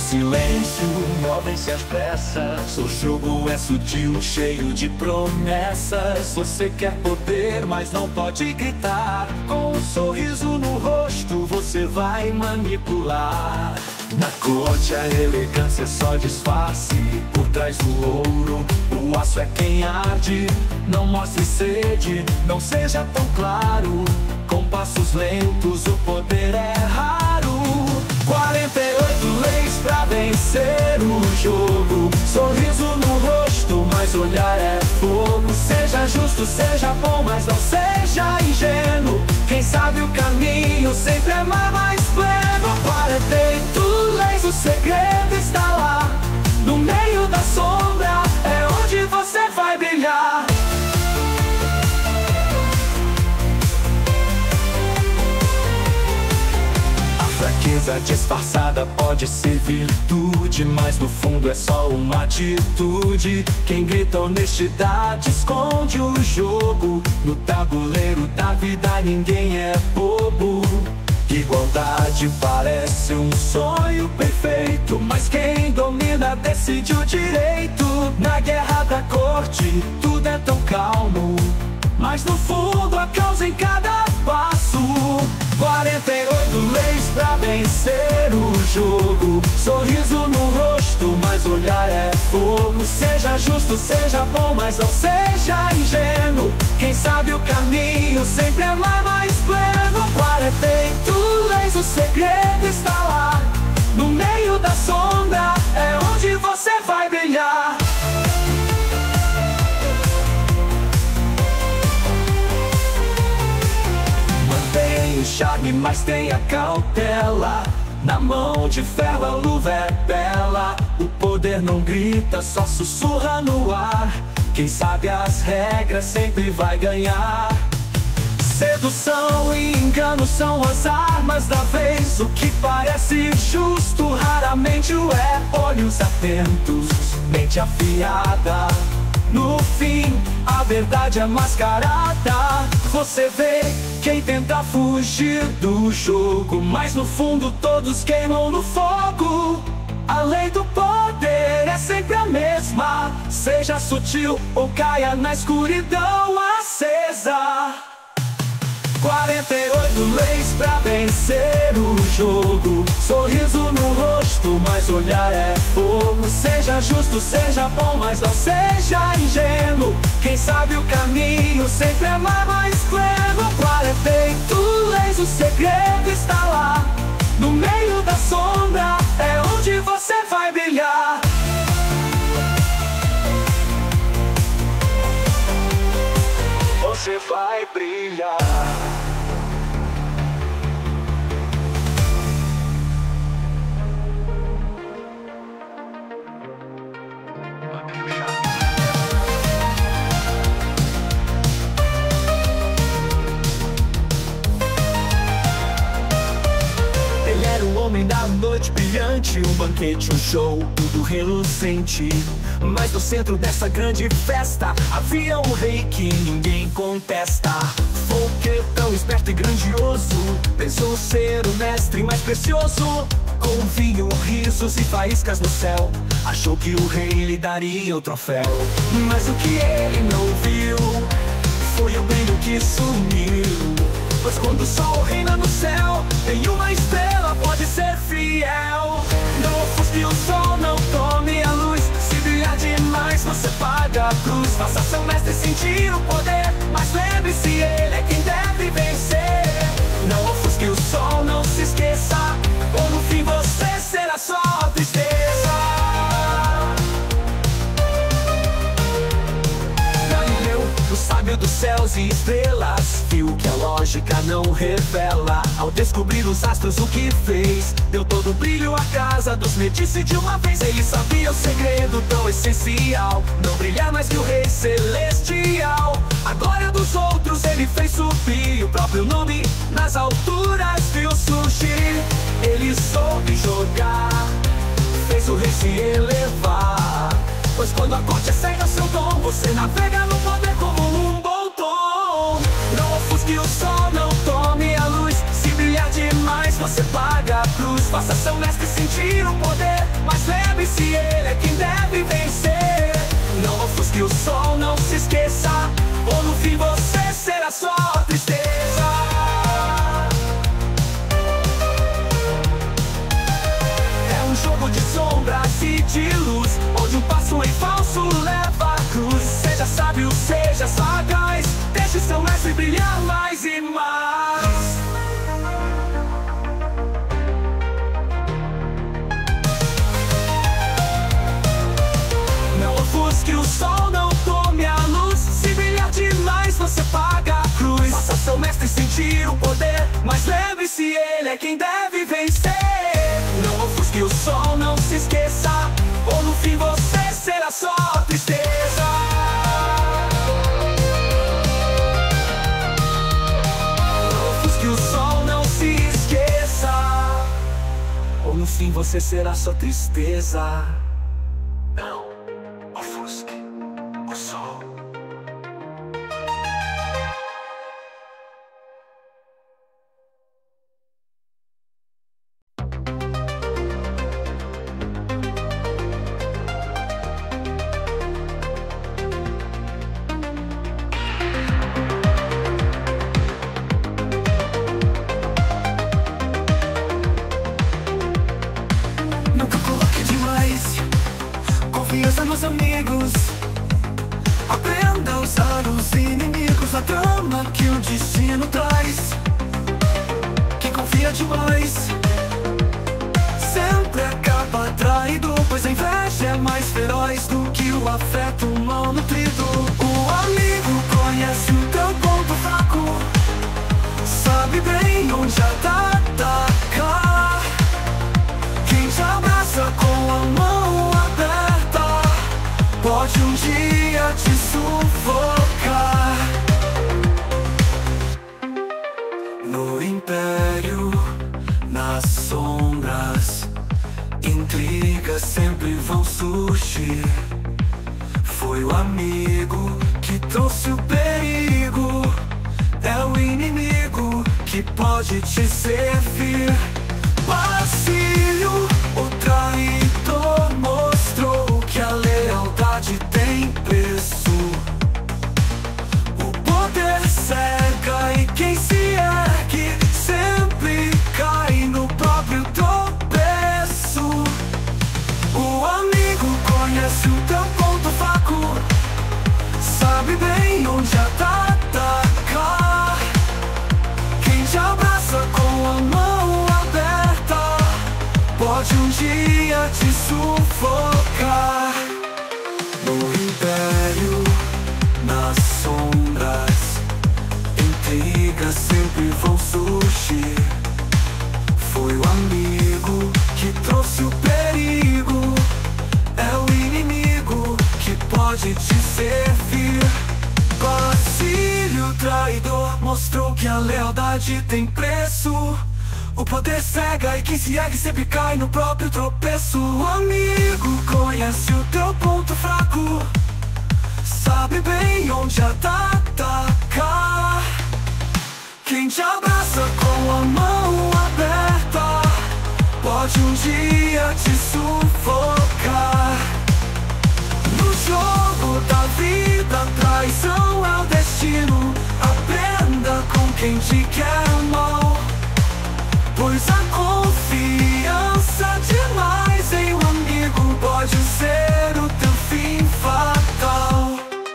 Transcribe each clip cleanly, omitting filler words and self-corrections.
silêncio movem-se as pressas. O jogo é sutil, cheio de promessas. Você quer poder, mas não pode gritar. Com um sorriso no rosto você vai manipular. Na corte a elegância é só disfarce. Por trás do ouro o aço é quem arde. Não mostre sede, não seja tão claro. Com passos lentos o poder é raro. 48 leis pra vencer o jogo. Sorriso no rosto, mas olhar é fogo. Seja justo, seja bom, mas não seja ingênuo. Quem sabe o caminho sempre é mais pleno. 48 leis, o segredo está lá. No meio da sombra é onde você vai brilhar. Fraqueza disfarçada pode ser virtude, mas no fundo é só uma atitude. Quem grita honestidade esconde o jogo. No tabuleiro da vida ninguém é bobo. Igualdade parece um sonho perfeito, mas quem domina decide o direito. Na guerra da corte tudo é tão calmo, mas no fundo a causa em cada passo. 48 leis pra vencer o jogo. Sorriso no rosto, mas olhar é fogo. Seja justo, seja bom, mas não seja ingênuo. Quem sabe o caminho sempre é mais pleno. 48 leis, o segredo está lá. No meio da sombra é onde você vai brilhar. Tem o charme, mas tem a cautela. Na mão de ferro a luva é bela. O poder não grita, só sussurra no ar. Quem sabe as regras sempre vai ganhar. Sedução e engano são as armas da vez. O que parece justo raramente o é. Olhos atentos, mente afiada. No fim, a verdade é mascarada. Você vê quem tenta fugir do jogo, mas no fundo todos queimam no fogo. A lei do poder é sempre a mesma. Seja sutil ou caia na escuridão acesa. 48 leis pra vencer o jogo. Sorriso no rosto, mas olhar é fogo. Seja justo, seja bom, mas não seja ingênuo. Quem sabe o caminho sempre é mais pleno. 48 leis, o segredo está lá. No meio da sombra é onde você vai brilhar. Você vai brilhar. Ele era o homem da noite brilhante, um banquete, um show, tudo reluzente. Mas no centro dessa grande festa havia um rei que ninguém contesta. Folk tão esperto e grandioso, pensou ser o mestre mais precioso. Com vinho, risos e faíscas no céu, achou que o rei lhe daria o troféu. Mas o que ele não viu foi o brilho que sumiu. Pois quando o sol reina no céu, nenhuma estrela pode ser fiel. Não ofusque o sol, não tome a luz. Se brilhar demais, você paga a cruz. Faça seu mestre sentir o poder, mas lembre-se, ele é quem deve vencer. Não ofusque o sol, não se esqueça, ou no fim você será só tristeza. O sábio dos céus e estrelas viu que a lógica não revela. Ao descobrir os astros o que fez, deu todo o brilho à casa dos Medici de uma vez. Ele sabia o segredo tão essencial, não brilhar mais que o rei celestial. A glória dos outros ele fez subir, o próprio nome nas alturas viu surgir. Ele soube jogar, fez o rei se elevar. Pois quando a corte cega seu dom, você navega no poder como um bom tom. Não ofusque o sol, não tome a luz. Se brilhar demais, você paga a cruz. Faça seu mestre sentir o poder, mas lembre-se, ele é quem deve vencer. Não ofusque o sol, não se esqueça, ou no fim você será só tristeza. É um jogo de sombras e de luz, onde um passo em falso leva a cruz. Seja sábio, seja sagaz, deixe seu mestre brilhar mais e mais. Não ofusque o sol, não tome a luz. Se brilhar demais, você paga a cruz. Faça seu mestre sentir o poder, mas lembre-se, ele é quem deve vencer. Não ofusque o sol, não se esqueça, ou no fim você será só tristeza. Não ofusque o sol, não se esqueça, ou no fim você será só tristeza. Não ofusque o sol. Nunca coloque demais confiança nos amigos. Aprenda a usar os inimigos na trama que o destino traz. Quem confia demais sempre acaba traído, pois a inveja é mais feroz do que o afeto mal nutrido. O amigo conhece o teu ponto fraco, sabe bem onde atacar. Quem te abraça com a mão aberta pode um dia te sufocar. No império, nas sombras, intrigas sempre vão surgir. Foi o amigo que trouxe o perigo, é o inimigo que pode te servir. Vacilo, o traidor mostrou que a lealdade tem preço. O poder cega e quem se ergue sempre cai no próprio tropeço. O amigo conhece o teu ponto fraco, sabe bem onde atacar. Quem te abraça com a mão aberta pode um dia te sufocar. No império, nas sombras, intrigas sempre vão surgir. Foi o amigo que trouxe o perigo, é o inimigo que pode te servir. Vacilo, traidor mostrou que a lealdade tem preço. O poder cega e quem se ergue sempre cai no próprio tropeço. O amigo conhece o teu ponto fraco, sabe bem onde atacar. Quem te abraça com a mão aberta pode um dia te sufocar. No jogo da vida, traição é o destino. Aprenda com quem te quer mal, pois a confiança demais em um amigo pode ser o teu fim fatal.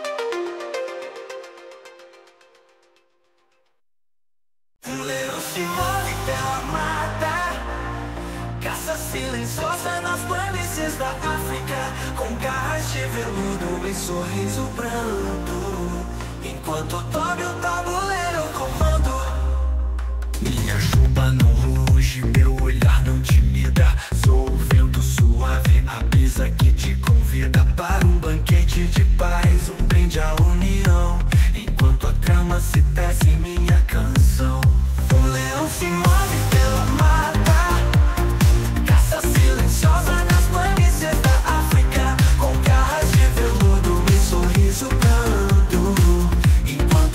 O leão se move pela mata, caça silenciosa nas planícies da África, com garras de veludo e sorriso brando, enquanto toca o tabuleiro comando. Minha juba não ruge, meu olhar não timida. Sou o vento suave, a brisa que te convida para um banquete de paz, um brinde à união, enquanto a trama se tece em minha canção. O leão se move pela mata, caça silenciosa nas planícies da África, com garras de veludo e sorriso brando, enquanto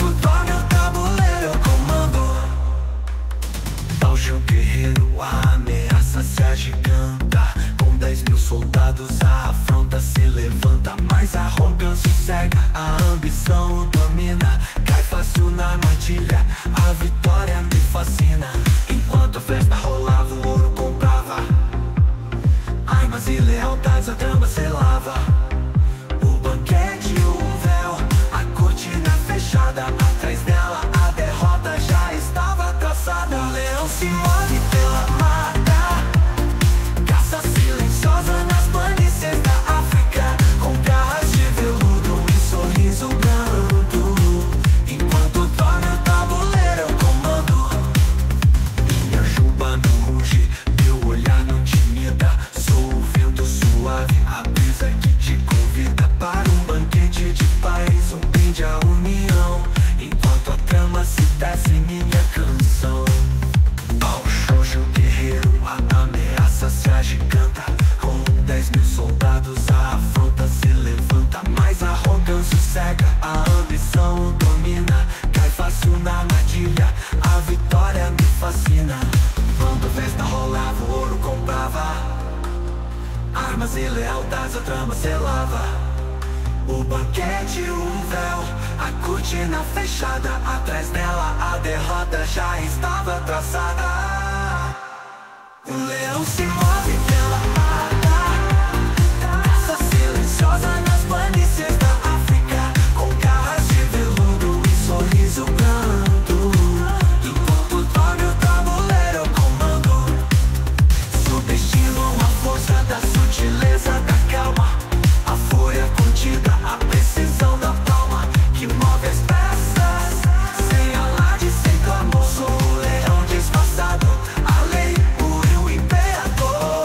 armadilha, a vitória me fascina. Enquanto a festa rolava, o ouro comprava. Armas e lealdades, a trama selava. O banquete, o véu, a cortina fechada. Atrás dela a derrota já estava traçada. O leão se move pela mata, caça silenciosa nas planícies da África, com garras de veludo e sorriso brando. Enquanto dorme o tabuleiro eu comando. Minha juba não ruge, meu olhar não intimida. Sou o vento suave, a brisa que te convida para um banquete de paz, um brinde à união. Enquanto a trama se desce, minha canção. Ao xoxo guerreiro, a ameaça se agiganta. Com 10.000 soldados a afronta se levanta. Mas a arrogância cega, a ambição domina. Cai fácil na armadilha, a vitória me fascina. Quando a festa rolava, o ouro comprava. Armas e lealdades, a trama selava. O banquete, o véu, a cortina fechada. Atrás dela a derrota já estava traçada. O leão se move pela mata, caça silenciosa nas planícies da África, com garras de veludo e sorriso brando. Enquanto dorme o tabuleiro eu comando. Subestimam a força da sutileza da calma, a fúria contida, a precisão da palma que move as peças. Sem alarde, sem clamor, sou o leão disfarçado. A lei, o imperador.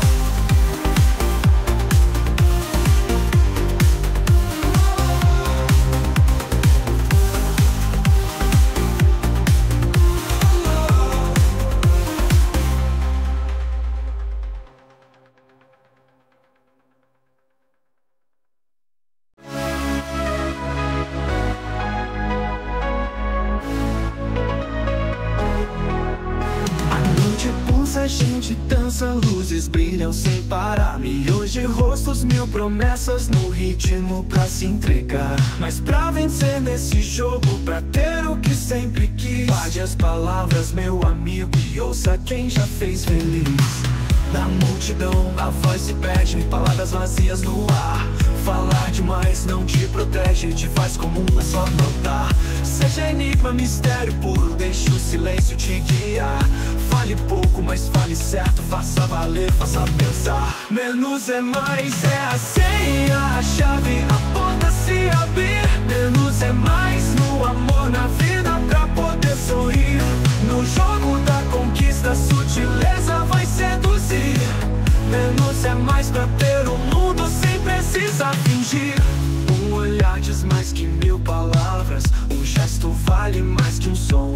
A noite pulsa, a gente dança, luzes brilham sem parar. Milhões de rostos, 1000 promessas no ritmo pra se entregar. Mas pra vencer nesse jogo, pra ter o que sempre quis, guarde as palavras, meu amigo, e ouça quem já fez feliz. Na multidão a voz se perde, palavras vazias no ar. Falar demais não te protege, te faz comum, é só notar. Seja enigma, mistério puro, deixe o silêncio te guiar. Fale pouco, mas fale certo, faça valer, faça pensar. Menos é mais, é a senha, a chave, a porta se abrir. Menos é mais no amor, na vida, pra poder sorrir. No jogo da conquista, sutileza vai seduzir. Menos é mais pra ter um mundo sem precisar fingir. Um olhar diz mais que 1000 palavras, um gesto vale mais que um som.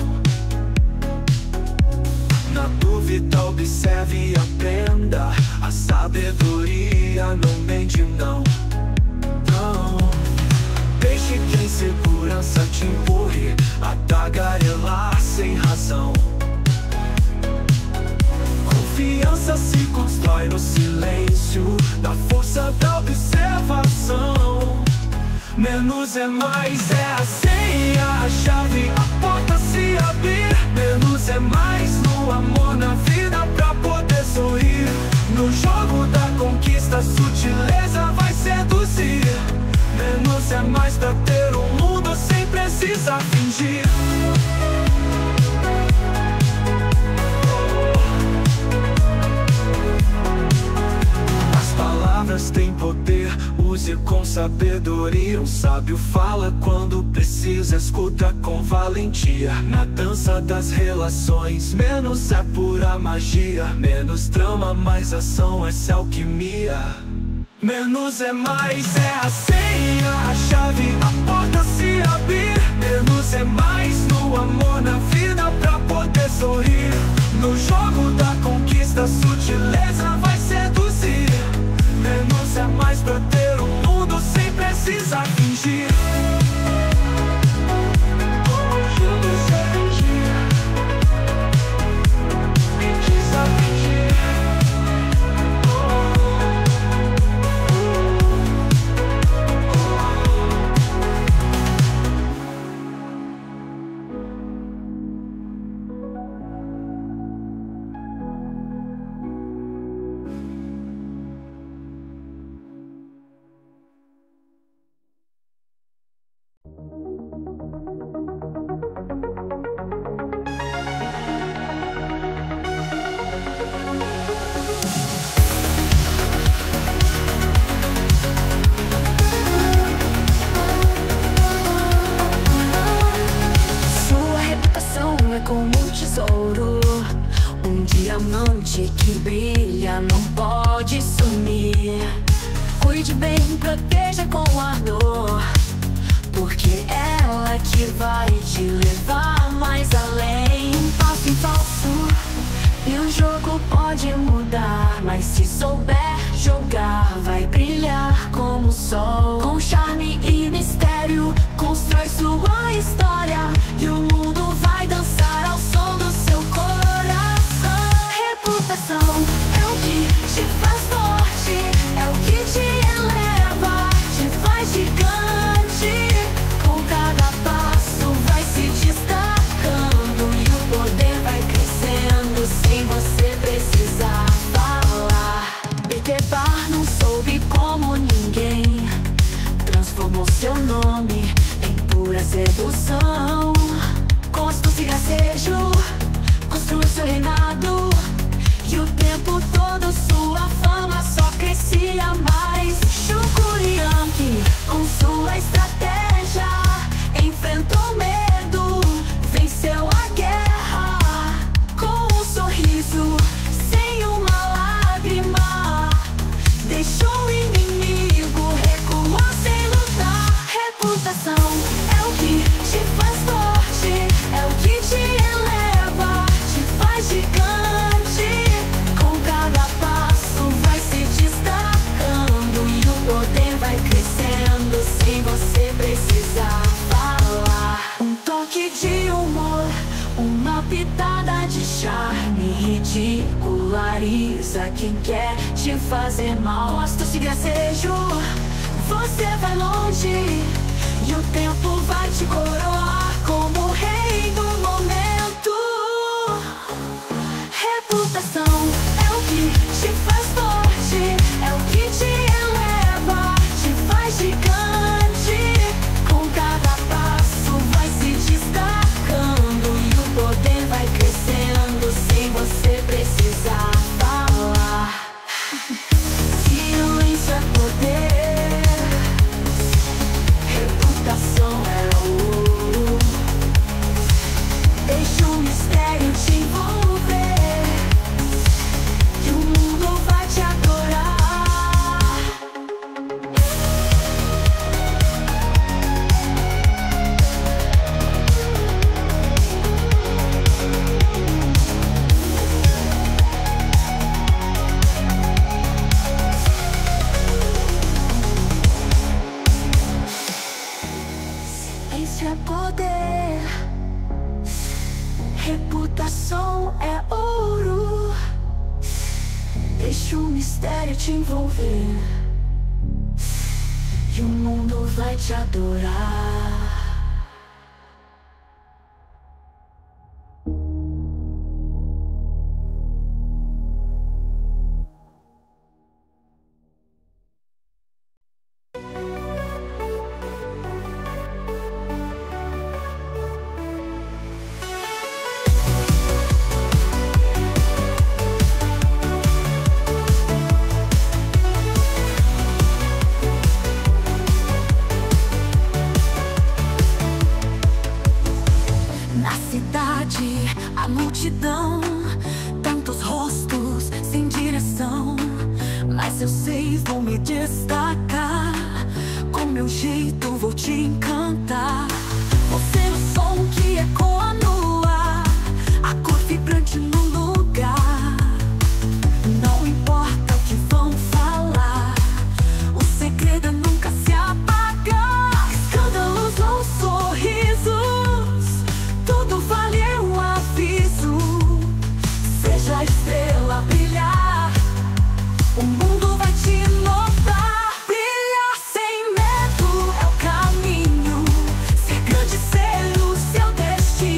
Na dúvida observe e aprenda, a sabedoria não mente não. Não. Deixe que a insegurança te empurre a tagarelar sem razão. Confiança se constrói no silêncio, da força da observação. Menos é mais, é a senha, a chave, a porta se abrir. Menos é mais no amor, na vida, pra poder sorrir. No jogo da conquista, sutileza vai seduzir. Menos é mais pra ter um mundo sem precisar fingir. As palavras têm poder, use com sabedoria. Um sábio fala quando precisa, escuta com valentia. Na dança das relações, menos é pura magia. Menos trama, mais ação, essa é alquimia. Menos é mais, é a senha, a chave, a porta se abrir. Menos é mais no amor, na vida, pra poder sorrir. No jogo da conquista, sutileza vai seduzir. Menos é mais pra ter um mundo sem precisar fingir. como um tesouro. Um diamante que brilha não pode sumir. Cuide bem, proteja com ardor, porque ela que vai te levar mais além. Falso em falso, e o jogo pode mudar, mas se souber jogar, vai brilhar como o sol. Com charme e mistério, constrói sua história, e o mundo vai dançar ao som do seu coração. Reputação é o que te faz forte, é o que te eleva, te faz gigante. Com cada passo vai se destacando, e o poder vai crescendo sem você precisar falar. Peter Pan não soube como ninguém, transformou seu nome em pura sedução. Com astúcia e gracejo, construiu seu reinado, e o tempo todo sua fama só crescia mais. Shukuriyanki, com sua estratégia, enfrentou medo, venceu a guerra. Com um sorriso, sem uma lágrima, deixou o inimigo recuar sem lutar. Reputação é o que te faz forte, é o que te eleva, te faz gigante. Com cada passo vai se destacando, e o poder vai crescendo sem você precisar falar. Um toque de humor, uma pitada de charme, ridiculariza quem quer te fazer mal. Astúcia e gracejo, você vai longe, e o tempo vai te coroar como o rei do momento. Reputação é o que te faz forte, é o que te eleva, te faz gigante. Com cada passo vai se destacando, e o poder vai crescendo sem você precisar falar. Silêncio é poder, reputação é ouro. Deixa o mistério te envolver, e o mundo vai te adorar. Silêncio é poder, reputação é ouro. Deixa o mistério te envolver, e o mundo vai te adorar. Na cidade, a multidão, tantos rostos sem direção, mas eu sei, vou me destacar. Com meu jeito vou te encantar. Você é o som que ecoa no ar, a cor vibrante no lugar. Não importa o que vão falar, o segredo é nunca se apagar. Escândalos ou sorrisos, tudo vale um aviso. Seja a estrela a brilhar, o mundo vai te notar. Brilhar sem medo é o caminho, ser grande, ser o seu destino.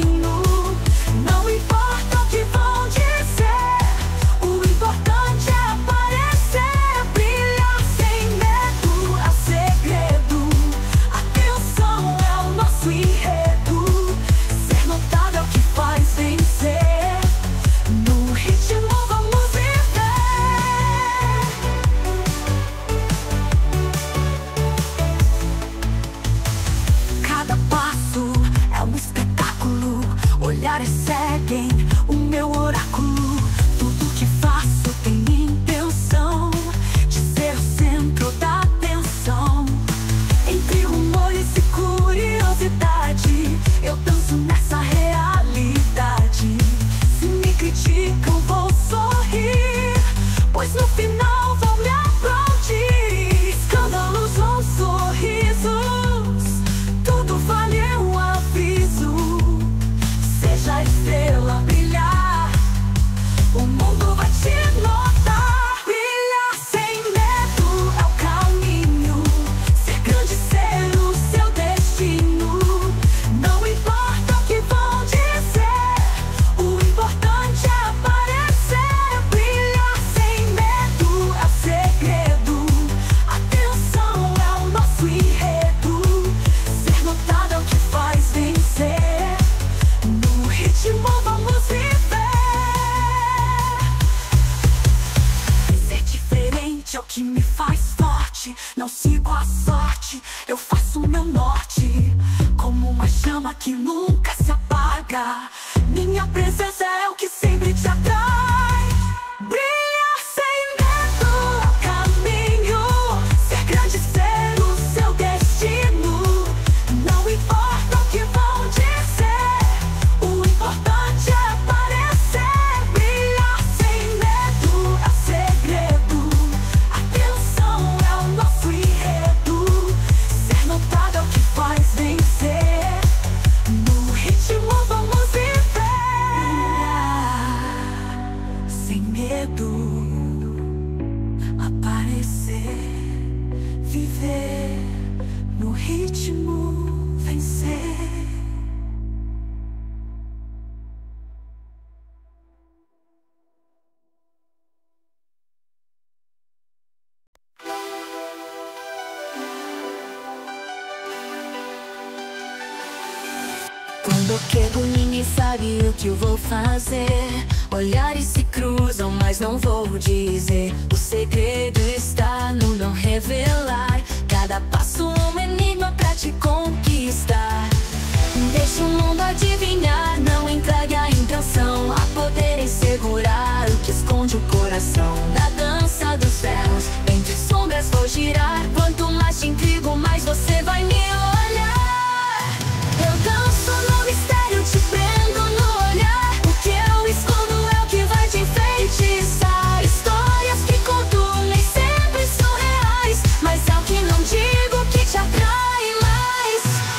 olhares seguem o meu oráculo. Tudo que faço tem intenção de ser o centro da atenção. Entre rumores e curiosidade, eu danço nessa realidade. Se me criticam, vou sorrir, pois no final vão me aplaudir. Escândalos ou sorrisos, tudo vale um aviso. Seja a estrela brilhar, o mundo vai te notar. Brilhar sem medo é o caminho, ser grande, ser o seu destino. Não importa o que vão dizer, o importante é aparecer. Brilhar sem medo é o segredo, atenção é o nosso enredo. Ser notado é o que faz vencer, no ritmo vamos viver. Ser diferente é o que me faz forte. Não sigo a sorte, eu faço o meu norte. Como uma chama que nunca se apaga, minha presença é o que sempre te atrai. Brilhar sem medo é o caminho, ser grande, ser o seu destino. Não importa o que vão dizer, o importante é aparecer. Brilhar sem medo é o segredo, atenção é o nosso enredo. Ser notado é o que faz vencer, no ritmo vamos viver. Sem medo, aparecer, viver, no ritmo vencer. Quando quero, ninguém sabe o que eu vou fazer. Olhares se cruzam, mas não vou dizer. O segredo está no não revelar. Cada passo um enigma pra te conquistar. Deixa o mundo adivinhar, não entregue a intenção. Há poder em segurar o que esconde o coração. Na dança dos ferros, entre sombras vou girar. Quanto mais te intrigo, mais você vai me olhar. Eu danço no mistério, te prendo no olhar. O que eu escondo é o que vai te enfeitiçar. Histórias que conto nem sempre são reais, mas é o que não digo que te atrai mais.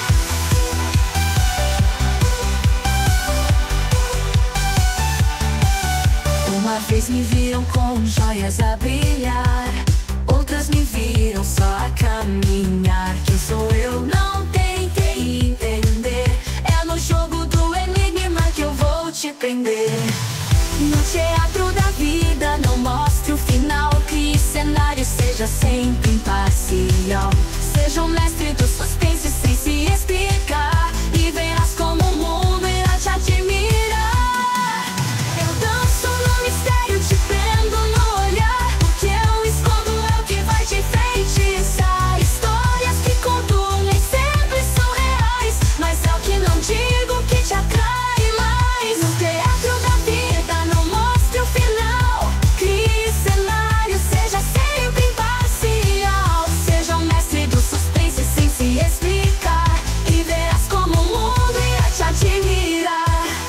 Uma vez me viram com joias a brilhar, outras me viram só a caminhar. Quem sou eu? Não tentei entender. É no jogo do enigma que eu vou te prender. No teatro da vida não mostre o final. Crie cenário, seja sempre imparcial. Seja o mestre do suspense sem se explicar, e verás como o mundo irá te admirar. Eu danço no mistério, te prendo no olhar. O que eu escondo é o que vai te enfeitiçar. Histórias que conto nem sempre são reais, mas é o que não digo que te atrai mais. No teatro da vida não mostre o final. Crie cenário, seja sempre imparcial. Seja o mestre do suspense sem se explicar, e verás como o mundo irá te admirar.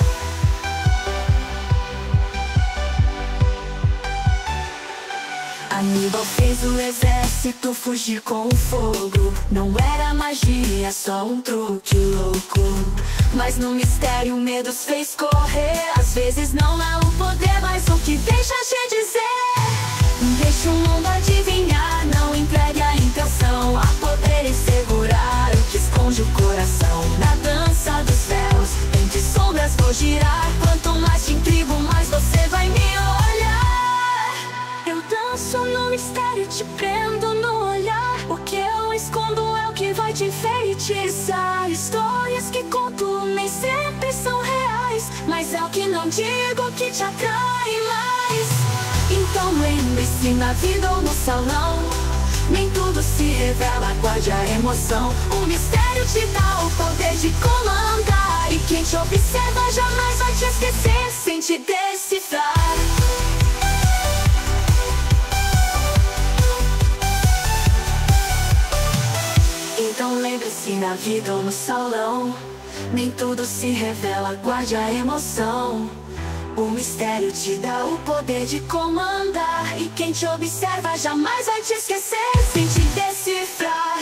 Aníbal fez o exército fugir com o fogo. Não era magia, só um truque louco. Mas no mistério medos fez correr. Às vezes não é o poder, mas o que deixa te dizer. Deixa o mundo adivinhar, não entregue a intenção. Há poder em segurar o que esconde o coração. Na dança dos véus, entre sombras vou girar. Quanto mais te intrigo, mais você vai me olhar. Eu danço no mistério, te prendo no olhar. O que eu escondo é o que vai te enfeitiçar. Histórias que conto nem sempre são reais, mas é o que não digo que te atrai mais. Então lembre-se, na vida ou no salão, nem tudo se revela, guarde a emoção. O mistério te dá o poder de comandar. andar. E quem te observa jamais vai te esquecer sem te decifrar. Então lembre-se, na vida ou no salão, nem tudo se revela, guarde a emoção. O mistério te dá o poder de comandar. E quem te observa jamais vai te esquecer sem te decifrar.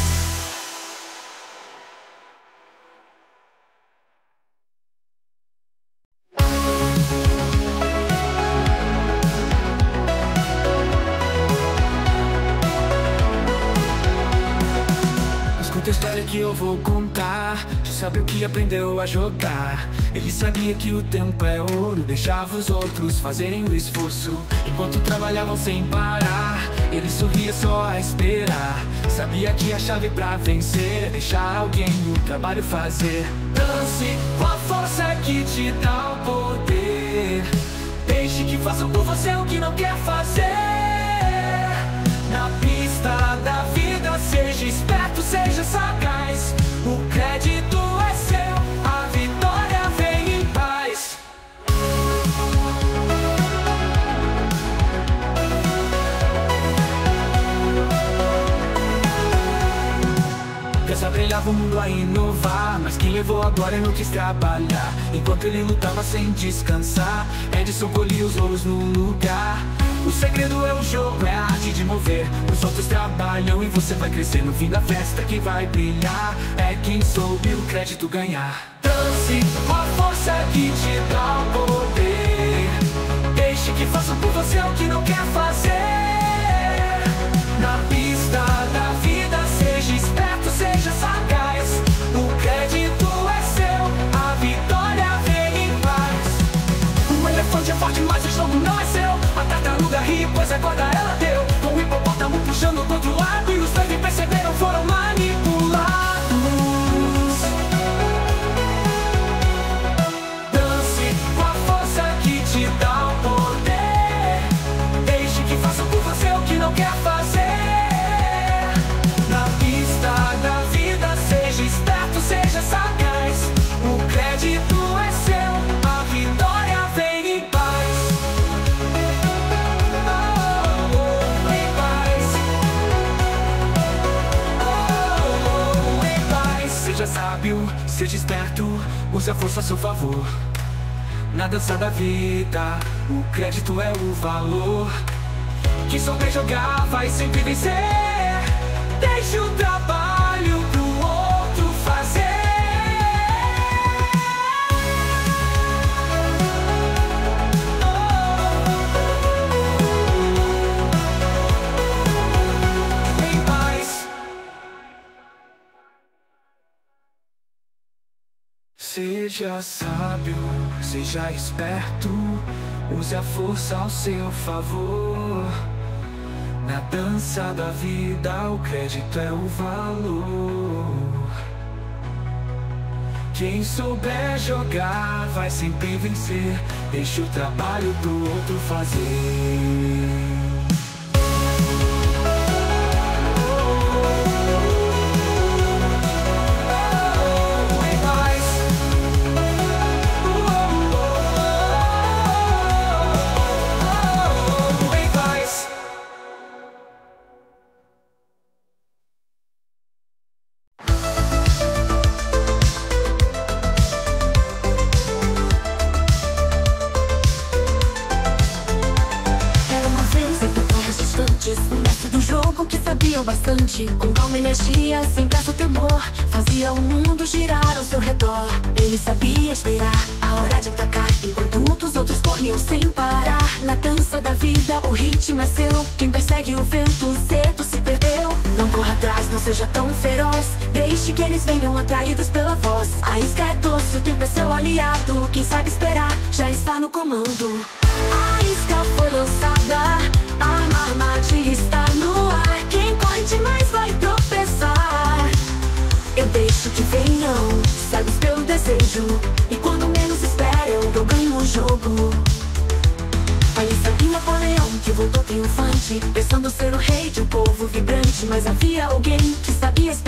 Escuta a história que eu vou contar. Sabe o que aprendeu a jogar? Ele sabia que o tempo é ouro, deixava os outros fazerem o esforço enquanto trabalhavam sem parar. Ele sorria só a esperar. Sabia que a chave pra vencer é deixar alguém o trabalho fazer. Dance com a força que te dá o poder. Deixe que façam por você o que não quer fazer. Na pista da vida, seja esperto, seja sagaz. O crédito é seu, a vitória vem em paz. Pensa brilhava o mundo a inovar, mas quem levou a glória não quis trabalhar. Enquanto ele lutava sem descansar, Edison colhia os louros no lugar. O segredo é o jogo, é a arte de mover. Os outros trabalham e você vai crescer. No fim da festa quem vai brilhar é quem soube o crédito ganhar. Dance com a força que te dá o poder. Deixe que façam por você o que não quer fazer. Na pista da vida, seja esperto, seja sagaz. O crédito é seu, a vitória vem em paz. O elefante é forte, mas o jogo não é seu. A tartaruga ri, pois a corda ela deu. Com o hipopótamo puxando do outro lado, e os dois nem perceberam, foram manipulados. Dance com a força que te dá o poder. Deixe que façam por você o que não quer fazer. Na pista da vida, seja esperto, seja sagaz. O crédito é seu, a vitória vem em paz. Seja sábio, seja esperto, use a força a seu favor. Na dança da vida, o crédito é o valor. Quem souber jogar vai sempre vencer. Deixe o trabalho pro outro fazer. Em paz. Seja sábio, seja esperto, use a força ao seu favor. Na dança da vida, o crédito é o valor. Quem souber jogar vai sempre vencer. Deixa o trabalho do outro fazer. O mestre do jogo que sabia o bastante. Com calma e energia, sem pressa ou temor, fazia o mundo girar ao seu redor. Ele sabia esperar a hora de atacar, enquanto os outros corriam sem parar. Na dança da vida, o ritmo é seu. Quem persegue o vento cedo se perdeu. Não corra atrás, não seja tão feroz. Deixe que eles venham atraídos pela voz. A isca é doce, o tempo é seu aliado. Quem sabe esperar, já está no comando. A isca foi lançada, a armadilha está no ar. Quem corre demais vai tropeçar. Eu deixo que venham, cegos pelo desejo, e quando menos espera eu ganho o jogo. Ali sabia Napoleão que voltou triunfante, pensando ser o rei de um povo vibrante. Mas havia alguém que sabia esperar.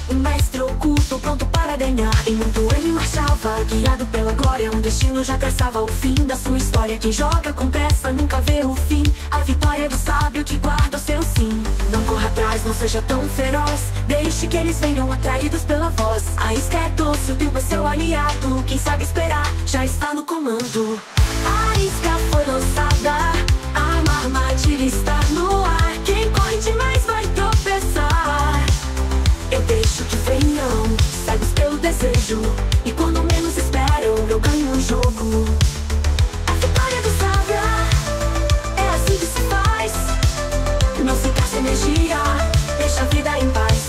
Um mestre oculto pronto para ganhar. Em muito ele marchava, guiado pela glória. Um destino já traçava o fim da sua história. Quem joga com pressa nunca vê o fim. A vitória do sábio que guarda o seu sim. Não corra atrás, não seja tão feroz. Deixe que eles venham atraídos pela voz. A isca é doce, o trigo é seu aliado. Quem sabe esperar já está no comando. A isca foi lançada, a armadilha está no ar. Quem corre demais vai tropeçar. Eu deixo que venham, cegos pelo desejo. E quando menos esperam, eu ganho o jogo. A vitória do sábio é assim que se faz. Não se gasta energia, deixa a vida em paz.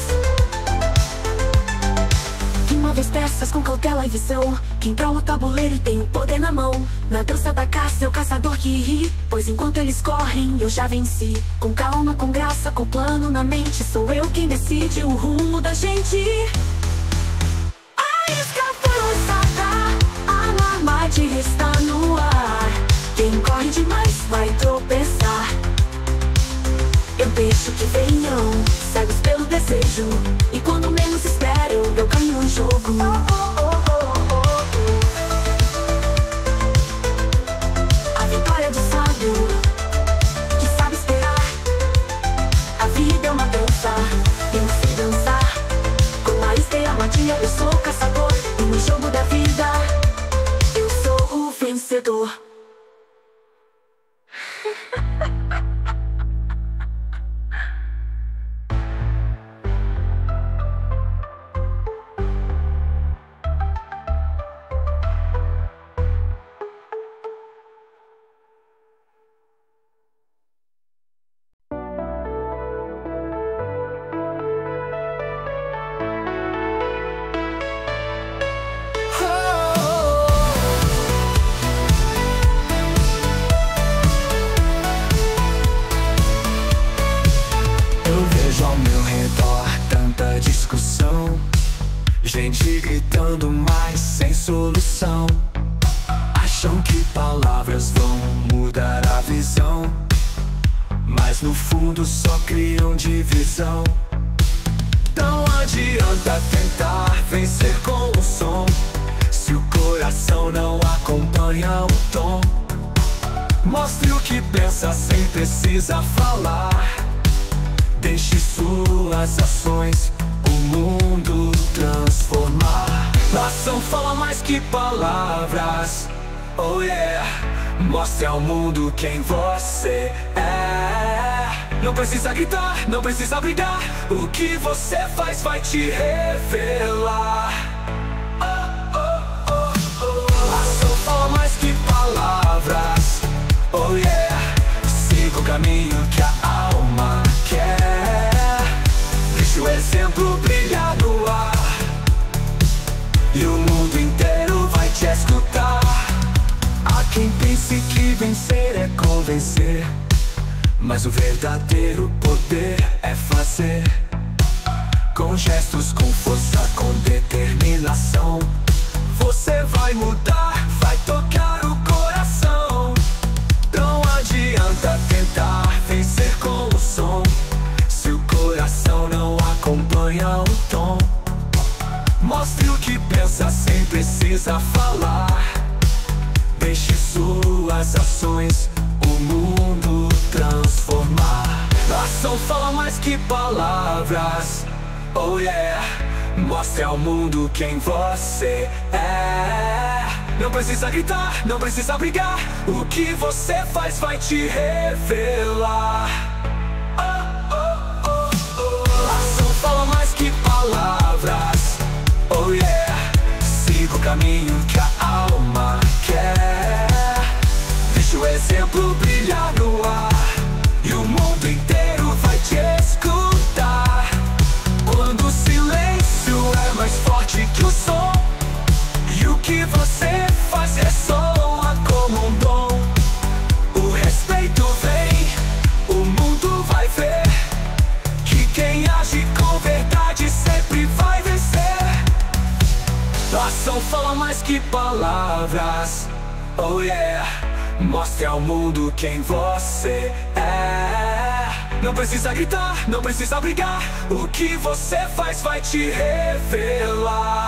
Quem move as peças com cautela e visão. Quem trola o tabuleiro tem o poder na mão. Na dança da caça é o caçador que ri. Pois enquanto eles correm, eu já venci. Com calma, com graça, com plano na mente. Sou eu quem decide o rumo da gente. A isca foi lançada, a armadilha está no ar. Quem corre demais vai tropeçar. Eu deixo que venham, cegos pelo desejo. E quando menos esperam, eu ganho o jogo. A vitória do sábio, que sabe esperar. A vida é uma dança, eu sei dançar. Com a isca e a armadilha eu sou o caçador. E no jogo da vida, eu sou o vencedor. Gente gritando, mas sem solução. Acham que palavras vão mudar a visão, mas no fundo só criam divisão. Não adianta tentar vencer com o som, se o coração não acompanha o tom. Mostre o que pensa sem precisar falar. Deixe suas ações o mundo transformar. A ação fala mais que palavras. Oh yeah. Mostre ao mundo quem você é. Não precisa gritar, não precisa brigar. O que você faz vai te revelar. A ação fala mais que palavras. Oh yeah. Siga o caminho que a alma quer. Deixa o exemplo brilhar no ar, e o mundo inteiro vai te escutar. Há quem pense que vencer é convencer, mas o verdadeiro poder é fazer. Com gestos, com força, com determinação, você vai mudar, vai tocar o coração. Não adianta tentar vencer com o som, se o coração não acompanha o tom. Mostre o que pensa sem precisar falar. Deixe suas ações o mundo transformar. A ação fala mais que palavras. Oh yeah. Mostre ao mundo quem você é. Não precisa gritar, não precisa brigar. O que você faz vai te revelar. A ação fala mais que palavras. Oh yeah. Siga o caminho que a alma quer. Deixa o exemplo brilhar no ar, e o mundo inteiro vai te escutar. Quando o silêncio é mais forte que o som, e o que você faz ressoa como um dom. O respeito vem, o mundo vai ver que quem age com verdade sempre vai vencer. A ação fala mais que palavras. Oh yeah. Mostre ao mundo quem você é. Não precisa gritar, não precisa brigar. O que você faz vai te revelar.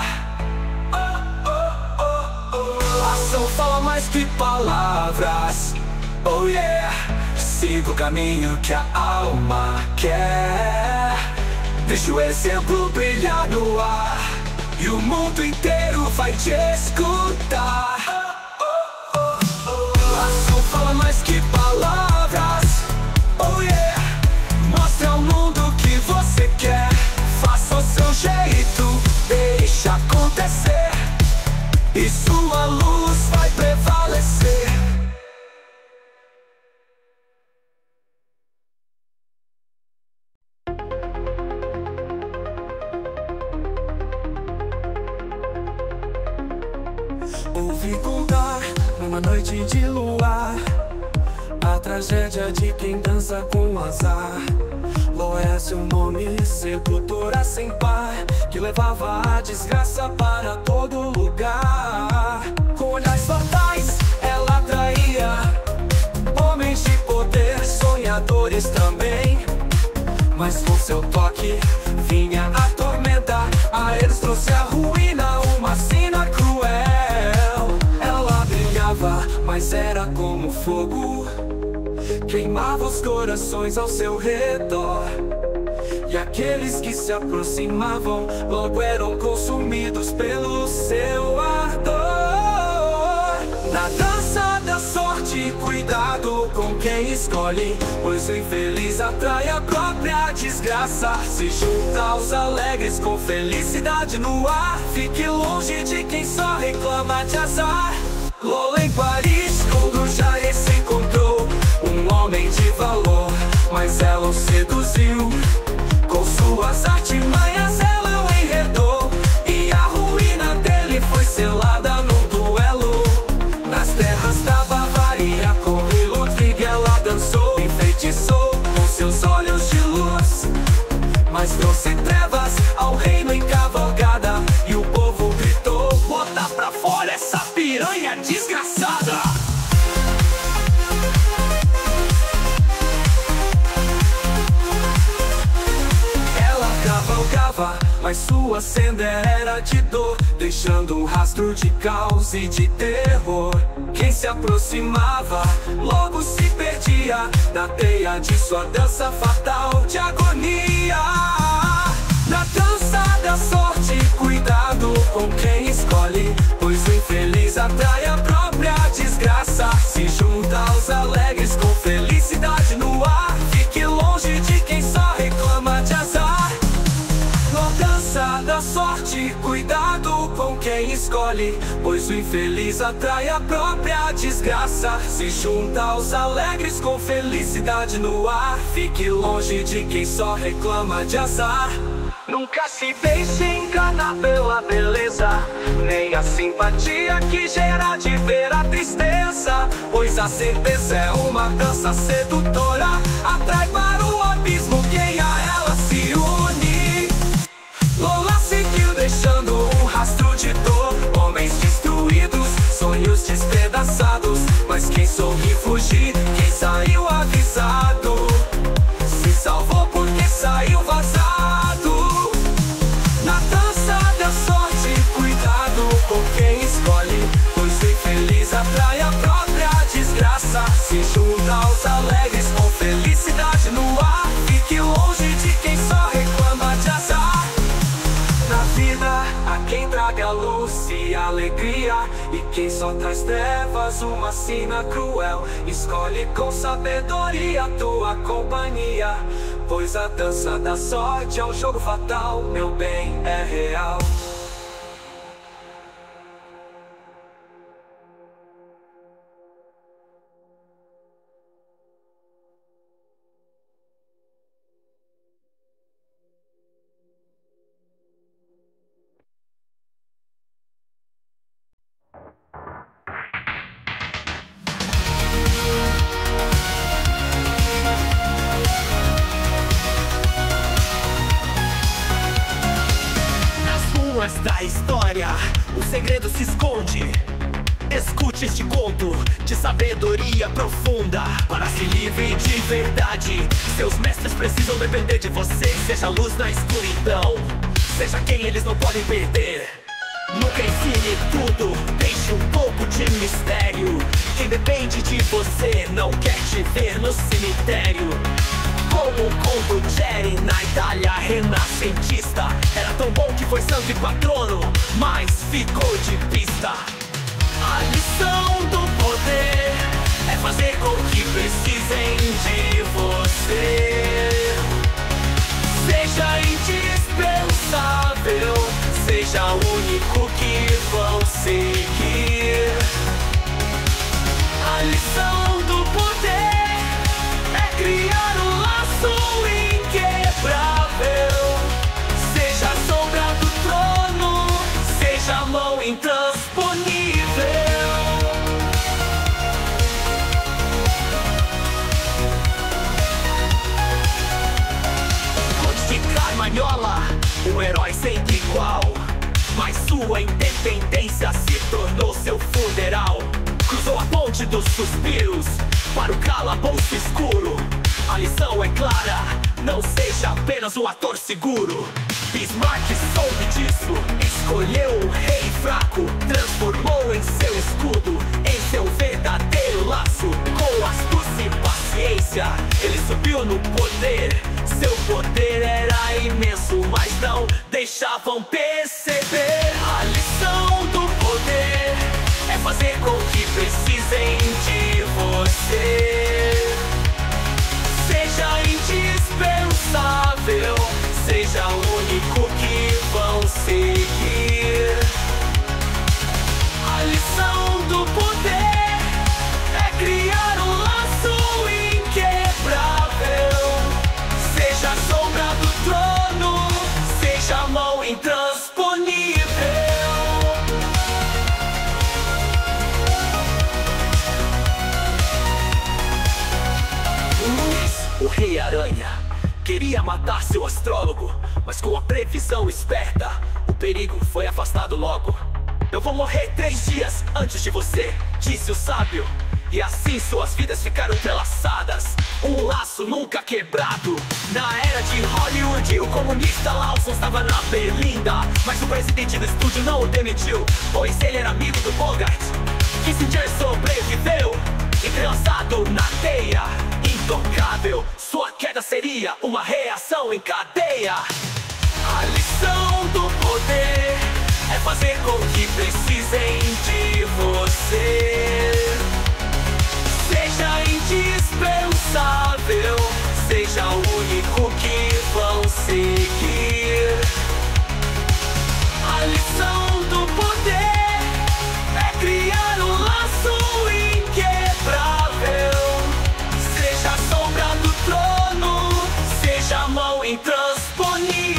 Ação fala mais que palavras. Oh yeah. Siga o caminho que a alma quer. Deixa o exemplo brilhar no ar e o mundo inteiro vai te escutar. Ação fala mais que palavras. Oh yeah. Mostre ao mundo o que você quer. Faça o seu jeito, deixa acontecer, e sua luz vai prevalecer. Ouvi contar numa noite de luar a tragédia de quem dança com azar. Ló é seu nome, sedutora sem par, que levava a desgraça para todo lugar. Com olhares fatais ela atraía homens de poder, sonhadores também. Mas com seu toque vinha a tormenta, a eles trouxe a ruína, uma sina cruel. Ela brilhava, mas era como fogo, queimava os corações ao seu redor. E aqueles que se aproximavam logo eram consumidos pelo seu ardor. Na dança da sorte, cuidado com quem escolhe, pois o infeliz atrai a própria desgraça. Se junta aos alegres com felicidade no ar, fique longe de quem só reclama de azar. Lola em Paris, quando já se encontrou um homem de valor, mas ela o seduziu. Com suas artimanhas ela o enredou, e a ruína dele foi selada num duelo. Nas terras da Bavaria, com Ludwig ela dançou, enfeitiçou com seus olhos de luz, mas trouxe trevas ao reino em cavalgada. E o povo gritou: bota pra fora essa piranha desgraçada. Mas sua senda era de dor, deixando um rastro de caos e de terror. Quem se aproximava logo se perdia na teia de sua dança fatal de agonia. Na dança da sorte, cuidado com quem escolhe, pois o infeliz atrai a própria desgraça. Se junta aos alegres com felicidade no ar, fique longe de quem só reclama de azar. Dança da sorte, cuidado com quem escolhe, pois o infeliz atrai a própria desgraça. Se junta aos alegres com felicidade no ar, fique longe de quem só reclama de azar. Nunca se deixe enganar pela beleza, nem a simpatia que gera de ver a tristeza, pois a certeza é uma dança sedutora, atrai para o abismo quem a ela se une. Lola seguiu deixando um rastro de dor, homens destruídos, sonhos despedaçados. Mas quem soube fugir, quem saiu avisado, se salvou porque saiu vazado. Na dança da sorte, cuidado com quem escolhe, pois o infeliz atrai a própria desgraça. Se junta aos alegres com felicidade no ar, fique longe de quem só reclama de azar. Na vida, há quem traga luz e alegria, e quem só traz trevas, uma sina cruel. Escolhe com sabedoria a tua companhia, pois a dança da sorte é um jogo fatal, meu bem, é real. Da história, o segredo se esconde. Escute este conto de sabedoria profunda. Para ser livre de verdade, seus mestres precisam depender de você. Seja luz na escuridão, seja quem eles não podem perder. Nunca ensine tudo, deixe um pouco de mistério. Quem depende de você não quer te ver no cemitério. Como o conto Jerry na Itália renascentista. Era tão bom que foi santo e patrono, mas ficou de pista. A lição do poder é fazer com que precisem de você. Seja indispensável, seja o único que vão seguir. A lição do poder é criar um laço inquebrável. Seja a sombra do trono, seja a mão intransponível. Conde de Carmanhola, um herói sem igual, mas sua independência se tornou seu funeral. Cruzou a ponte dos suspiros para o calabouço escuro. A lição é clara, não seja apenas um ator seguro. Bismarck soube disso, escolheu o rei fraco, transformou em seu escudo, em seu verdadeiro laço. Com astúcia e paciência, ele subiu no poder. Seu poder era imenso, mas não deixavam perceber. A lição do poder é fazer com que precisem de você. Seja indispensável, seja o único que vão seguir. A lição do poder é criar um laço inquebrável. Seja a sombra do trono, seja a mão intransponível. O Rei Aranha queria matar seu astrólogo, mas com a previsão esperta, o perigo foi afastado logo. Eu vou morrer 3 dias antes de você, disse o sábio. E assim suas vidas ficaram entrelaçadas, um laço nunca quebrado. Na era de Hollywood, o comunista Lawson estava na berlinda, mas o presidente do estúdio não o demitiu, pois ele era amigo do Bogart. Kissinger sobreviveu, entrelaçado na teia, intocável. Sua queda seria uma reação em cadeia. A lição do poder é fazer com que precisem de você. Seja indispensável, seja o único que vão seguir. A lição do poder é criar um laço inquebrável. Seja a sombra do trono, seja a mão intransponível.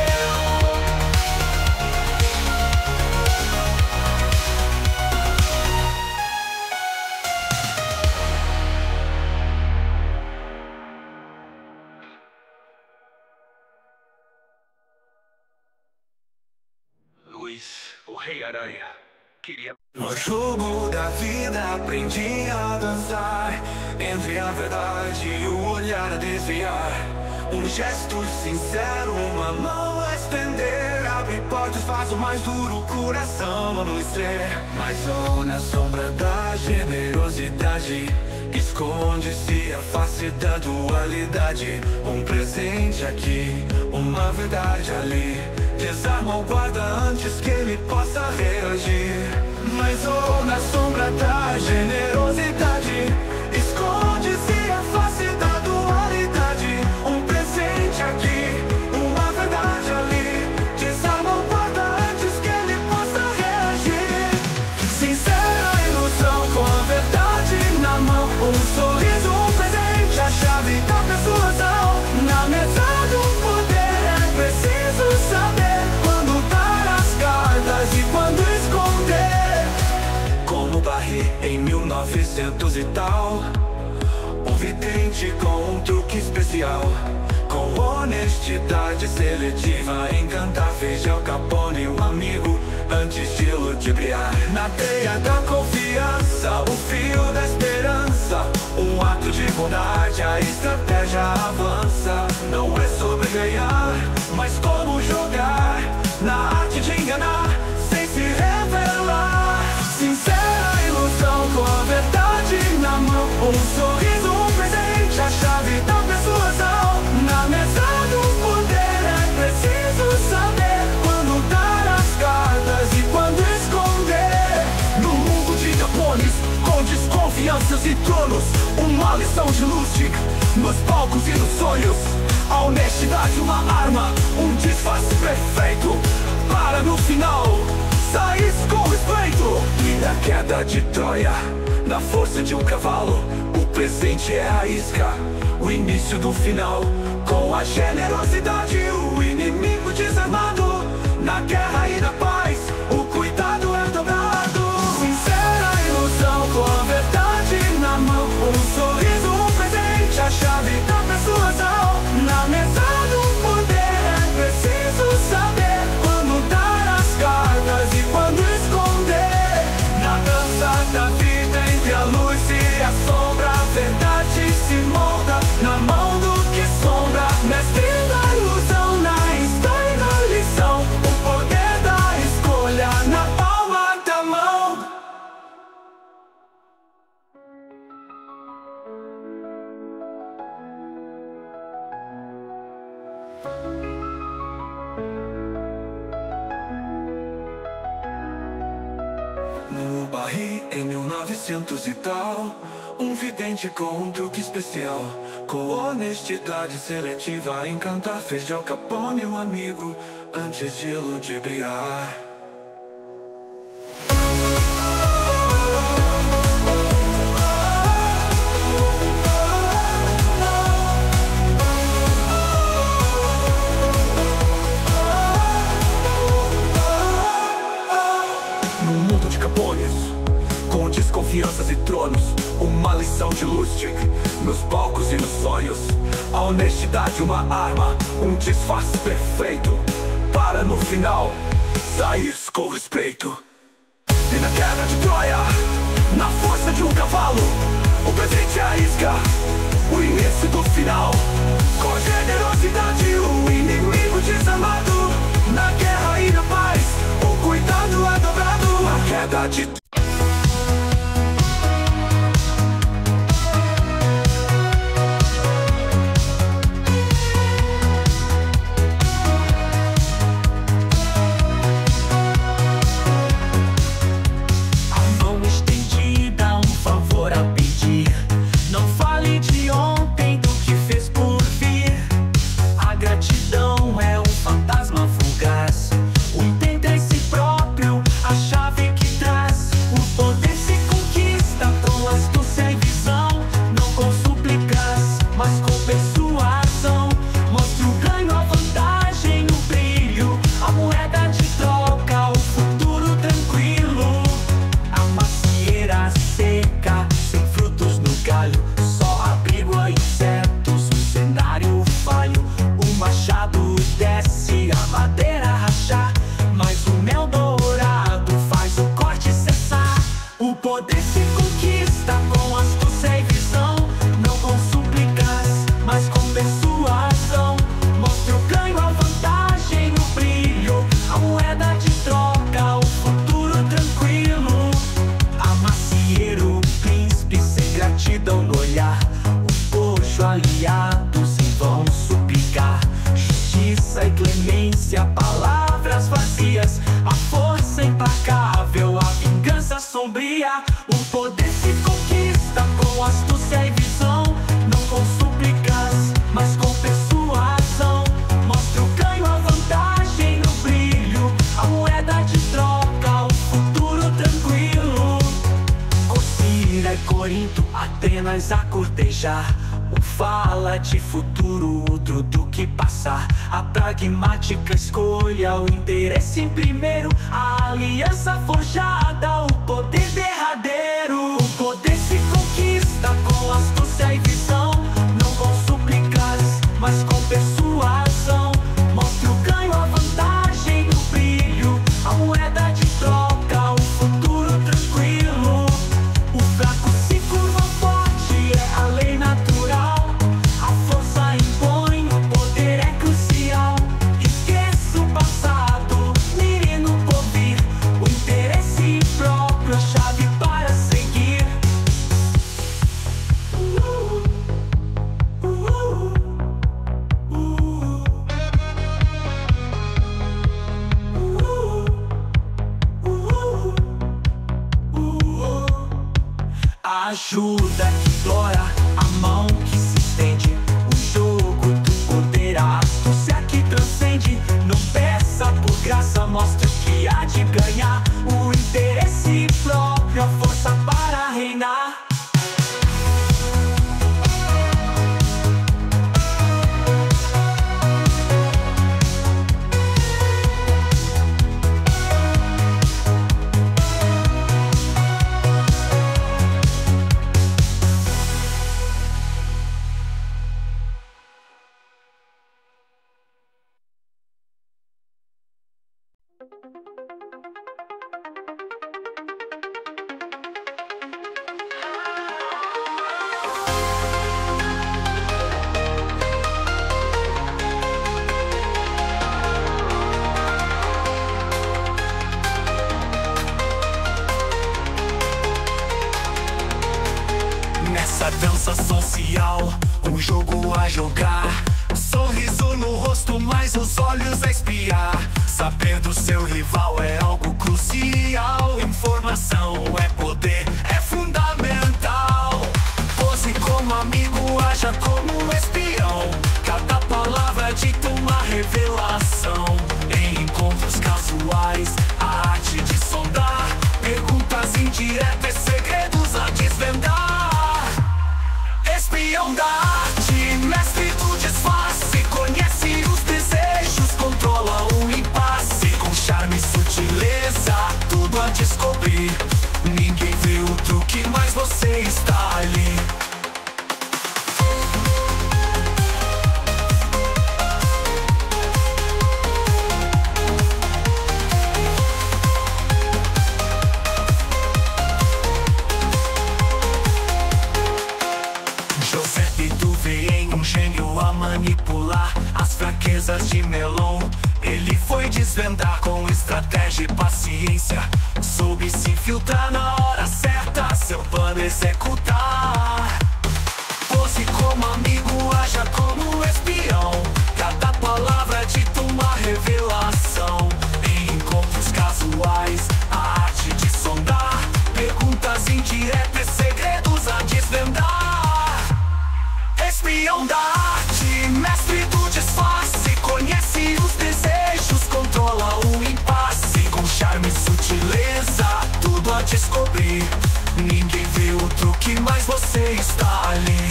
O Rei Aranha queria... No jogo da vida aprendi a dançar entre a verdade e o olhar a desviar. Um gesto sincero, uma mão a estender, abre portas, faz o mais duro coração amolecer. Mas só na sombra da generosidade esconde-se a face da dualidade. Um presente aqui, uma verdade ali. Desarma o guarda antes que ele possa reagir. Mas oh, na sombra da generosidade esconde-se a face da dualidade. Um presente aqui, uma verdade ali. Desarma o guarda antes que ele possa reagir. Sincera ilusão com a verdade na mão. Um sorriso, um presente, a chave da persuasão. Na mesa do poder é preciso saber quando dar as cartas e quando esconder. Como Barry em 1900 e tal, um vidente com um truque especial. Com honestidade seletiva, encantar fez Al Capone um amigo antes de ludibriar. Na teia da confiança aliança, o fio da esperança, um ato de bondade, a estratégia avança. Não é sobre ganhar, mas como jogar, na arte de enganar, sem se revelar. Sincera ilusão com a verdade na mão, um sorriso, um presente, a chave da persuasão. Na mesa do poder é preciso saber quando dar as cartas e quando esconder. No mundo de Japones, com desconfianças e tronos, uma lição de Lustig, nos palcos e nos sonhos. A honestidade, uma arma, um disfarce perfeito, para no final sair com respeito. E na queda de Troia, na força de um cavalo, o presente é a isca, o início do final. Com a generosidade, o inimigo desarmado, na guerra e na paz, o cuidado é dobrado. Sincera ilusão com a verdade na mão, um sorriso, um presente, a chave da persuasão. Na mesa do poder é preciso saber quando dar as cartas e quando esconder. Na dança da vida, entre a luz e a sombra, a verdade se molda na mão do que sombra. Mestre da ilusão, na história e na lição, o poder da escolha na palma da mão. No Barri, em 1900 e tal, um vidente com um truque especial, com honestidade seletiva a encantar, fez de Al Capone um amigo antes de ludibriar. No mundo de Capones, com desconfianças e tronos, uma lição de Lustig, nos palcos e nos sonhos. A honestidade, uma arma, um disfarce perfeito, para no final sair com respeito. E na queda de Troia, na força de um cavalo, o presente é a isca, o início do final. Com generosidade, o inimigo desarmado, na guerra e na paz, o cuidado é dobrado. Na queda de aliados em vão suplicar justiça e clemência, palavras vazias, a força implacável, a vingança sombria. O poder se conquista com astúcia e visão, não com súplicas, mas com persuasão. Mostra o ganho, a vantagem no brilho, a moeda de troca, o futuro tranquilo. Com Cira e Corinto, Atenas a cortejar. Um fala de futuro, outro do que passar. A pragmática escolha, o interesse em primeiro, a aliança forjada, o poder derradeiro. O poder se conquista com astúcia e visão, não com súplicas, mas com persuasão. Mostra o ganho, a vantagem no brilho, a moeda de troca, o futuro tranquilo. A ajuda que implora, a mão que se estende, o jogo do poder, a astúcia que transcende. Não peça por graça, mostre que há de ganhar. O interesse próprio, a força para reinar. Nessa dança social, um jogo a jogar, sorriso no rosto, mas os olhos a espiar. Saber do seu rival é algo crucial. Informação é poder, é fundamental. Pose como amigo, haja como espião. Cada palavra dita uma revelação. Em encontros casuais, a arte de sondar, perguntas indiretas, segredos a desvendar. Espião da arte, mestre do disfarce, conhece os desejos, controla o impasse. Com charme e sutileza, tudo a descobrir. Ninguém vê o truque, mas você está ali. Manipular as fraquezas de Melon. Ele foi desvendar com estratégia e paciência. Soube se infiltrar na hora certa, seu plano executar. Pose como amigo, haja como espião. Cada palavra dita uma revelação. Em encontros casuais, a arte de sondar, perguntas indiretas, segredos a desvendar. Espião da arte, mestre do disfarce, conhece os desejos, controla o impasse. Com charme e sutileza, tudo a descobrir. Ninguém vê o truque, mas você está ali.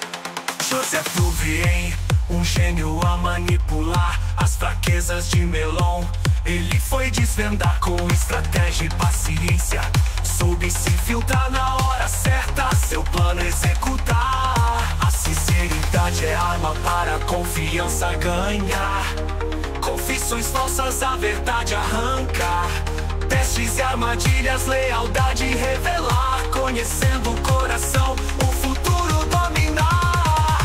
Joseph Duvien, um gênio a manipular as fraquezas de Melon. Ele foi desvendar com estratégia e paciência. Soube se infiltrar na hora certa, seu plano executar. A sinceridade é arma para a confiança ganhar. Confissões falsas a verdade arrancar. Testes e armadilhas, lealdade revelar. Conhecendo o coração, o futuro dominar.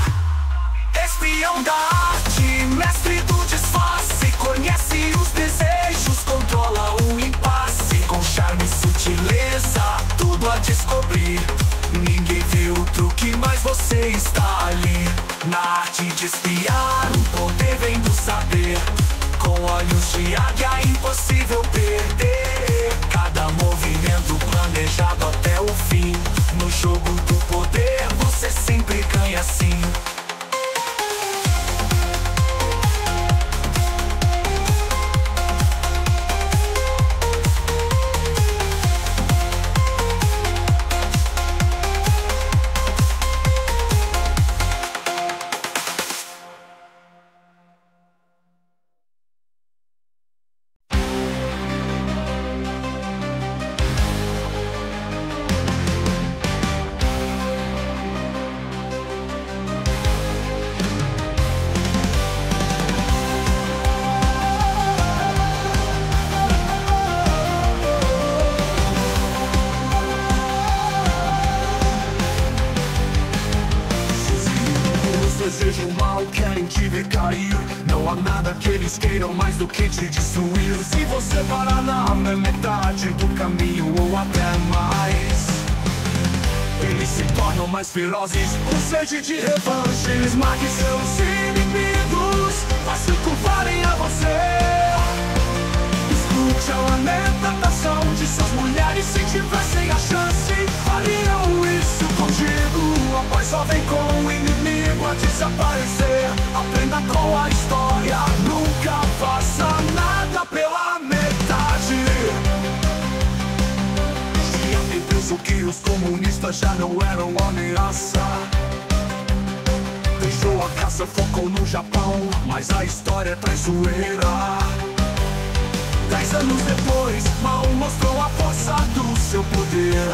Espião da arte, mestre do disfarce, conhece os desejos, controla o impasse. Com charme e sutileza, tudo a descobrir. Ninguém vê o truque, mas você está ali. Na arte de espiar, o poder vem do saber. Com olhos de águia, impossível perder. Cada movimento planejado até o fim. No jogo do poder, você sempre ganha sim. Desejam mal, querem te ver cair. Não há nada que eles queiram mais do que te destruir. Se você parar na metade do caminho ou até mais, eles se tornam mais ferozes, com sede de revanche. Esmague seus inimigos, faça curvarem a você. Escute a lamentação de suas mulheres. Se tivessem a chance, fariam isso. paz só vem com o inimigo a desaparecer. Aprenda com a história, nunca faça nada pela metade. Já me penso que os comunistas já não eram uma ameaça. Deixou a caça, focou no Japão, mas a história é traiçoeira. 10 anos depois, Mao mostrou a força do seu poder.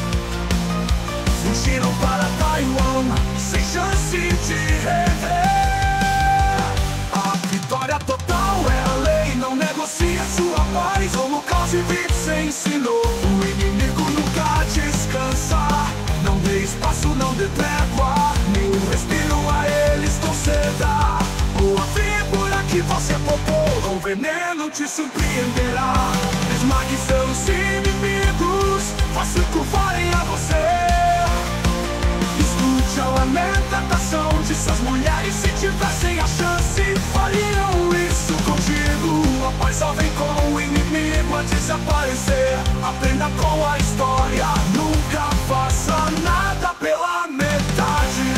Fugiram para Taiwan, sem chance de rever. A vitória total é a lei, não negocia sua paz. O Holocausto ensinou, o inimigo nunca descansa. Não dê espaço, não dê trégua, nenhum respiro a eles conceda. Boa víbora que você popou, o veneno te surpreenderá. Esmague seus inimigos, faça curvarem a você. Escute a lamentação de suas mulheres, se tivessem a chance, fariam isso contigo. A paz só vem com o inimigo a desaparecer. Aprenda com a história, nunca faça nada pela metade.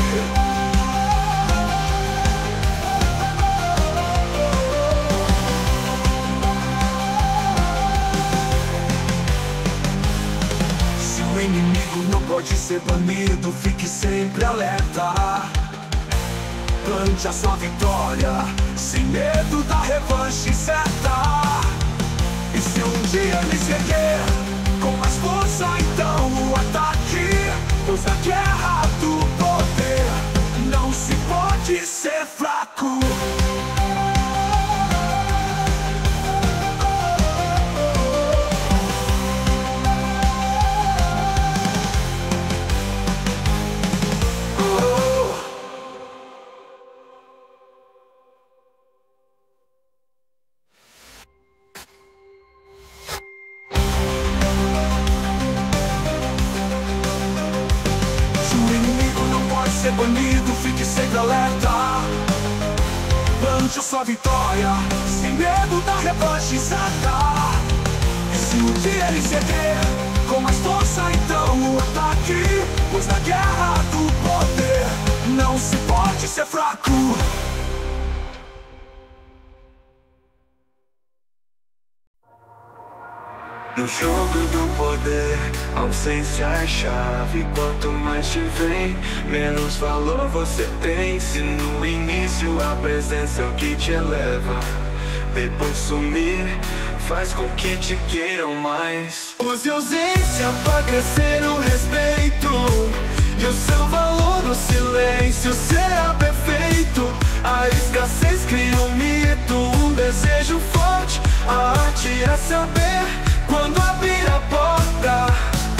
Se o inimigo não pode ser banido, fique sempre alerta. Plante a sua vitória, sem medo da revanche certa. E se um dia ele se erguer com mais força, então o ataque. Pois na guerra do poder não se pode ser fraco. Ser banido, fique sempre alerta. Plante a sua vitória, sem medo da revanche certa. E se um dia ele se erguer com mais força, então o ataque. Pois na guerra do poder não se pode ser fraco. No jogo do poder, a ausência é chave. Quanto mais te vem, menos valor você tem. Se no início a presença é o que te eleva, depois sumir faz com que te queiram mais. Use a ausência pra crescer o respeito, e o seu valor no silêncio será perfeito. A escassez cria um mito, um desejo forte. A arte é saber quando abrir a porta.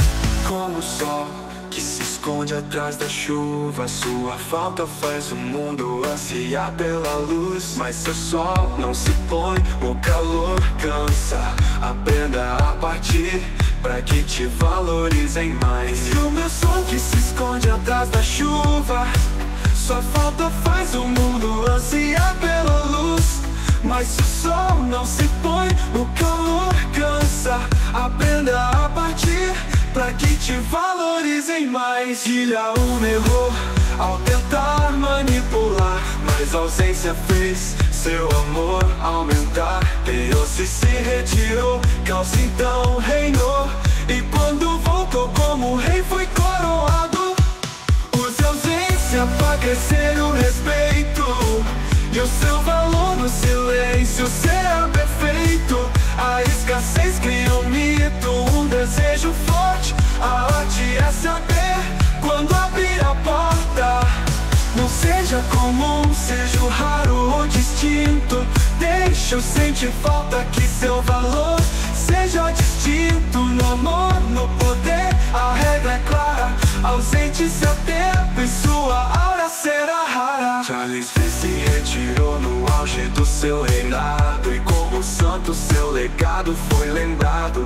Como o sol que se esconde atrás da chuva, sua falta faz o mundo ansiar pela luz. Mas seu sol não se põe, o calor cansa. Aprenda a partir pra que te valorizem mais. E o meu sol que se esconde atrás da chuva, sua falta faz o mundo ansiar pela luz. Mas se o sol não se põe, o calor cansa. Aprenda a partir pra que te valorizem mais. Ilha um errou ao tentar manipular, mas a ausência fez seu amor aumentar. Deus se retirou, Caos então reinou, e quando voltou como rei foi coroado. Use a ausência pra crescer o respeito, e o seu valor no silêncio será perfeito. A escassez cria um mito, um desejo forte. A arte é saber quando abrir a porta. Não seja comum, seja o raro ou distinto. Deixa eu sentir falta, que seu valor seja distinto. No amor, no poder, a regra é clara. Ausente seu tempo e sua aura será rara. Charles se retirou no auge do seu reinado, e como santo seu legado foi lembrado.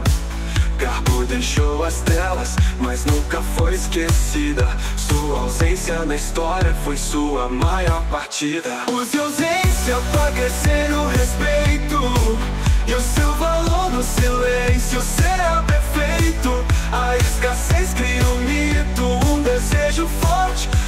Garbo deixou as telas, mas nunca foi esquecida. Sua ausência na história foi sua maior partida. Use a ausência pra crescer o respeito, e o seu valor no silêncio será perfeito. A escassez cria um mito, um desejo forte.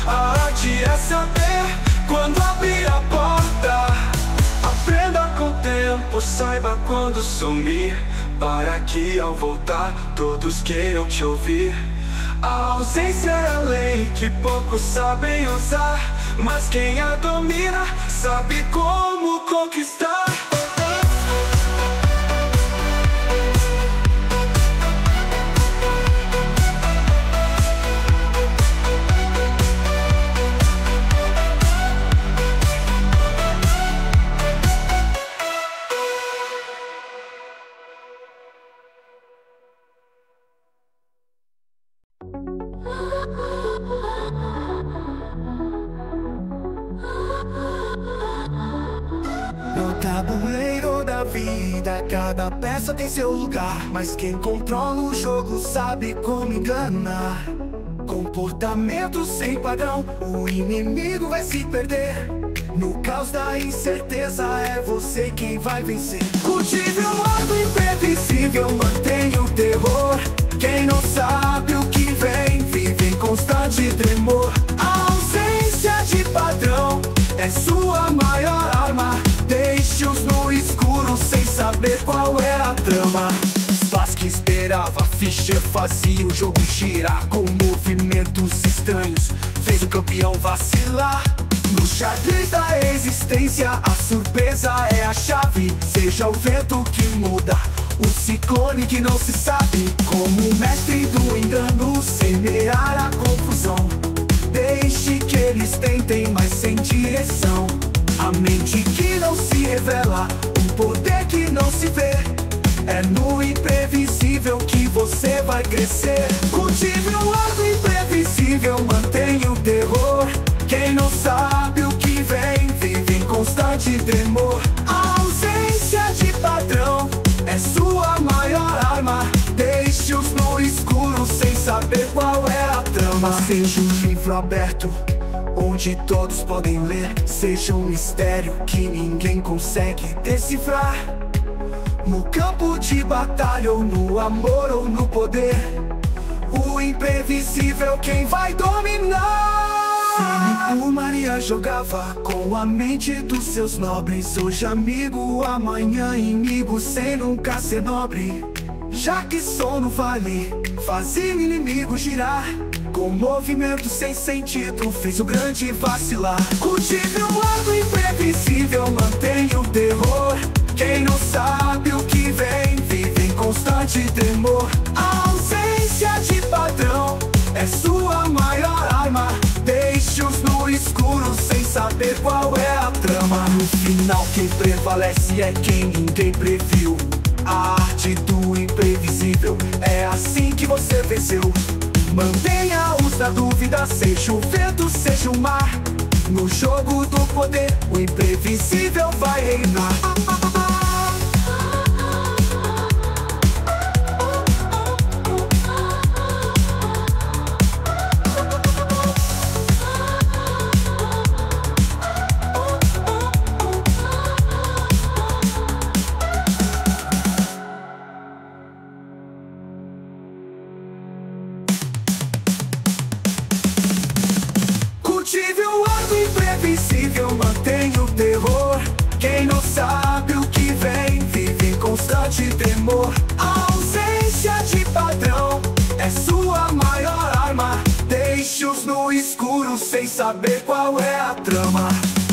saiba quando sumir, para que ao voltar todos queiram te ouvir. A ausência é a lei que poucos sabem usar, mas quem a domina sabe como conquistar. No tabuleiro da vida, cada peça tem seu lugar, mas quem controla o jogo sabe como enganar. Comportamento sem padrão, o inimigo vai se perder. No caos da incerteza é você quem vai vencer. Cultive o lado imprevisível, mantenha o terror. Quem não sabe o que vem, vive em constante tremor. A ausência de padrão é sua maior arma. Deixe-os no escuro sem saber qual é a trama. Faz que esperava, a ficha fazia o jogo girar com movimentos estranhos, fez o campeão vacilar. No xadrez da existência, a surpresa é a chave. Seja o vento que muda, o ciclone que não se sabe. Como o mestre do engano, semear a confusão. Deixe que eles tentem, mas sem direção. A mente que não se revela, um poder que não se vê. É no imprevisível que você vai crescer. Cultive o lado imprevisível, mantenha o terror. Quem não sabe o que vem, vive em constante tremor. A ausência de padrão é sua maior arma. Deixe-os no escuro sem saber qual é a trama. Seja um livro aberto, onde todos podem ler. Seja um mistério que ninguém consegue decifrar. No campo de batalha, ou no amor, ou no poder, o imprevisível quem vai dominar. Filipe Maria jogava com a mente dos seus nobres. Hoje amigo, amanhã inimigo, sem nunca ser nobre. Já que sono vale, fazia o inimigo girar. Com movimento sem sentido, fez o grande vacilar. Cultive o lado imprevisível, mantenha o terror. Quem não sabe o que vem, vive em constante tremor. A ausência de padrão é sua maior arma. Deixe-os no escuro sem saber qual é a trama. No final quem prevalece é quem ninguém previu. A arte do imprevisível, é assim que você venceu. Mantenha-os na dúvida, seja o vento, seja o mar. No jogo do poder, o imprevisível vai reinar. Cultive o lado imprevisível, mantenha o terror. Quem não sabe o que vem, vive em constante tremor. A ausência de padrão é sua maior arma. Deixe-os no escuro sem saber qual é a trama.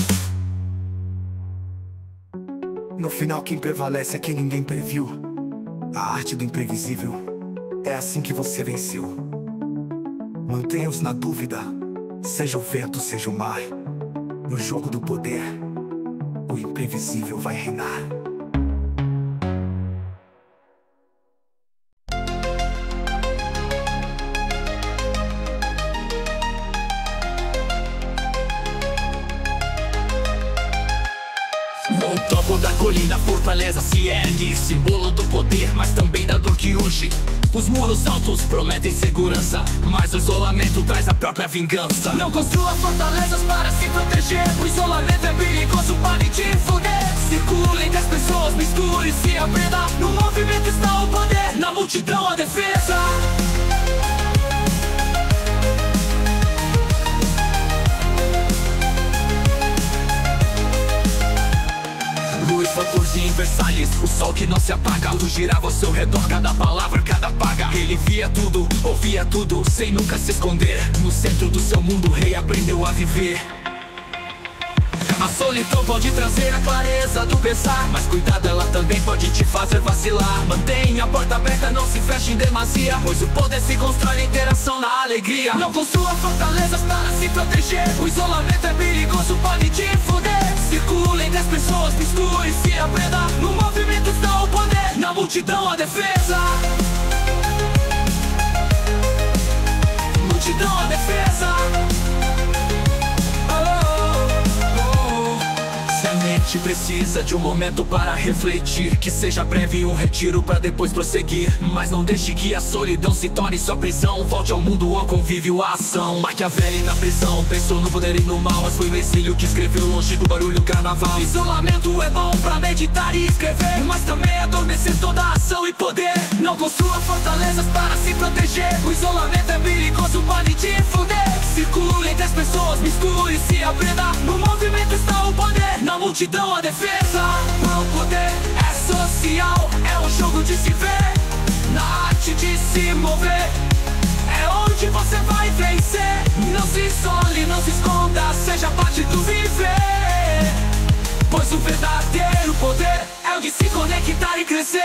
No final quem prevalece é quem ninguém previu. A arte do imprevisível, é assim que você venceu. Mantenha-os na dúvida, seja o vento, seja o mar. No jogo do poder, o imprevisível vai reinar. No topo da colina, fortaleza se ergue, símbolo do poder, mas também da dor que urge. Os muros altos prometem segurança, mas o isolamento traz a própria vingança. Não construa fortalezas para se proteger, o isolamento é perigoso, pare de foder. Circule entre as pessoas, misture, se aprenda. No movimento está o poder, na multidão a defesa. Luz, vapor de Versalhes, luz, o sol que não se apaga. Tudo girava ao seu redor, cada palavra, cada paga. Ele via tudo, ouvia tudo, sem nunca se esconder. No centro do seu mundo, o rei aprendeu a viver. A solidão pode trazer a clareza do pensar, mas cuidado, ela também pode te fazer vacilar. Mantenha a porta aberta, não se feche em demasia, pois o poder se constrói na interação, na alegria. Não construa fortalezas para se proteger, o isolamento é perigoso, pode te fuder. Circula entre as pessoas, misture, se aprenda. No movimento está o poder, na multidão a defesa. Multidão a defesa. A mente precisa de um momento para refletir, que seja breve um retiro para depois prosseguir. Mas não deixe que a solidão se torne sua prisão. Volte ao mundo, ao convívio, à ação. Maquiavelli na prisão pensou no poder e no mal, mas foi o exílio que escreveu longe do barulho carnaval. Isolamento é bom pra meditar e escrever, mas também adormecer toda a ação e poder. Não construa fortalezas para se proteger, o isolamento é perigoso, pode te fuder. Circule entre as pessoas, misture, se aprenda. No movimento está o poder, na multidão a defesa. O poder é social, é um jogo de se ver, na arte de se mover. É onde você vai vencer. Não se isole, não se esconda, seja parte do viver, pois o verdadeiro poder é o de se conectar e crescer.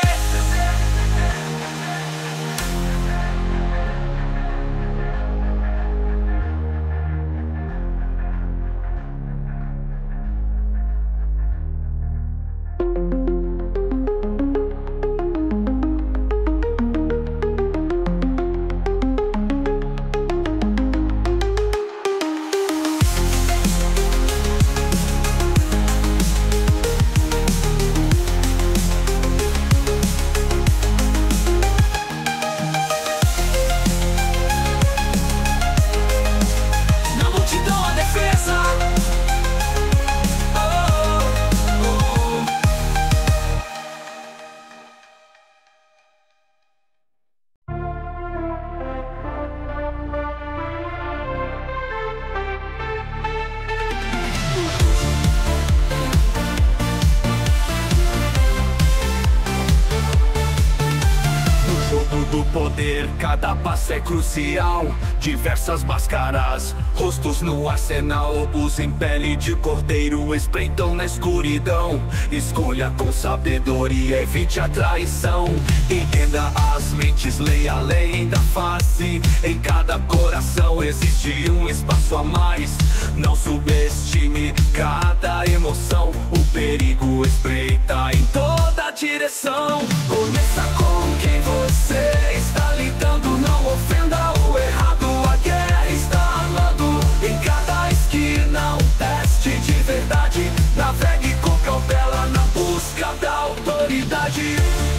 Do poder, cada passo é crucial. Diversas máscaras, rostos no arsenal. Lobos em pele de cordeiro espreitam na escuridão. Escolha com sabedoria, evite a traição. Entenda as mentes, leia além da face. Em cada coração existe um espaço a mais. Não subestime cada emoção, o perigo espreita em toda direção. Começa com quem você está lidando, não ofenda o errado. A guerra está armando em cada esquina, um teste de verdade. Navegue com cautela na busca da autoridade.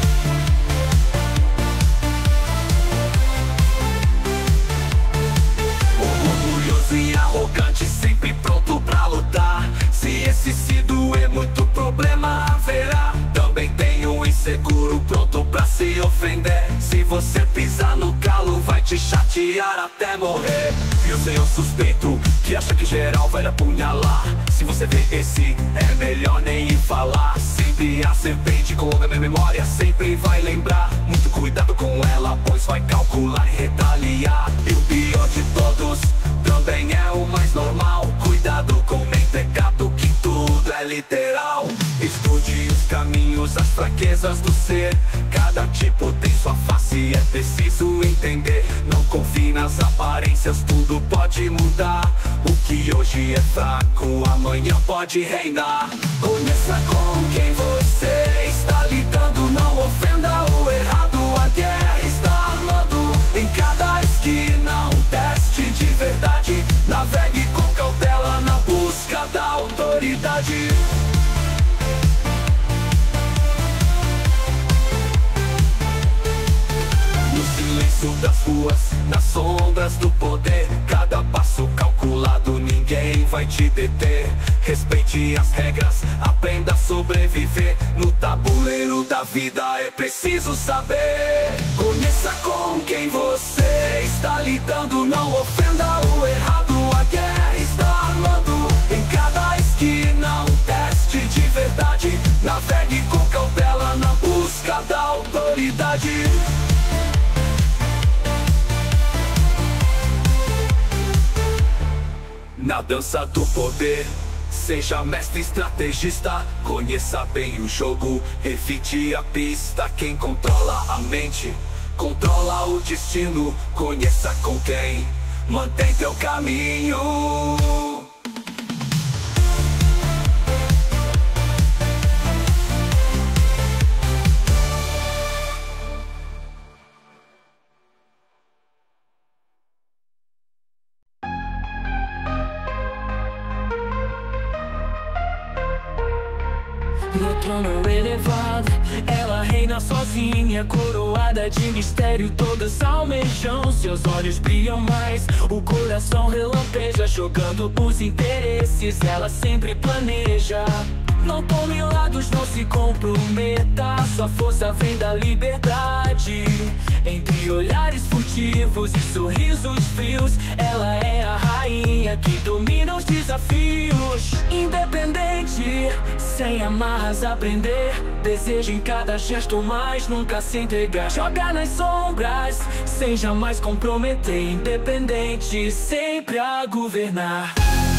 Orgulhoso e arrogante, sempre pronto pra lutar. Se esse se doer, muito problema haverá. Também tem um inseguro pronto pra se ofender. Se você pisar no calo, vai te chatear até morrer. E o senhor suspeito, que acha que geral vai lhe apunhalar. Se você vê esse, é melhor nem ir falar. Sempre a serpente com a memória sempre vai lembrar. Muito cuidado com ela, pois vai calcular e retaliar. E o pior de todos também é o mais normal. Cuidado com o mentecado, que tudo é literal. Estude os caminhos, as fraquezas do ser. Cada tipo tem sua face, é preciso entender. Não confie nas aparências, tudo pode mudar. O que hoje é fraco, amanhã pode reinar. Conheça com quem você está lidando, não ofenda o errado. A guerra está armando em cada esquina, um teste de verdade. Navegue com cautela na busca da autoridade. Das ruas, nas sombras do poder, cada passo calculado, ninguém vai te deter. Respeite as regras, aprenda a sobreviver. No tabuleiro da vida é preciso saber. Conheça com quem você está lidando, não ofenda o errado. A guerra está armando em cada esquina, um teste de verdade. Navegue com cautela na dança do poder. Seja mestre estrategista, conheça bem o jogo, evite a pista. Quem controla a mente, controla o destino. Conheça com quem mantém teu caminho. No trono elevado, ela reina sozinha, coroada de mistério, todas almejam. Seus olhos brilham mais, o coração relampeja, jogando os interesses, ela sempre planeja. Não tome lados, não se comprometa, sua força vem da liberdade. Entre olhares furtivos e sorrisos frios, ela é a rainha que domina os desafios. Independente, sem amarras aprender, deseja em cada gesto mais, nunca se entregar. Joga nas sombras, sem jamais comprometer. Independente, sempre a governar.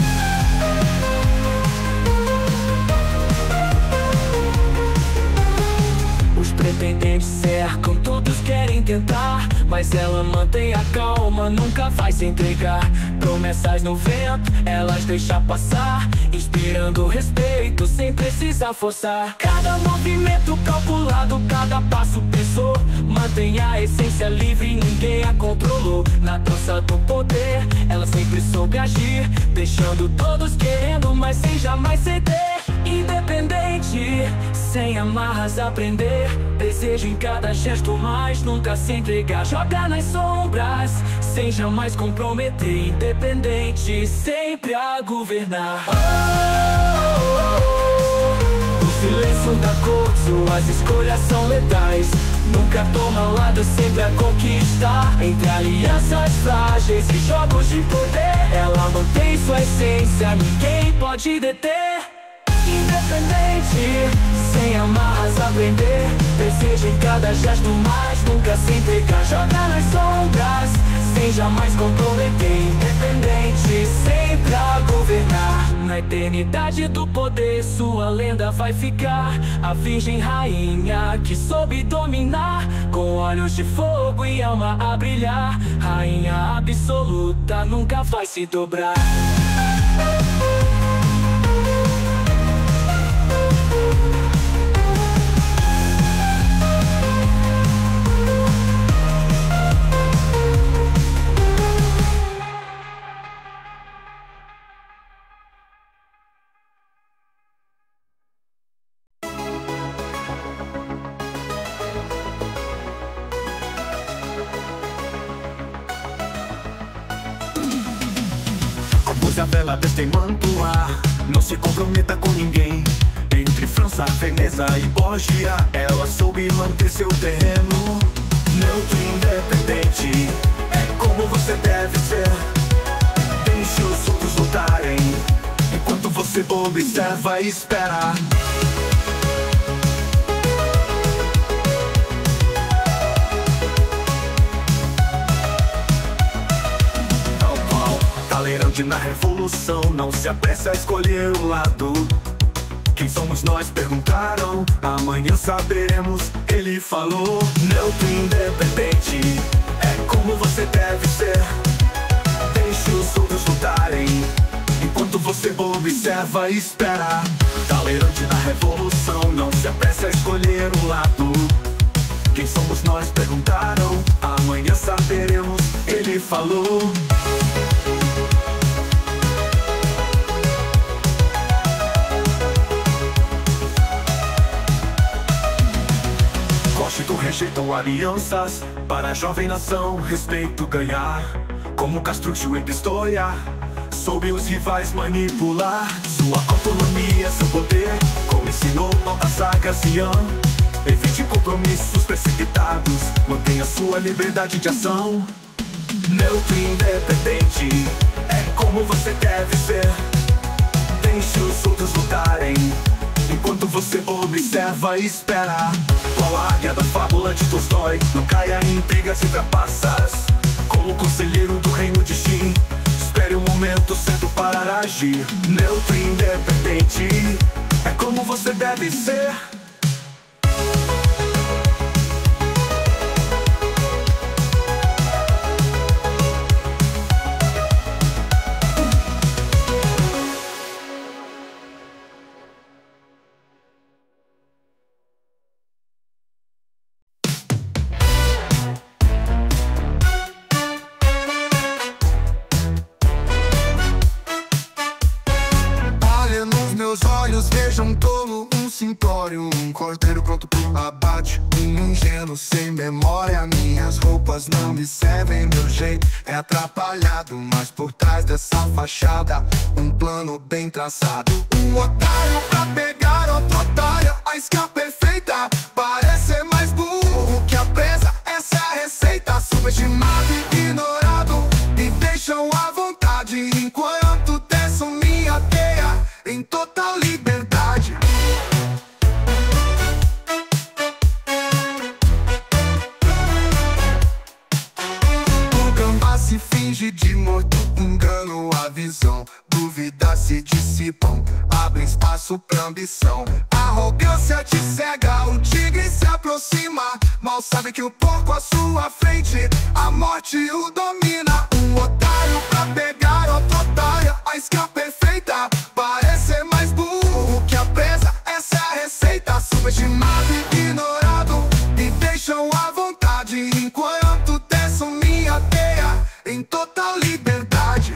Os pretendentes cercam, todos querem tentar, mas ela mantém a calma, nunca vai se entregar. Promessas no vento, elas deixa passar, inspirando respeito sem precisar forçar. Cada movimento calculado, cada passo pensou, mantém a essência livre, ninguém a controlou. Na dança do poder, ela sempre soube agir, deixando todos querendo, mas sem jamais ceder. Independente, sem amarras aprender, desejo em cada gesto mais, nunca se entregar. Joga nas sombras, sem jamais comprometer. Independente, sempre a governar. O silêncio da cor, suas escolhas são letais. Nunca toma lado, sempre a conquistar. Entre alianças frágeis e jogos de poder, ela mantém sua essência, ninguém pode deter. Independente, sem amarras aprender, deseja em cada gesto mais, nunca se entregar. Joga nas sombras, sem jamais comprometer. Independente, sempre a governar. Na eternidade do poder, sua lenda vai ficar. A virgem rainha que soube dominar, com olhos de fogo e alma a brilhar. Rainha absoluta, nunca vai se dobrar. Use a vela deste mantuar, não se comprometa com ninguém. Entre França, Veneza e Borgia, ela soube manter seu terreno. Neutro e independente, é como você deve ser. Deixe os outros lutarem, enquanto você observa e espera. Talheirante na revolução, não se apresse a escolher um lado. Quem somos nós, perguntaram, amanhã saberemos, ele falou. Neutro e independente, é como você deve ser. Deixe os outros lutarem, enquanto você observa e espera. Talheirante na revolução, não se apresse a escolher um lado. Quem somos nós, perguntaram, amanhã saberemos, ele falou. Rejeitam alianças, para a jovem nação respeito ganhar. Como Castruccio em Pistoia, soube os rivais manipular. Sua autonomia, seu poder, como ensinou a saga Zian. Evite compromissos precipitados, mantenha sua liberdade de ação. Neutro e independente, é como você deve ser. Deixe os outros lutarem, enquanto você observa e espera. Qual a águia da fábula de Tolstói, não caia em intrigas e trapaças. Como conselheiro do reino de Xin, espere o momento certo para agir. Neutro e independente, é como você deve ser. Meus olhos vejam um tolo, um simplório, um cordeiro pronto pro abate, um ingênuo sem memória. Minhas roupas não me servem, meu jeito é atrapalhado, mas por trás dessa fachada um plano bem traçado. Um otário pra pegar outro otário, a isca perfeita parece ser mais burro que a presa. Essa é a receita, subestimado e ignorado, me deixam à vontade enquanto desço minha teia em total liberdade. O gambá se finge de morto, engano a visão. Dúvidas se dissipam, abrem espaço pra ambição. Arrogância te cega, o tigre se aproxima. Mal sabe que o porco à sua frente, a morte o domina. Um otário pra pegar outro otário, a isca perfeita parece ser mais burro que a presa. Essa é a receita, subestimado e ignorado, me deixam à vontade enquanto desço minha teia em total liberdade.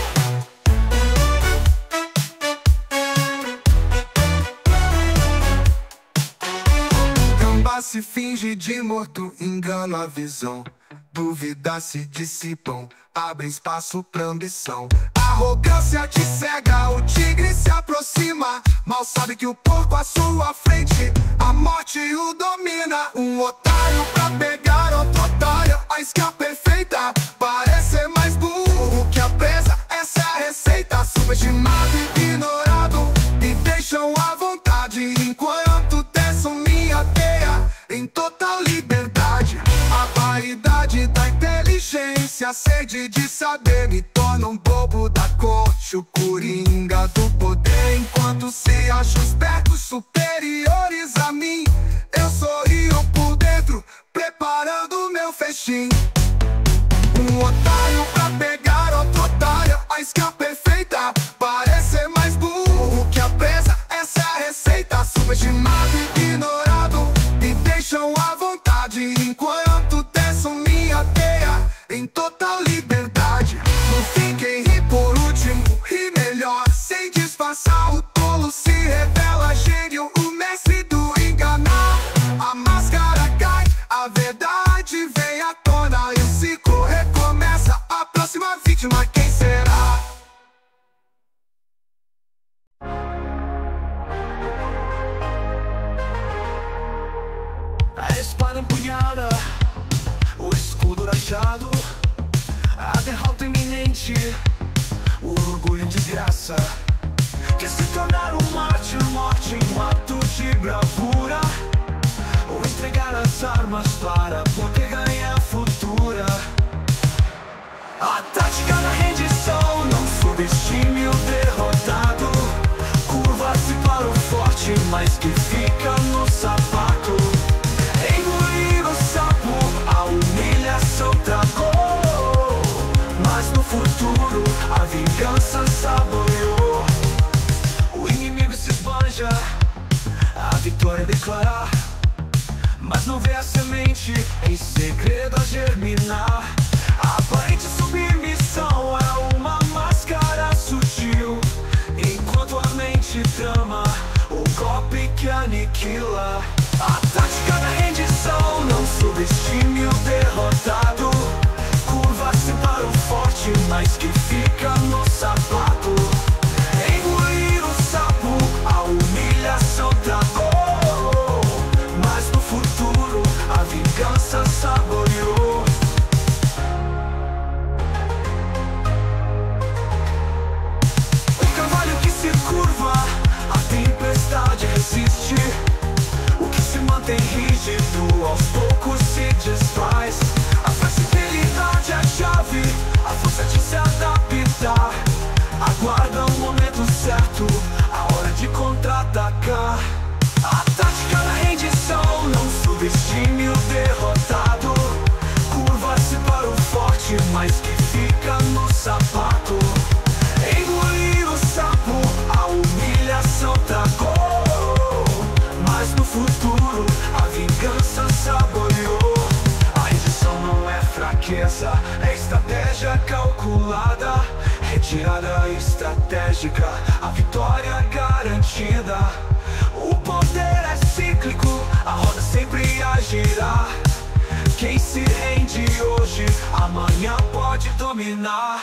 Gambá se finge de morto, engano a visão. Dúvidas se dissipam, abrem espaço pra ambição. Arrogância te cega, o tigre se aproxima. Mal sabe que o porco à sua frente, a morte o domina. Um otário pra pegar outro otário, a isca perfeita parece ser mais burro que a presa. Essa é a receita, subestimado e ignorado, me deixam à vontade enquanto desço minha teia em total liberdade. A vaidade da inteligência, a sede de saber me torna um bobo da corte, o coringa do poder. Enquanto se acham espertos superiores a mim, eu sorrio por dentro, preparando meu festim. Um otário pra pegar outro otário, a isca perfeita parece ser mais burro que a presa. Essa é a receita, subestimado e ignorado, me deixam à vontade enquanto desço minha teia em total liberdade. No fim quem ri por último, ri melhor. Sem disfarçar, o tolo se revela gênio, o mestre do enganar. A máscara cai, a verdade vem à tona e o ciclo recomeça. A próxima vítima quem será? A espada empunhada, o escudo rachado, a derrota iminente, o orgulho em desgraça. Quer se tornar um mártir, morte em um ato de bravura, ou entregar as armas para poder ganhar futura. A tática da rendição, não subestime o derrotado. Curva-se para o forte, mas que fica no sapato. Engolir o sapo, a humilhação tragou, mas no futuro a vingança saboreou. O inimigo se esbanja, a vitória declarar, mas não vê a semente em segredo a germinar. A aparente submissão é uma máscara sutil, enquanto a mente trama o golpe que aniquila. A tática da rendição, não subestime o derrotado. Curva-se para o forte, mas que fica no sapato. Engolir o sapo, a humilhação tragou, mas no futuro a vingança saboreou. O cavalo que se curva, a tempestade resiste. O que se mantém rígido, aos poucos se desfaz. A flexibilidade é a chave, a força de se adaptar. retirada estratégica, a vitória garantida. O poder é cíclico, a roda sempre a girar. Quem se rende hoje, amanhã pode dominar.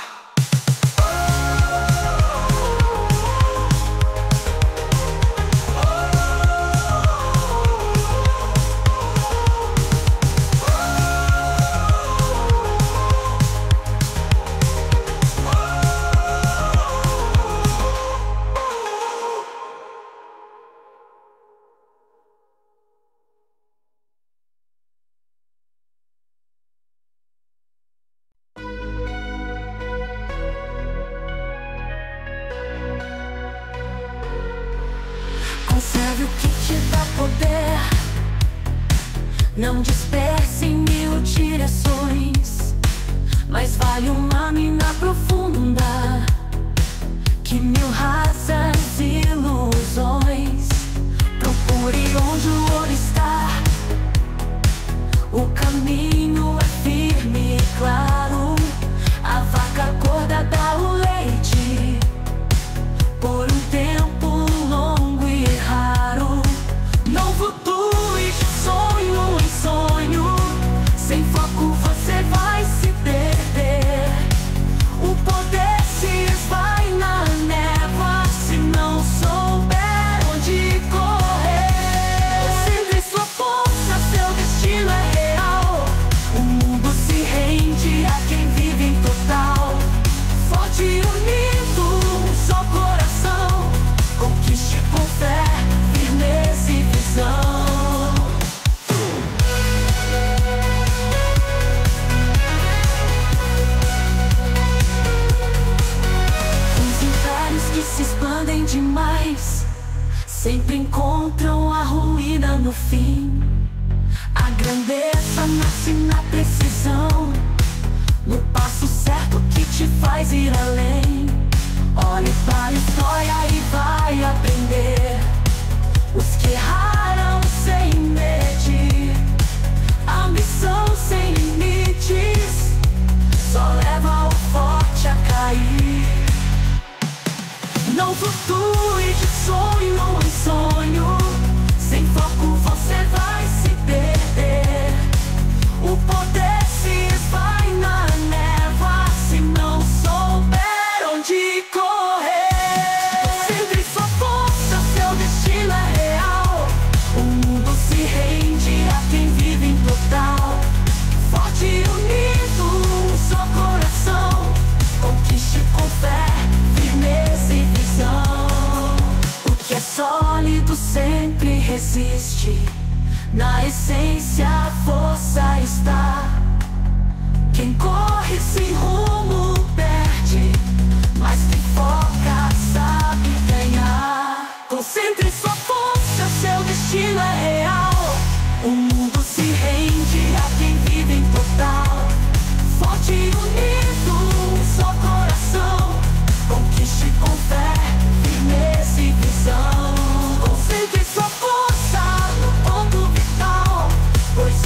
Conserve o que te dá poder. Não disperse em mil direções. Mais vale uma mina profunda que mil rasas e ilusões. Procure onde o ouro está. O caminho é firme e claro. A vaca gorda dá o leite por um tempo longo e raro. Não flutuie de sonho em sonho. Sem foco você vai se perder. O poder se esvai na névoa se não souber onde correr. Concentre sua força, seu destino é real. O mundo se rende a quem vive em total. Forte e unido, um só coração. Conquiste com fé, firmeza e visão. Os impérios que se expandem demais sempre encontram a ruína no fim. A grandeza nasce na precisão, no passo certo que te faz ir além. Olhe para a história e vai aprender. Os que erraram sem medir, ambição sem limites, só leva o forte a cair. Não flutue de sonho em sonho. Sem foco você vai se perder. O poder se esvai na névoa se não souber onde correr. Sempre sua força, seu destino é real. O mundo se rende a quem vive em total. Forte e unido, um só coração. Conquiste com fé, firmeza e visão. O que é sólido sempre resiste. Na essência a força está. Quem corre sem rumo perde, mas quem foca sabe ganhar. Concentre sua força, seu destino é real. O mundo se rende a quem vive em total. Forte e unido, um só coração. Conquiste com fé, firmeza e visão. Concentre sua força no ponto vital, pois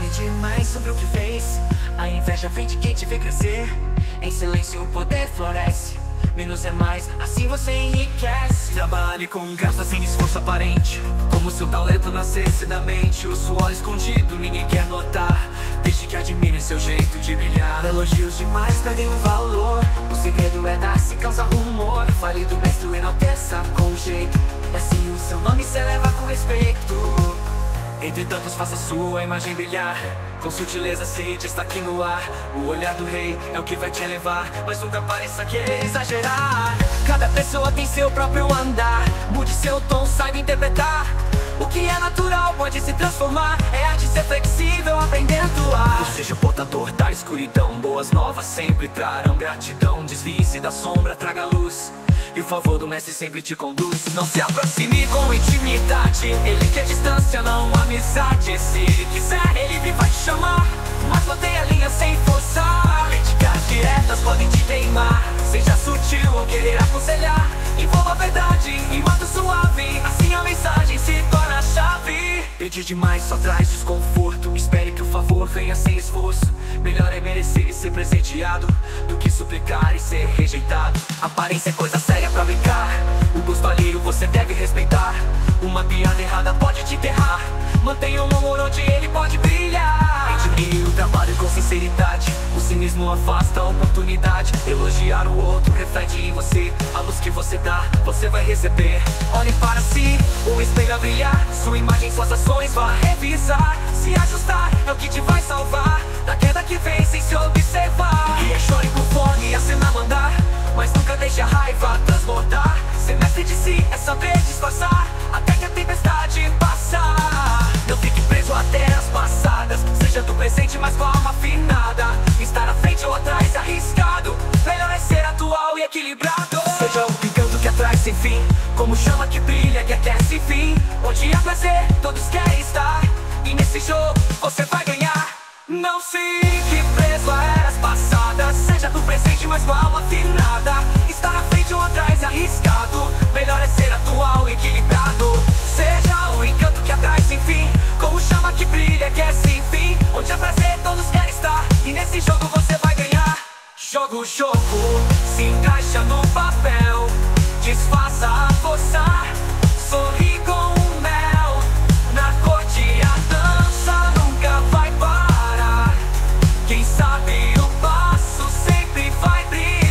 demais sobre o que fez. A inveja vem de quem te vê crescer. Em silêncio o poder floresce. Menos é mais, assim você enriquece. Trabalhe com graça sem esforço aparente, como se o talento nascesse da mente. O suor escondido ninguém quer notar, deixe que admire seu jeito de brilhar. Elogios demais perdem o valor. O segredo é dar se causa rumor. Fale do mestre, enalteça com jeito, e assim o seu nome se eleva com respeito. Entre tantos faça sua imagem brilhar, com sutileza se destaque no ar. O olhar do rei é o que vai te elevar, mas nunca pareça querer exagerar. Cada pessoa tem seu próprio andar, mude seu tom, saiba interpretar. O que é natural pode se transformar, é arte ser flexível, aprendendo a. Seja o portador da escuridão, boas novas sempre trarão gratidão. Desvie-se da sombra, traga luz, e o favor do mestre sempre te conduz. Não se aproxime com intimidade, ele quer distância, não amizade. Se quiser, ele vai te chamar, mas mantenha a linha sem forçar. Críticas diretas podem te queimar, seja sutil ou querer aconselhar. Envolva a verdade em modo suave, assim a mensagem se torna a chave. Pedir demais só traz desconforto, espere que o favor venha sem esforço. Melhor é merecer e ser presenteado, do que suplicar e ser rejeitado. Aparência é coisa séria pra brincar, o gosto alheio você deve respeitar. Uma piada errada pode te enterrar, mantenha um amor onde ele pode brilhar. Admire o trabalho com sinceridade, o cinismo afasta a oportunidade. Elogiar o outro reflete em você, a luz que você dá, você vai receber. Olhe para si, o espelho a brilhar, sua imagem, suas ações vá revisar. Se ajustar é o que te vai salvar, da queda que vem sem se observar. E chore por fome e a cena mandar, mas nunca deixe a raiva transbordar. Ser mestre de si é saber disfarçar, até que a tempestade passar. Não fique preso a terras passadas, seja do presente mas com a alma afinada. Estar à frente ou atrás é arriscado, melhor é ser atual e equilibrado. Seja o encanto que atrai sem fim, como chama que brilha que até se fim. Onde há prazer todos querem estar, e nesse jogo você vai ganhar. Não fique preso a eras passadas, seja do presente mas com a alma afinada. Estar à frente ou atrás é arriscado, melhor é ser atual e equilibrado. Seja o encanto que atrai sem fim, como chama que brilha que é sem fim. Onde há prazer todos querem estar, e nesse jogo você vai ganhar. Joga o jogo, se encaixa no papel, disfarça a forçar, sorri com o mel. Na corte a dança nunca vai parar, quem sabe o passo sempre vai brilhar.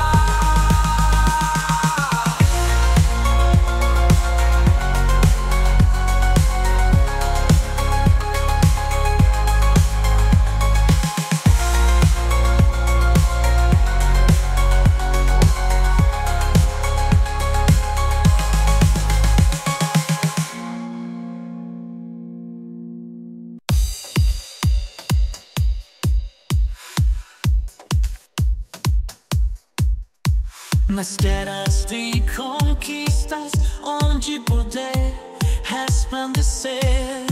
Nas terras de conquistas, onde poder resplandecer,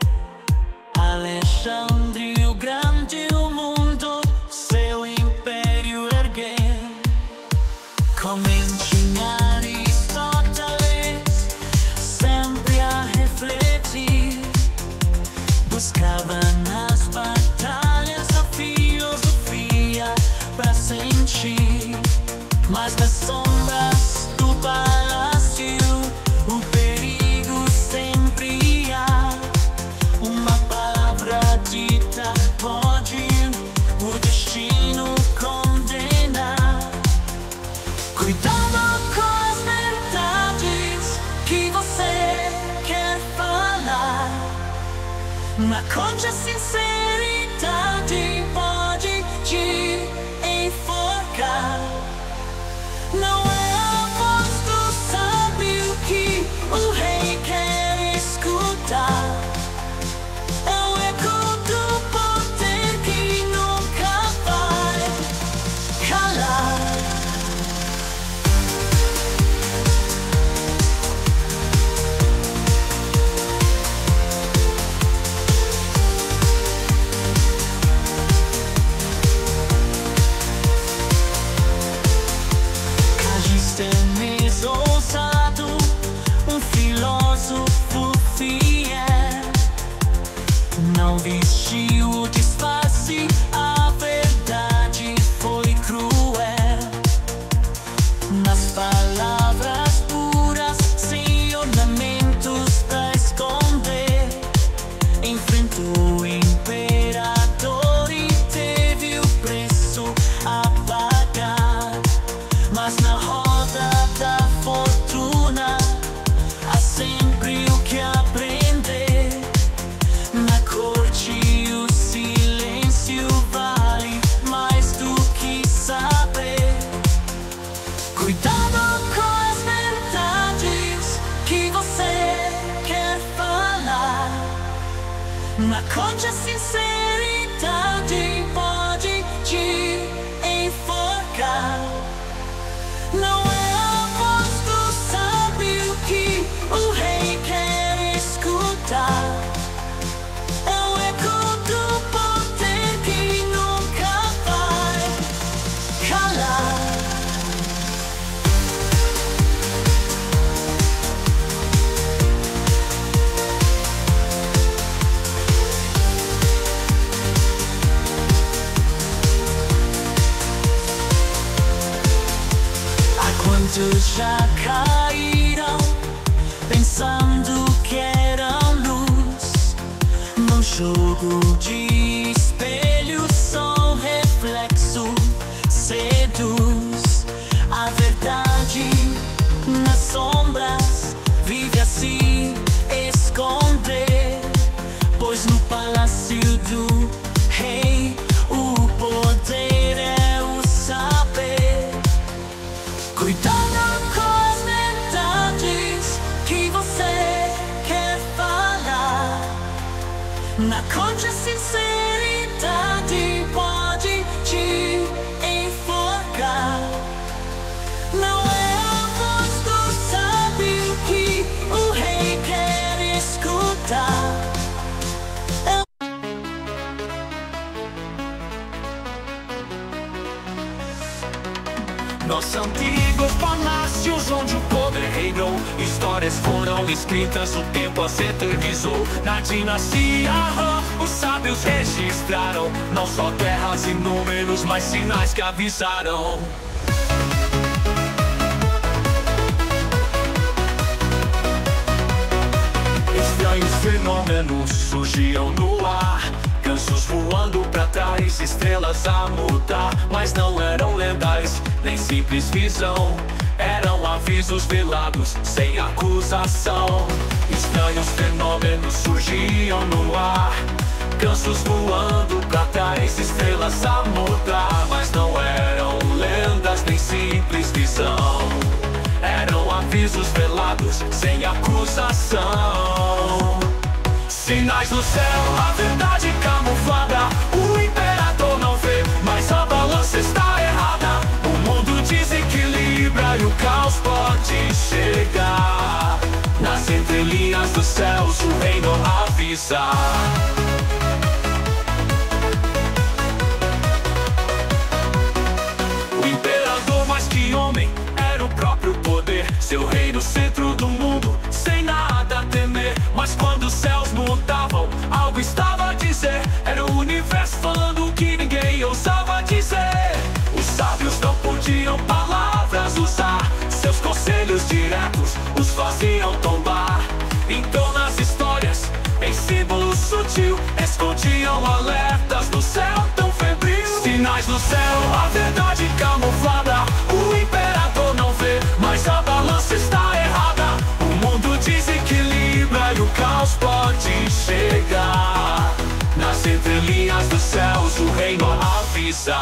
Alexandre o Grande, o mundo, seu império erguer. Comente em Aristóteles, sempre a refletir, buscava nas batalhas a filosofia pra sentir. Mas nas sombras do palácio, o perigo sempre há. Uma palavra dita pode o destino condenar. Cuidado com as verdades que você quer falar. Na corte a sinceridade pode te enforcar. Não é a voz do sábio que o rei quer escutar, é o eco do poder que nunca vai calar. conte sinceridade pode te enforcar. Não é a voz do sábio que o rei quer escutar. É o eco do poder que nunca vai calar. Quantos já caíram pensando que eram luz? Num jogo de espelhos só reflexo seduz. A verdade nas sombras vive a se esconder, pois no palácio do rei o poder é o saber. Cuidado com as verdades que você quer falar. Na conte a sinceridade pode te enforcar. Não é a voz do sábio que o rei quer escutar. Nos antigos palácios onde o poder reinou, histórias foram escritas, o tempo as eternizou. Na dinastia Han, os sábios registraram não só terras e números, mas sinais que avisaram. Estranhos fenômenos surgiam no ar, gansos voando pra trás, estrelas a mudar. Mas não eram lendários, nem simples visão, eram avisos velados, sem acusação. Estranhos fenômenos surgiam no ar, gansos voando pra trás, estrelas a mudar. Mas não eram lendas, nem simples visão, eram avisos velados, sem acusação. Sinais no céu, a verdade camuflada. O imperador não vê, mas a balança está errada. O mundo desequilibra e o caos pode chegar. Nas entrelinhas dos céus o reino avisa. O imperador, mais que homem, era o próprio poder. Seu rei no centro do mundo, sem nada a temer. Mas quando os céus mudavam, algo estava a dizer. Era o universo falando o que ninguém ousava dizer. Os sábios não podiam palavras usar, seus conselhos diretos os faziam tombar. Então nas histórias, em símbolo sutil, escondiam alertas no céu tão febril. Sinais no céu, a verdade camuflada. O imperador não vê, mas a balança está errada. O mundo desequilibra e o caos pode chegar. Nas entrelinhas dos céus o reino avisa.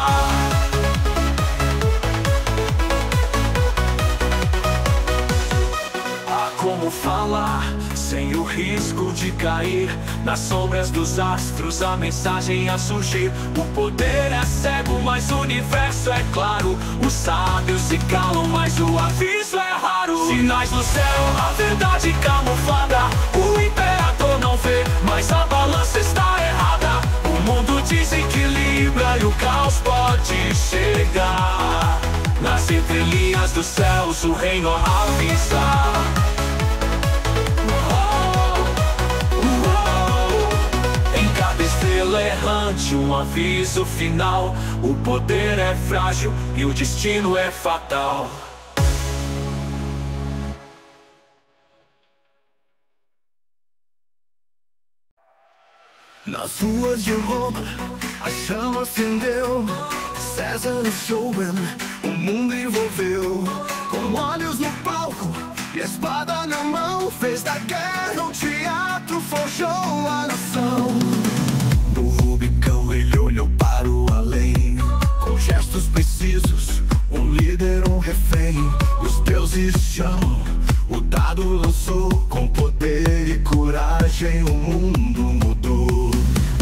Há como falar sem o risco de cair. Nas sombras dos astros a mensagem a surgir. O poder é cego, mas o universo é claro. Os sábios se calam, mas o aviso é raro. Sinais no céu, a verdade camuflada. O imperador não vê, mas a balança está errada. O mundo desequilibra e o caos pode chegar. Nas entrelinhas dos céus o reino avisa. Estrela errante, um aviso final. O poder é frágil e o destino é fatal. Nas ruas de Roma, a chama acendeu. César o showman, o mundo envolveu. Com olhos no palco e a espada na mão, fez da guerra um teatro, forjou a nação. Do Rubicão ele olhou para o além, com gestos precisos, um líder, um refém. Os deuses chamam, o dado lançou. Com poder e coragem o mundo mudou.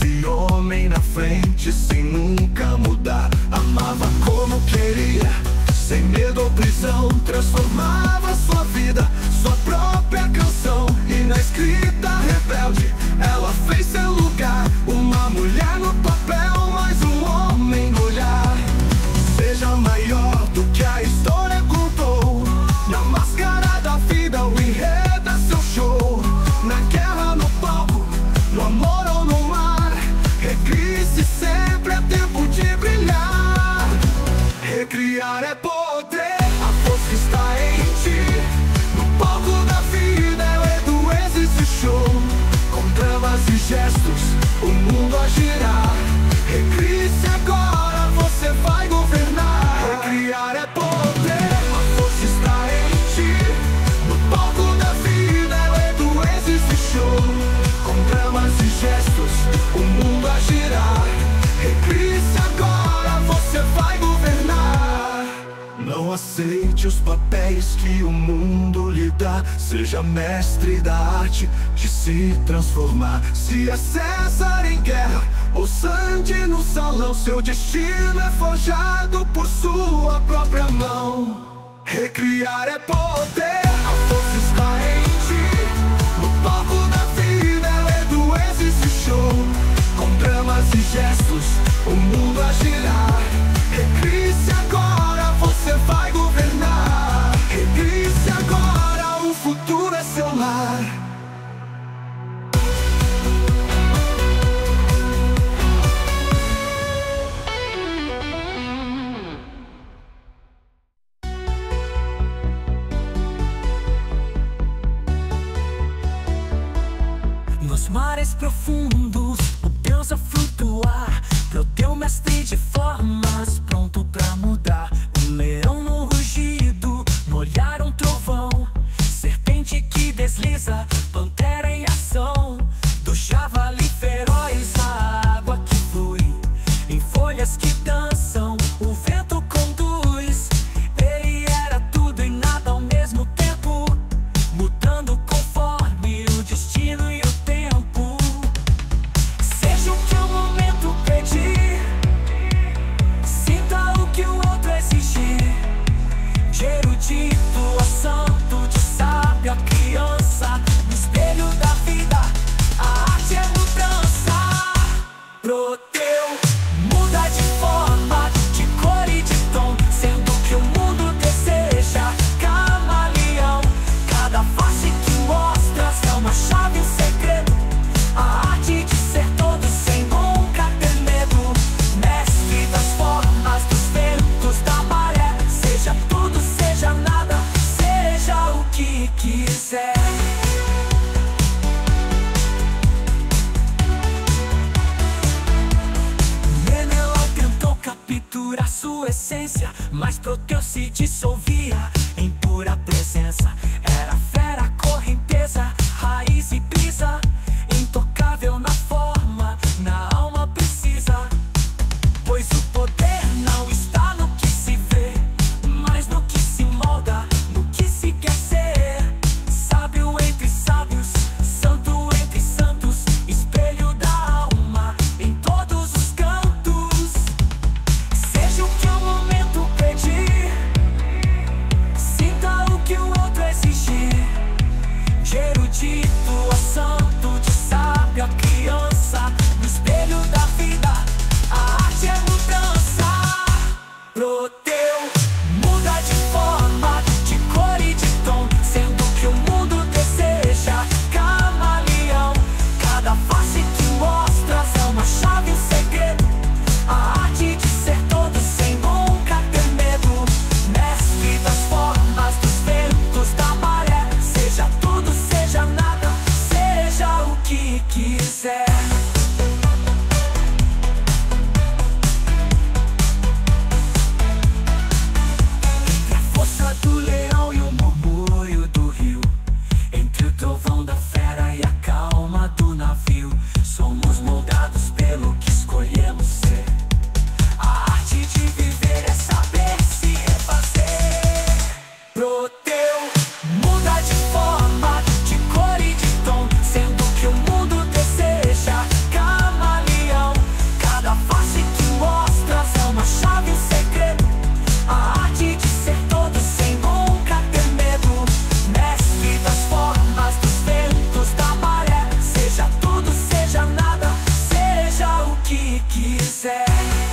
esse homem na frente sem nunca mudar. Amava como queria, sem medo ou prisão. Transformava sua vida, sua própria canção. E na escrita rebelde, ela fez seu lugar. Uma mulher no papel, mais um homem no olhar. Seja maior do que a história contou. Na máscara da vida, o enredo é seu show. Na guerra, no palco, no amor ou no mar. Recrie-se sempre, é tempo de brilhar. Recriar é poder, a força está em ti. No palco da vida, é do esse show. Com dramas e gestos, o mundo a girar. Recrie-se agora, você vai governar. Recriar é poder, a força está em ti. No palco da vida, é do esse show. Com dramas e gestos, o mundo a girar. Recrie-se agora, você vai governar. Não aceite os papéis que o mundo lhe dá. Seja mestre da arte de se transformar. Se é César em guerra ou Sandy no salão, seu destino é forjado por sua própria mão. Recriar é poder, a força está em ti. No palco da vida, é do esse show. Com dramas e gestos, o mundo a girar. Recrie-se agora, você vai governar. Recrie-se agora, o futuro é seu lar. Nos mares profundos, o Deus a flutuar. Proteu mestre de formas, pronto pra mudar. Um leão no rugido, no olhar um trovão. Serpente que desliza, pantera em ação. Do javali feroz, a água que flui. Em folhas que dançam, o vento conduz. Ele era tudo e nada ao mesmo tempo, mudando conforme o destino e o tempo. Seja o que o momento pedir, sinta o que o outro exigir. De erudito a santo, de sábio a criança. No espelho da vida, a arte é mudança. Proteu, muda de forma, de cor e de tom, sendo o que o mundo deseja. Camaleão, cada face que mostras é uma chave, um segredo. A arte de ser todo sem nunca ter medo. Mestre das formas, dos ventos, da maré. Seja tudo, seja nada, seja o que quiser. Menelau tentou capturar sua essência, mas Proteu se dissolvia em pura presença. Era fera, correnteza, raiz e brisa. Intocável na forma, na alma precisa. Pois o poder não está no que se vê, mas no que se molda, no que se quer ser. Sábio entre sábios, santo entre santos. Espelho da alma em todos os cantos. Seja o que o momento pedir, quiser.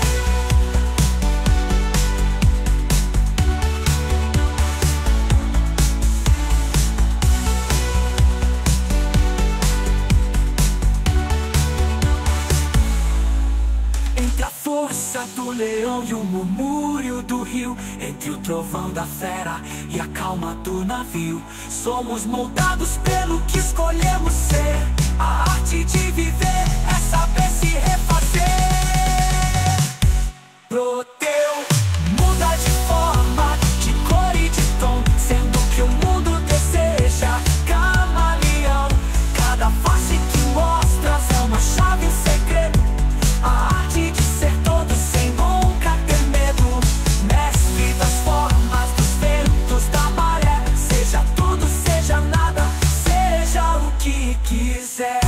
Entre a força do leão e o murmúrio do rio, entre o trovão da fera e a calma do navio, somos moldados pelo que escolhemos ser. A arte de viver é saber se refazer. Proteu muda de forma, de cor e de tom, sendo que o mundo deseja camaleão. Cada face que mostras é uma chave, um segredo. A arte de ser todo sem nunca ter medo. Mestre das formas, dos ventos, da maré. Seja tudo, seja nada, seja o que quiser.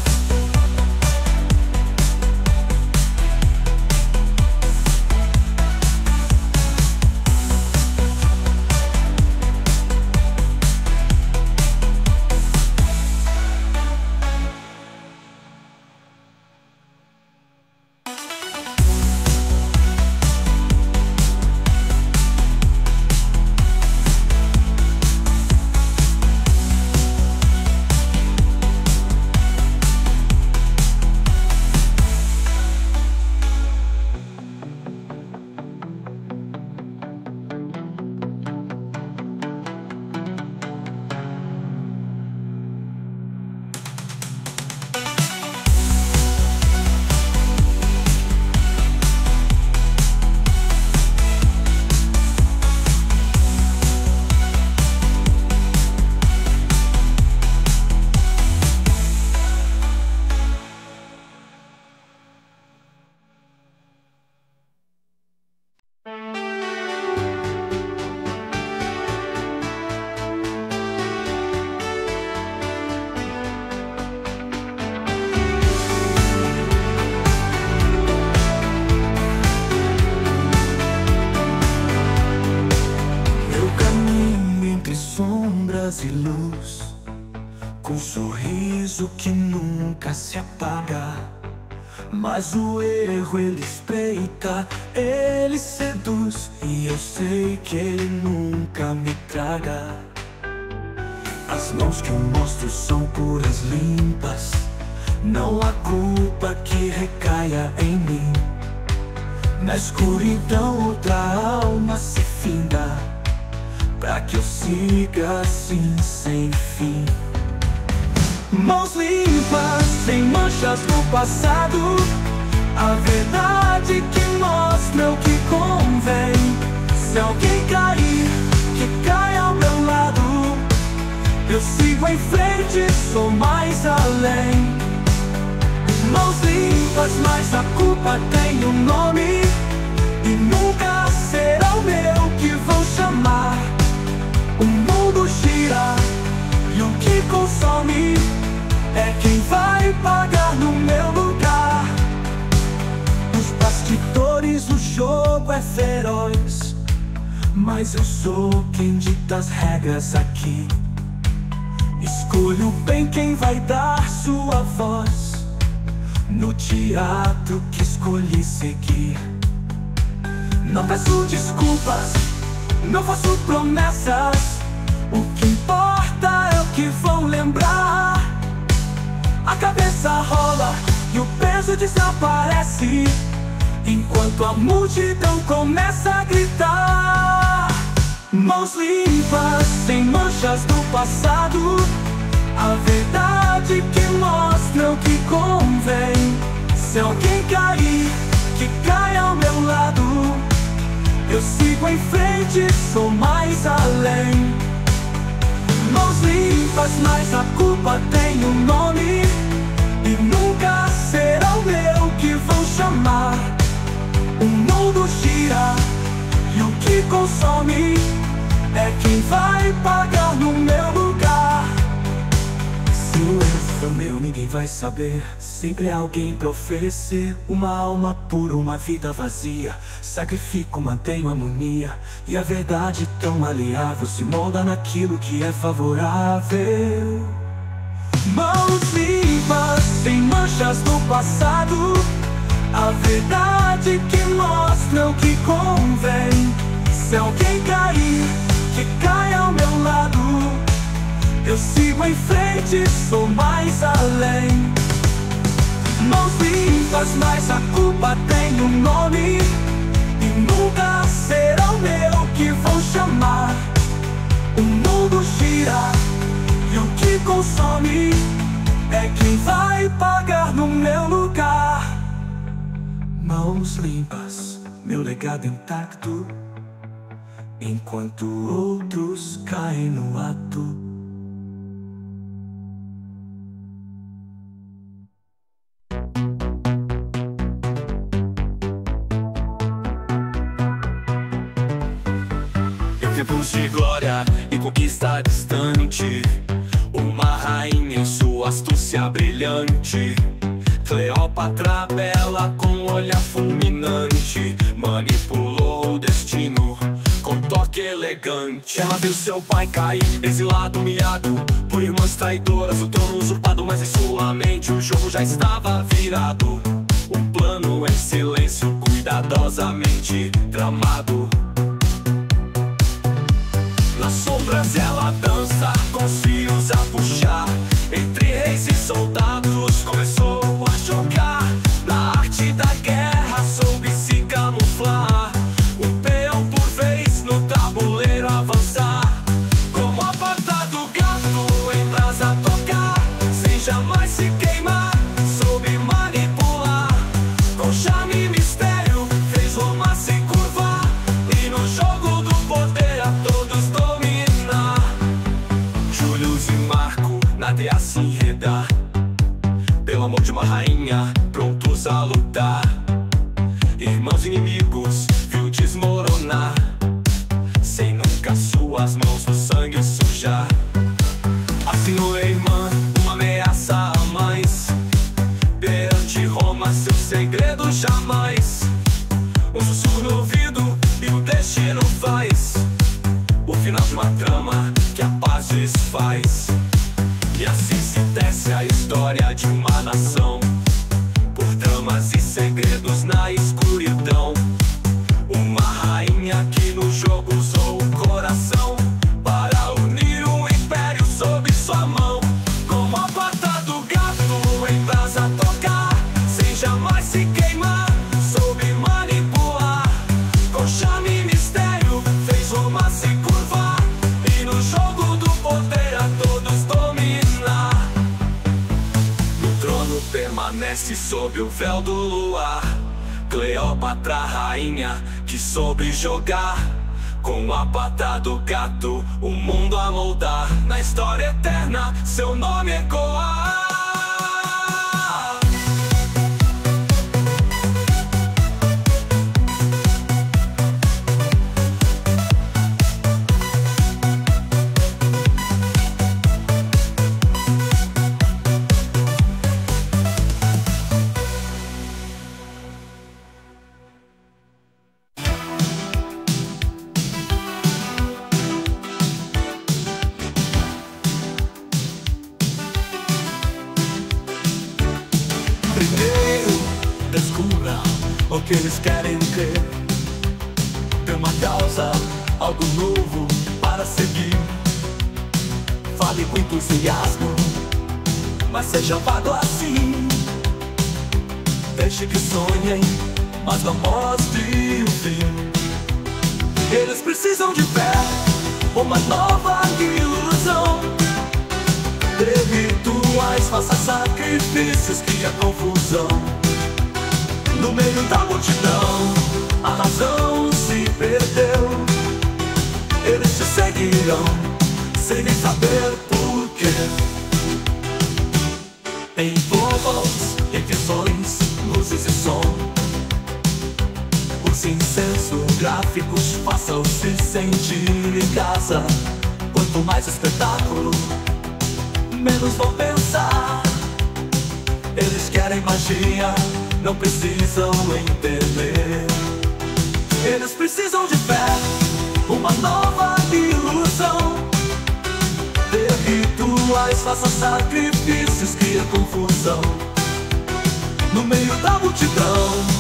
E luz, com um sorriso que nunca se apaga. Mas o erro ele espreita, ele seduz, e eu sei que ele nunca me traga. As mãos que eu mostro são puras, limpas, não há culpa que recaia em mim. Na escuridão outra alma se finda, pra que eu siga assim sem fim. Mãos limpas, sem manchas do passado, a verdade que mostra o que convém. Se alguém cair, que caia ao meu lado, eu sigo em frente, sou mais além. Mãos limpas, mas a culpa tem um nome, e nunca será o meu que vou chamar. O mundo gira, e o que consome é quem vai pagar no meu lugar. Nos bastidores o jogo é feroz, mas eu sou quem dita as regras aqui. Escolho bem quem vai dar sua voz no teatro que escolhi seguir. Não peço desculpas, não faço promessas, o que importa é o que vão lembrar. A cabeça rola e o peso desaparece, enquanto a multidão começa a gritar. Mãos limpas, sem manchas do passado, a verdade que mostra o que convém. Se alguém cair, que caia ao meu lado, eu sigo em frente, sou mais além. Mãos limpas, mas a culpa tem um nome, e nunca será o meu que vão chamar. O mundo gira, e o que consome é quem vai pagar no meu lugar. Se o erro for meu, ninguém vai saber. Sempre há alguém pra oferecer uma alma por uma vida vazia. Sacrifico, mantenho harmonia, e a verdade tão maleável se molda naquilo que é favorável. Mãos limpas, sem manchas do passado, A verdade que mostra o que convém. Se alguém cair, que caia ao meu lado. Eu sigo em frente, sou mais além. Mãos limpas, mas a culpa tem um nome. E nunca será o meu que vão chamar. O mundo gira e o que consome é quem vai pagar no meu lugar. Mãos limpas, meu legado intacto, enquanto outros caem no ato. Tempos de glória e conquista distante, uma rainha em sua astúcia brilhante. Cleópatra bela com olhar fulminante, manipulou o destino com toque elegante. Ela viu seu pai cair, exilado, humilhado por irmãs traidoras, o trono usurpado, mas em sua mente o jogo já estava virado. Um plano em silêncio, cuidadosamente tramado. Nas sombras ela dança, com os fios a puxar. Entre reis e soldados começou a jogar. Na arte da guerra soube se camuflar. Um peão por vez no tabuleiro avançar. Como a pata do gato em brasa tocar, sem jamais se queimar, soube manipular. Com charme e mistério fez Roma se curvar. E no jogo do poder a todos dominar. Júlio e Marco nada é a se enredar, pelo amor de uma rainha, prontos a lutar. Irmãos inimigos viu desmoronar, sem nunca suas mãos no sangue sujar. Assinou a irmã uma ameaça a mais, perante Roma seu segredo jamais. Um sussurro no ouvido e o destino faz o final de uma trama que a paz desfaz. E assim se tece a história de uma nação, por tramas e segredos na escuridão. Uma rainha que no jogo usou o coração para unir um império sob sua mão. Como a pata do gato em brasa tocar, sem jamais se queimar, soube manipular. Com charme e mistério fez Roma se curvar. E no jogo do poder a todos dominar. No trono permanece sob o véu do luar. Cleópatra, rainha que soube jogar. Com a pata do gato o mundo a moldar. Na história eterna seu nome ecoar. Primeiro, descubra o que eles querem ter. Tem uma causa, algo novo para seguir. Fale com entusiasmo, mas seja vago assim. Deixe que sonhem, mas não mostre o fim. Eles precisam de fé, uma nova ilusão. De rituais, faça sacrifícios, cria confusão. No meio da multidão, a razão se perdeu. Eles te seguirão, sem nem saber porquê. Em povos, refeições, luzes e som, os incensos gráficos façam se sentir em casa. Quanto mais espetáculo, menos vão pensar. Eles querem magia, não precisam entender. Eles precisam de fé, uma nova ilusão. De rituais, faça sacrifícios, cria confusão. No meio da multidão,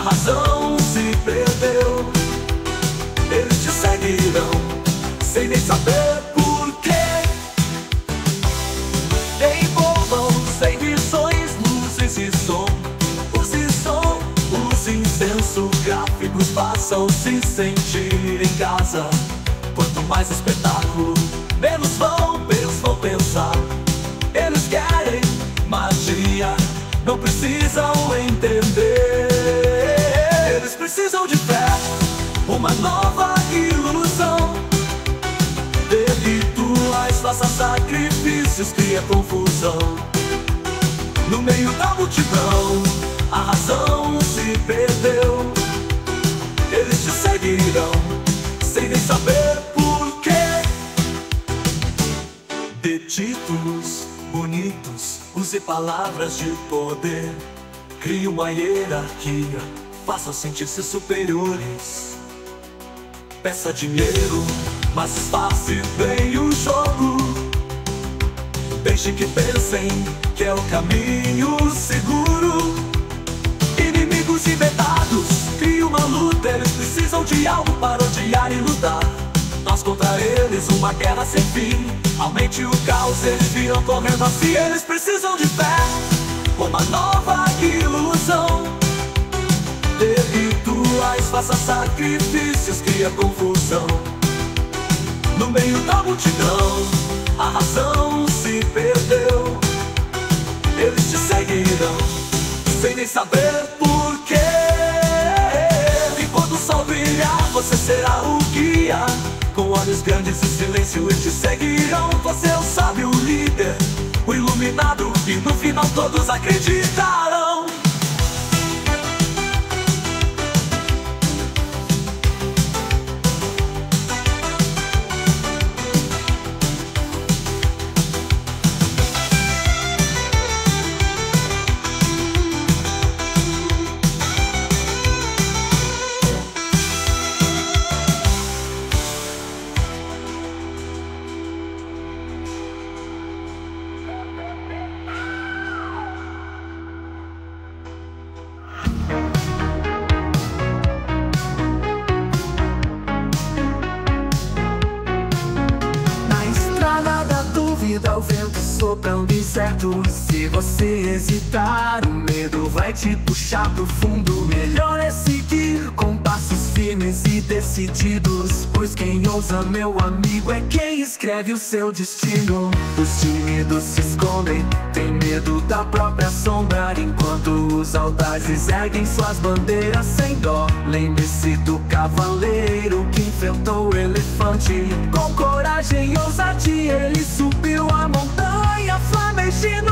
razão se perdeu. Eles te seguirão sem nem saber porquê. Envolvam sem visões, luzes e som. Use som, use incenso, gráficos façam se sentir em casa. Quanto mais espetáculo, menos vão pensar. Eles querem magia, não precisam entender. Eles precisam de fé, uma nova ilusão. Dê rituais, faça sacrifícios, cria confusão. No meio da multidão, a razão se perdeu. Eles te seguirão sem nem saber porquê. Dê títulos bonitos, use palavras de poder. Crie uma hierarquia, faça sentir-se superiores. Peça dinheiro, mas disfarce bem o jogo. Deixe que pensem que é o caminho seguro. Inimigos inventados, crie uma luta. Eles precisam de algo para odiar e lutar. Nós contra eles, uma guerra sem fim. Aumente o caos, eles viram correndo assim. Eles precisam de fé, uma nova ilusão. Dê rituais, faça sacrifícios, cria confusão. No meio da multidão, a razão se perdeu. Eles te seguirão sem nem saber porquê. E quando o sol brilhar, você será o guia. Com olhos grandes e silêncio eles te seguirão. Você é o sábio líder, o iluminado, e no final todos acreditarão. O vento soprando incerto. Se você hesitar, o medo vai te puxar pro fundo. Melhor é seguir com passos firmes e decididos, pois quem ousa, meu amigo, é quem escreve o seu destino. Os tímidos se escondem, tem medo da própria sombra, enquanto os audazes erguem suas bandeiras sem dó. Lembre-se do cavaleiro que enfrentou o elefante. Com coragem e ousadia ele subiu a montanha flamejando.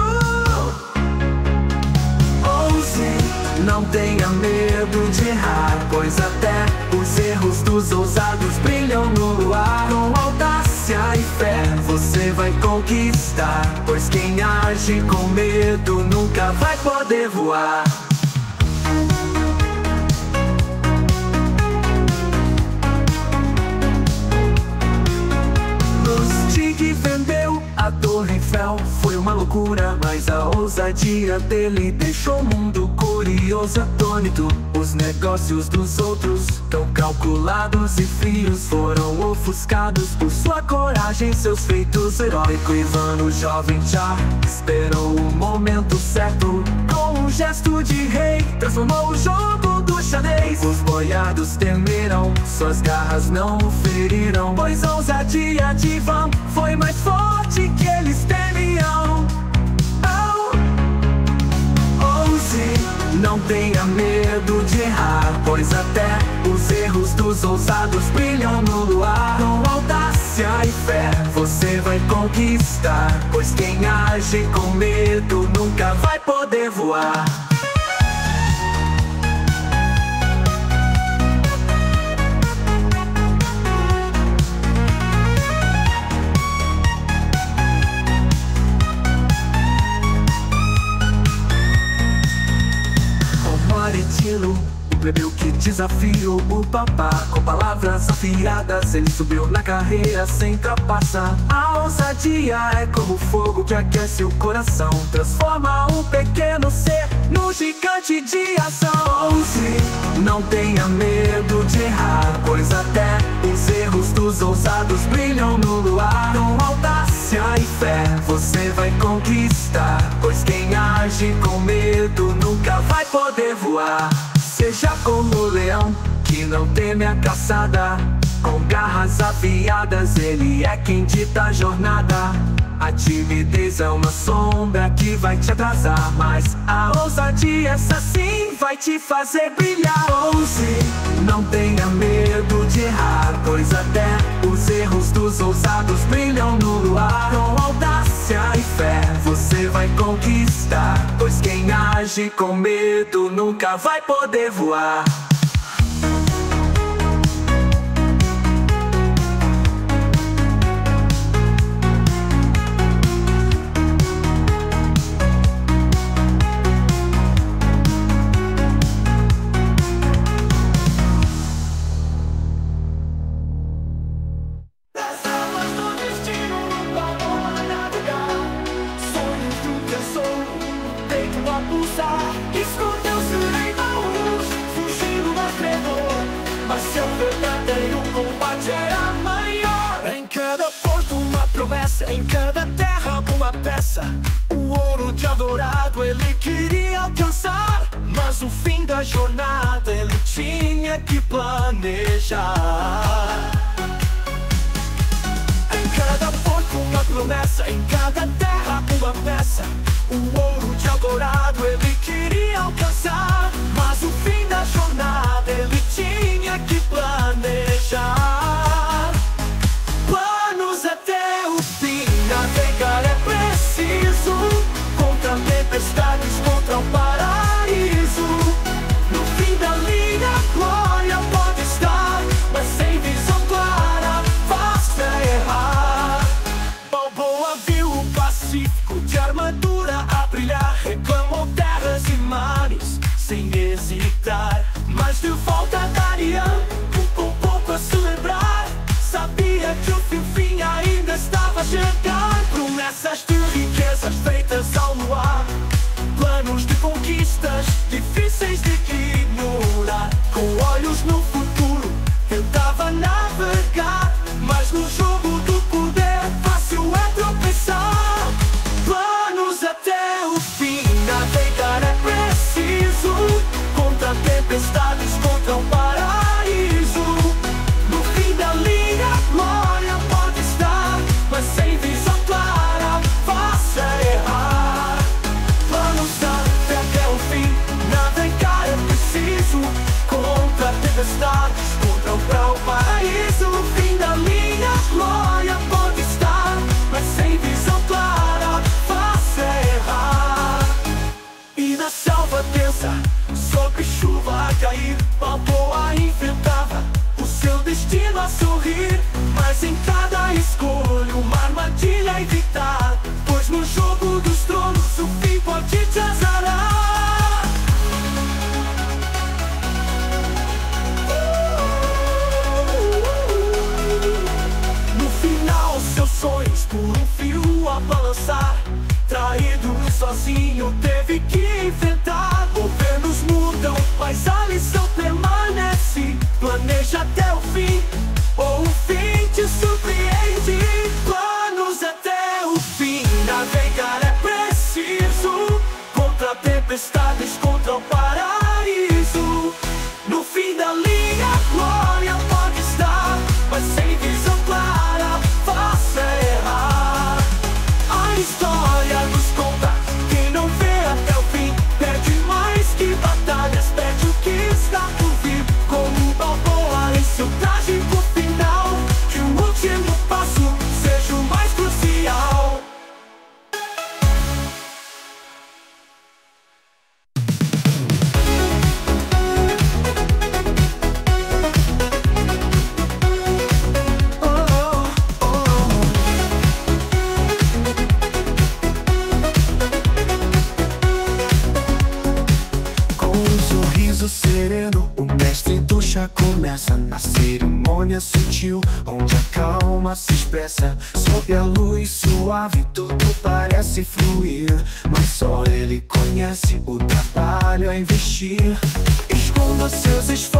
Ouse, não tenha medo de errar, pois até os erros dos ousados brilham no luar. Com audácia e fé você vai conquistar, pois quem age com medo nunca vai poder voar. Lustig vendeu a Torre Eiffel, foi uma loucura, mas a ousadia dele deixou o mundo curioso, atônito. Os negócios dos outros, tão calculados e frios, foram ofuscados por sua coragem, seus feitos heróicos. Ivan, o jovem Tsar, esperou o momento certo. Com um gesto de rei, transformou o jogo do xadrez. Os boiados temeram, suas garras não o feriram, pois a ousadia de Ivan foi mais forte que eles temiam. Ouse, não tenha medo de errar, pois até os erros dos ousados brilham no luar. Com audácia e fé você vai conquistar, pois quem age com medo nunca vai poder voar. O plebeu que desafiou o papá, com palavras afiadas ele subiu na carreira sem trapaça. A ousadia é como fogo que aquece o coração, transforma um pequeno ser num gigante de ação. Ouse, Não tenha medo de errar, pois até os erros dos ousados brilham no luar. Com audácia e fé você vai conquistar, pois quem age com medo nunca vai poder voar. Seja como o leão que não teme a caçada, com garras afiadas ele é quem dita a jornada. A timidez é uma sombra que vai te atrasar, mas a ousadia, essa sim, vai te fazer brilhar. Ouse, não tenha medo de errar, pois até os erros dos ousados brilham no luar. Com audácia e fé você vai conquistar, pois quem age com medo nunca vai poder voar. Escondeu-se em baús, fugindo do tremor, mas seu verdadeiro combate era maior. Em cada porto uma promessa, em cada terra uma peça. O ouro de adorado ele queria alcançar, mas o fim da jornada ele tinha que planejar. Em cada porto uma promessa, em cada terra uma peça. O ouro de Eldorado ele queria alcançar, mas o fim da jornada ele tinha que planejar. Planos até o fim, navegar é preciso, contra tempestades, contra o paraíso. No fim da linha a glória pode estar, mas sem visão clara basta errar. Balboa viu o Pacífico de armadura a brilhar, reclamou terras e mares sem hesitar, mas de volta a Darien com pouco a celebrar. Sabia que o fim ainda estava a chegar. Promessas de riquezas feitas ao luar, planos de conquistas difíceis de ignorar. Com olhos no futuro tentava navegar, mas no jogo do poder fácil é tropeçar. Planos até o fim, navegar é preciso, contra tempestades, contra o paraíso. No fim da linha a glória pode estar, mas sem visão clara faça errar. Planos até o fim, navegar é preciso, contra tempestades, contra o paraíso. No fim da linha a glória pode estar, mas sem visão clara faça errar. E na selva densa, sobre chuva a cair, Balboa enfrentava o seu destino a sorrir. Mas em cada escolha uma armadilha a evitar, pois no jogo dos tronos o fim pode te azarar. No final seus sonhos por um fio a balançar, traído e sozinho teve que enfrentar. Governos mudam, mas a lição permanece. Planeja até o fim, ou o fim te surpreende. Planos até o fim, navegar é preciso, contra tempestades, contra o paraíso. No fim da linha a glória pode estar, mas sem visão clara faça errar. A história nos conta, quem não vê até o fim perde mais que batalhas, perde o que está por vir. Como Balboa em seu trágico final, que o último passo seja o mais crucial. Sereno, o mestre do chá começa na cerimônia sutil, onde a calma se expressa. Sob a luz suave tudo parece fluir, mas só ele conhece o trabalho a investir. Esconda seus esforços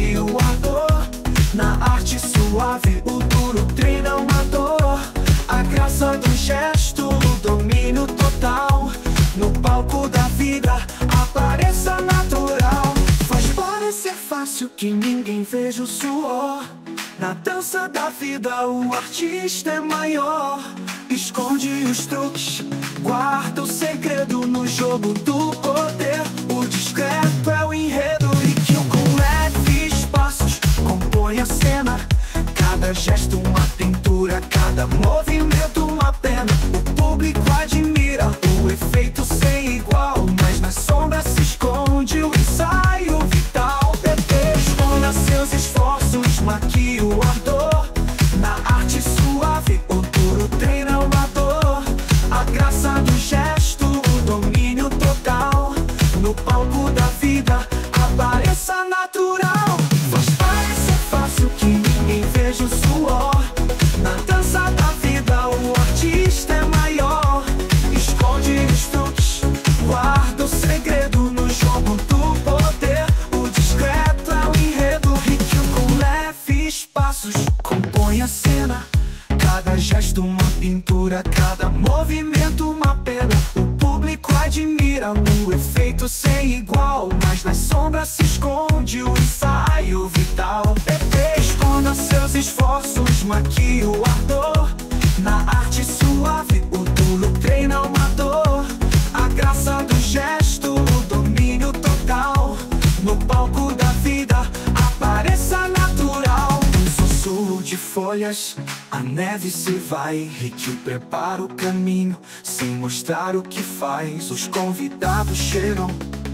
maquia o ardor. Na arte suave, o duro treina o amador. A graça do gesto, o domínio total. No palco da vida, apareça natural. Faz parecer fácil que ninguém veja o suor. Na dança da vida, o artista é maior. Esconde os truques, guarda o segredo no jogo do poder. O discreto é o enredo e que com leves passos compõe a cena. Cada gesto uma pintura, cada movimento uma pena. O público admira o efeito sem igual, mas na sombra se esconde o ensaio vital. Esconda seus esforços, maquia o ardor. Na arte suave, o duro treina o amador. A graça do gesto, o domínio total. No palco da vida, apareça natural. Faz parecer fácil que ninguém veja o suor. Na dança da vida, o artista é maior. Esconde os truques, guarda o segredo no jogo do poder. O discreto é o enredo, ritmo com leves passos compõe a cena. Cada gesto uma pintura, cada movimento uma pena. O público admira o efeito sem igual, mas nas sombras se esconde o ensaio vital. Esconda seus esforços, maquia o ardor. Na arte suave, o duro treina o amador. A graça do gesto, o domínio total. No palco da vida, apareça natural. Um sussurro de folhas, a neve se vai. Ricky prepara o caminho, sem mostrar o que faz. Os convidados chegam,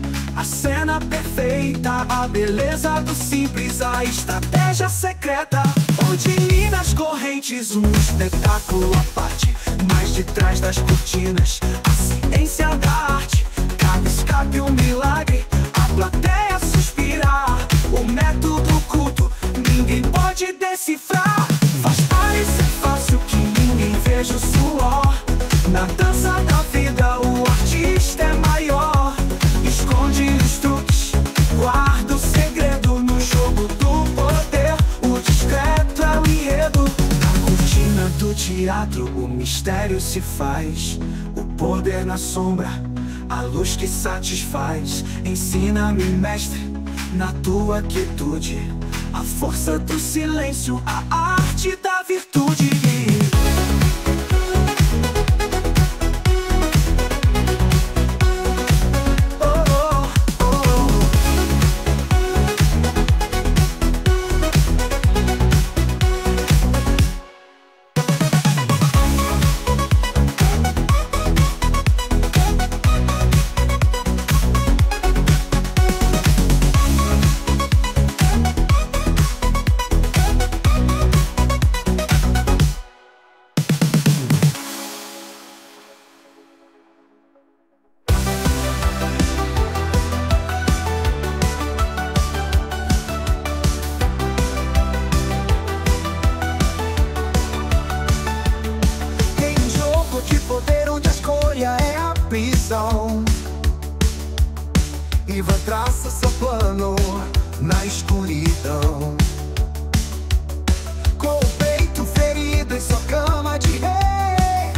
a cena perfeita, a beleza do simples, a estratégia secreta. Onde nas correntes, um espetáculo à parte. Mas de trás das cortinas, a ciência da arte. Cada escape um milagre, a plateia suspirar. O método oculto, ninguém pode decifrar. Faz parecer fácil que ninguém veja o suor. Na dança da vida, o artista é maior. Esconde os truques, guarda o segredo no jogo do poder. O discreto é o enredo. Na cortina do teatro, o mistério se faz. O poder na sombra, a luz que satisfaz. Ensina-me, mestre, na tua quietude, a força do silêncio, a arte da virtude. Iva traça seu plano na escuridão, com o peito ferido em sua cama de rei.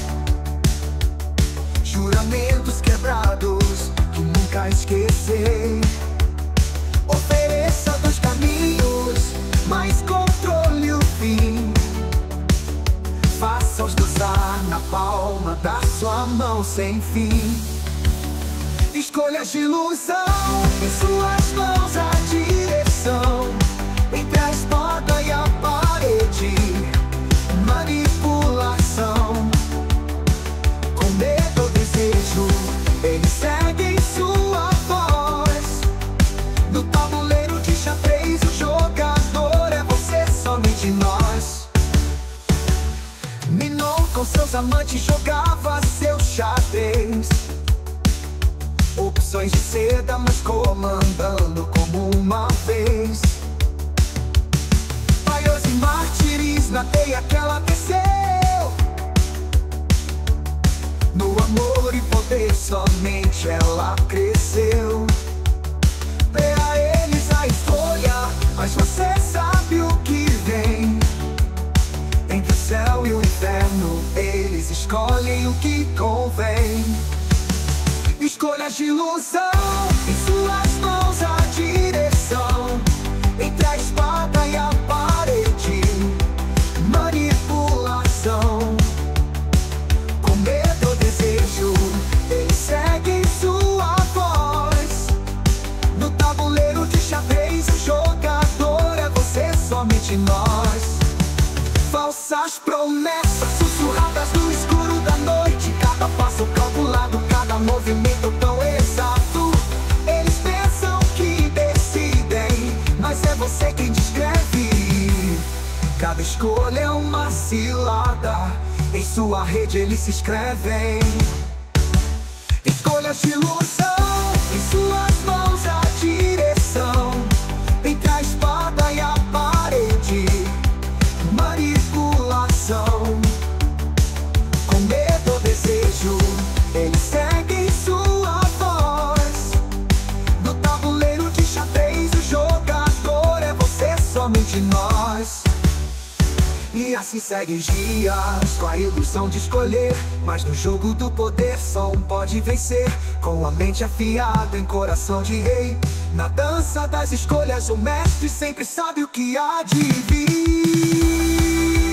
Juramentos quebrados que nunca esqueci. Ofereça 2 caminhos, mas controle o fim. Faça-os dançar na palma da sua mão sem fim. Escolhas de ilusão, em suas mãos a direção. Entre a espada e a parede, manipulação. Com medo ou desejo, eles seguem sua voz. No tabuleiro de xadrez, o jogador é você, somente nós. Minon com seus amantes jogava seu xadrez. Opções de seda, mas comandando como uma vez. Paios e mártires na teia que ela teceu. No amor e poder somente ela cresceu. Dê a eles a escolha, Escolhas de ilusão, em suas mãos a direção. Entre a espada e a parede, manipulação. Com medo ou desejo, eles seguem sua voz. No tabuleiro de xadrez, o jogador é você, somente nós. Falsas promessas, sussurradas no escuro da noite. Cada passo calculado, cada movimento tão exato. Eles pensam que decidem, mas é você quem descreve. Cada escolha é uma cilada, em sua rede eles se escrevem. Escolhas de ilusão, em suas mãos a direção. Entre a espada e a parede, manipulação. Com medo ou desejo, eles seguem sua voz. No tabuleiro de xadrez, o jogador é você, somente nós. E assim seguem os dias, com a ilusão de escolher. Mas no jogo do poder só um pode vencer. Com a mente afiada em coração de rei. Na dança das escolhas o mestre sempre sabe o que há de vir.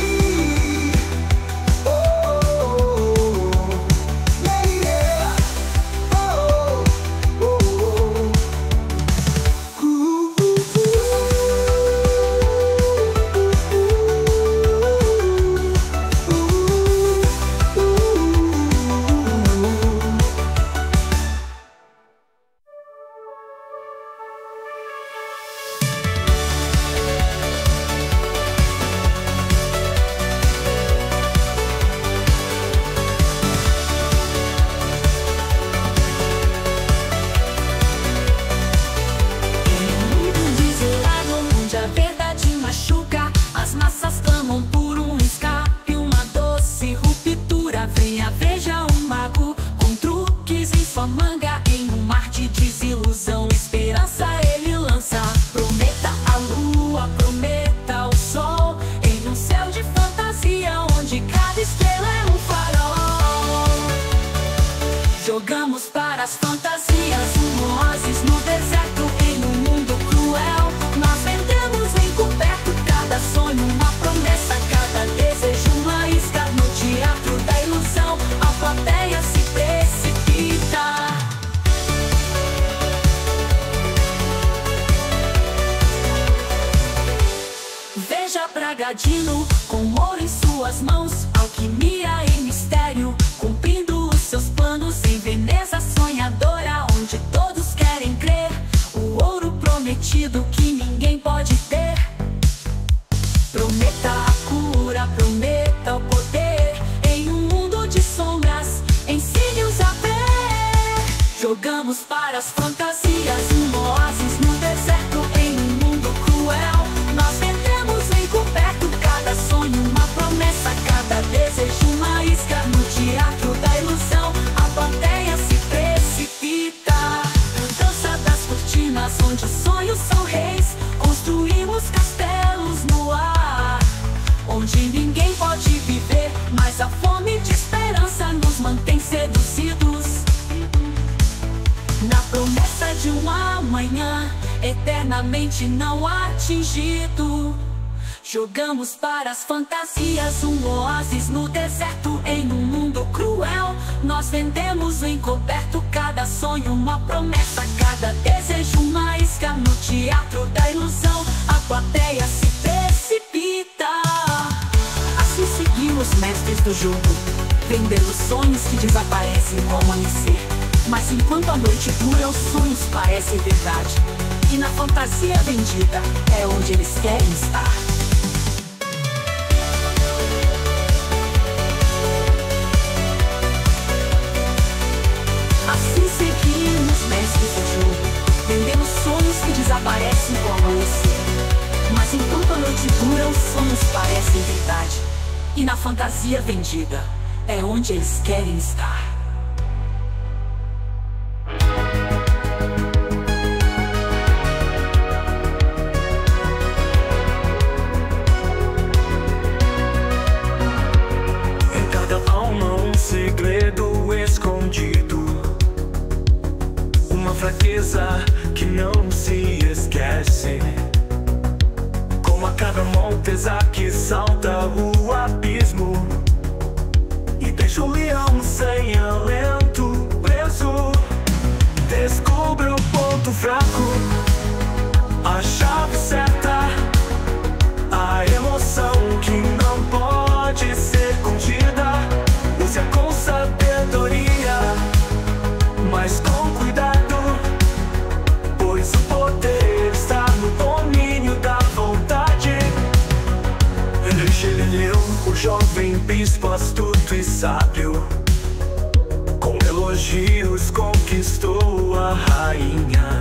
Jogamos para as fantasias, um oásis no deserto, em um mundo cruel. Nós vendemos encoberto cada sonho, uma promessa, cada desejo, uma isca no teatro da ilusão. A plateia se precipita. Veja Bragadino com ouro em suas mãos, alquimia e mistério, cumprindo os seus planos em Veneza sonhadora, onde todos querem crer. O ouro prometido que ninguém pode ter. Prometa a cura, prometa o poder. Em um mundo de sombras, ensine-os a ver. Jogamos para as fantasias, um oásis no deserto, em um mundo cruel. Nós vendemos encoberto cada sonho, uma promessa, cada desejo, uma isca no teatro da ilusão. A plateia se precipita. Dança das cortinas, onde os sonhos são reis. Construímos castelos no ar, onde ninguém pode viver, mas a fome de esperança nos mantém seduzidos. Na promessa de um amanhã eternamente não atingido. Jogamos para as fantasias, um oásis no deserto, em um mundo cruel. Nós vendemos encoberto cada sonho, uma promessa, cada desejo, uma isca no teatro da ilusão. A plateia se precipita. Assim seguimos mestres do jogo, vendendo sonhos que desaparecem ao amanhecer. Mas enquanto a noite dura, os sonhos parecem verdade, e na fantasia vendida é onde eles querem estar. Assim seguimos mestres do jogo, vendemos sonhos que desaparecem com o amanhecer. Mas enquanto a noite dura, os sonhos parecem verdade, e na fantasia vendida é onde eles querem estar. Segredo escondido, fortaleza que salta o abismo e deixa o leão sem alento preso. Descubra o ponto fraco, a chave certa, a emoção que não pode ser contida. Use-a com sabedoria, mas com cuidado, pois o poder está no domínio da vontade. Richelieu, o jovem bispo astuto e sábio, com elogios conquistou a rainha,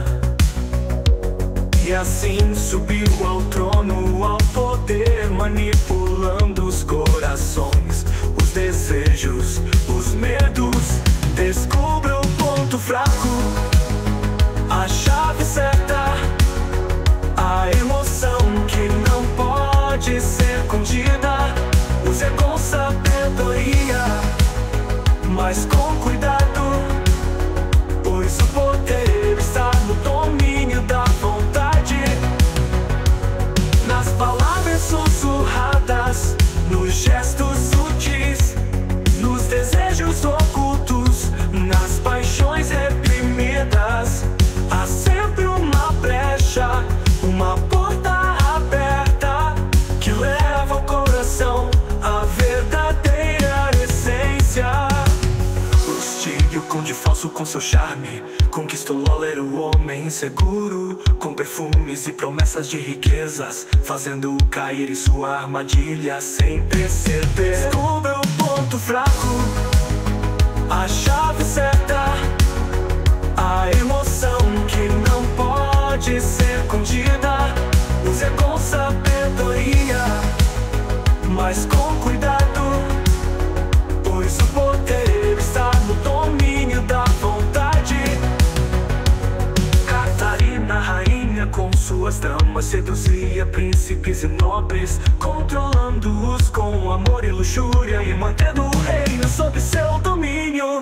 e assim subiu ao trono, ao poder, manipulando os corações, os desejos, os medos. Descubra o ponto fraco, a chave certa, a emoção que não pode ser contida. Use com sabedoria, mas com cuidado, pois o poder está no domínio da vontade. Nas palavras sussurradas, nos gestos sutis, nos desejos ocultos, nas paixões reprimidas, há sempre uma brecha, uma porta aberta que leva ao coração a verdadeira essência. O conde falso com seu charme conquistou Lawler, o homem inseguro, com perfumes e promessas de riquezas, fazendo-o cair em sua armadilha sem perceber. Descubra o ponto fraco, a chave certa, a emoção que não pode ser contida. Use com sabedoria, mas com cuidado, pois o poder está no domínio da vontade. Catarina, rainha, com suas damas seduzia príncipes e nobres, controlando-os com amor e luxúria e mantendo o reino sob seu domínio.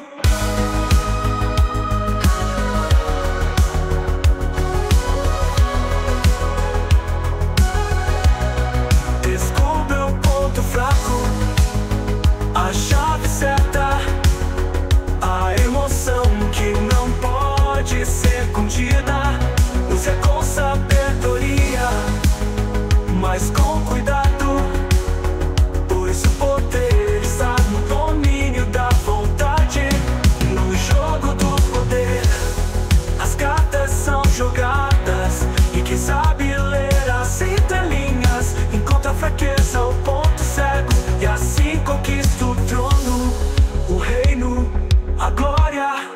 Descubra o ponto fraco, a chave certa, a emoção que não pode ser contida. Use com sabedoria, mas com cuidado, pois o poder está no domínio da vontade. No jogo do poder, as cartas são jogadas, e quem sabe ler as entrelinhas encontra a fraqueza, o ponto cego, e assim conquista o trono, o reino, a glória.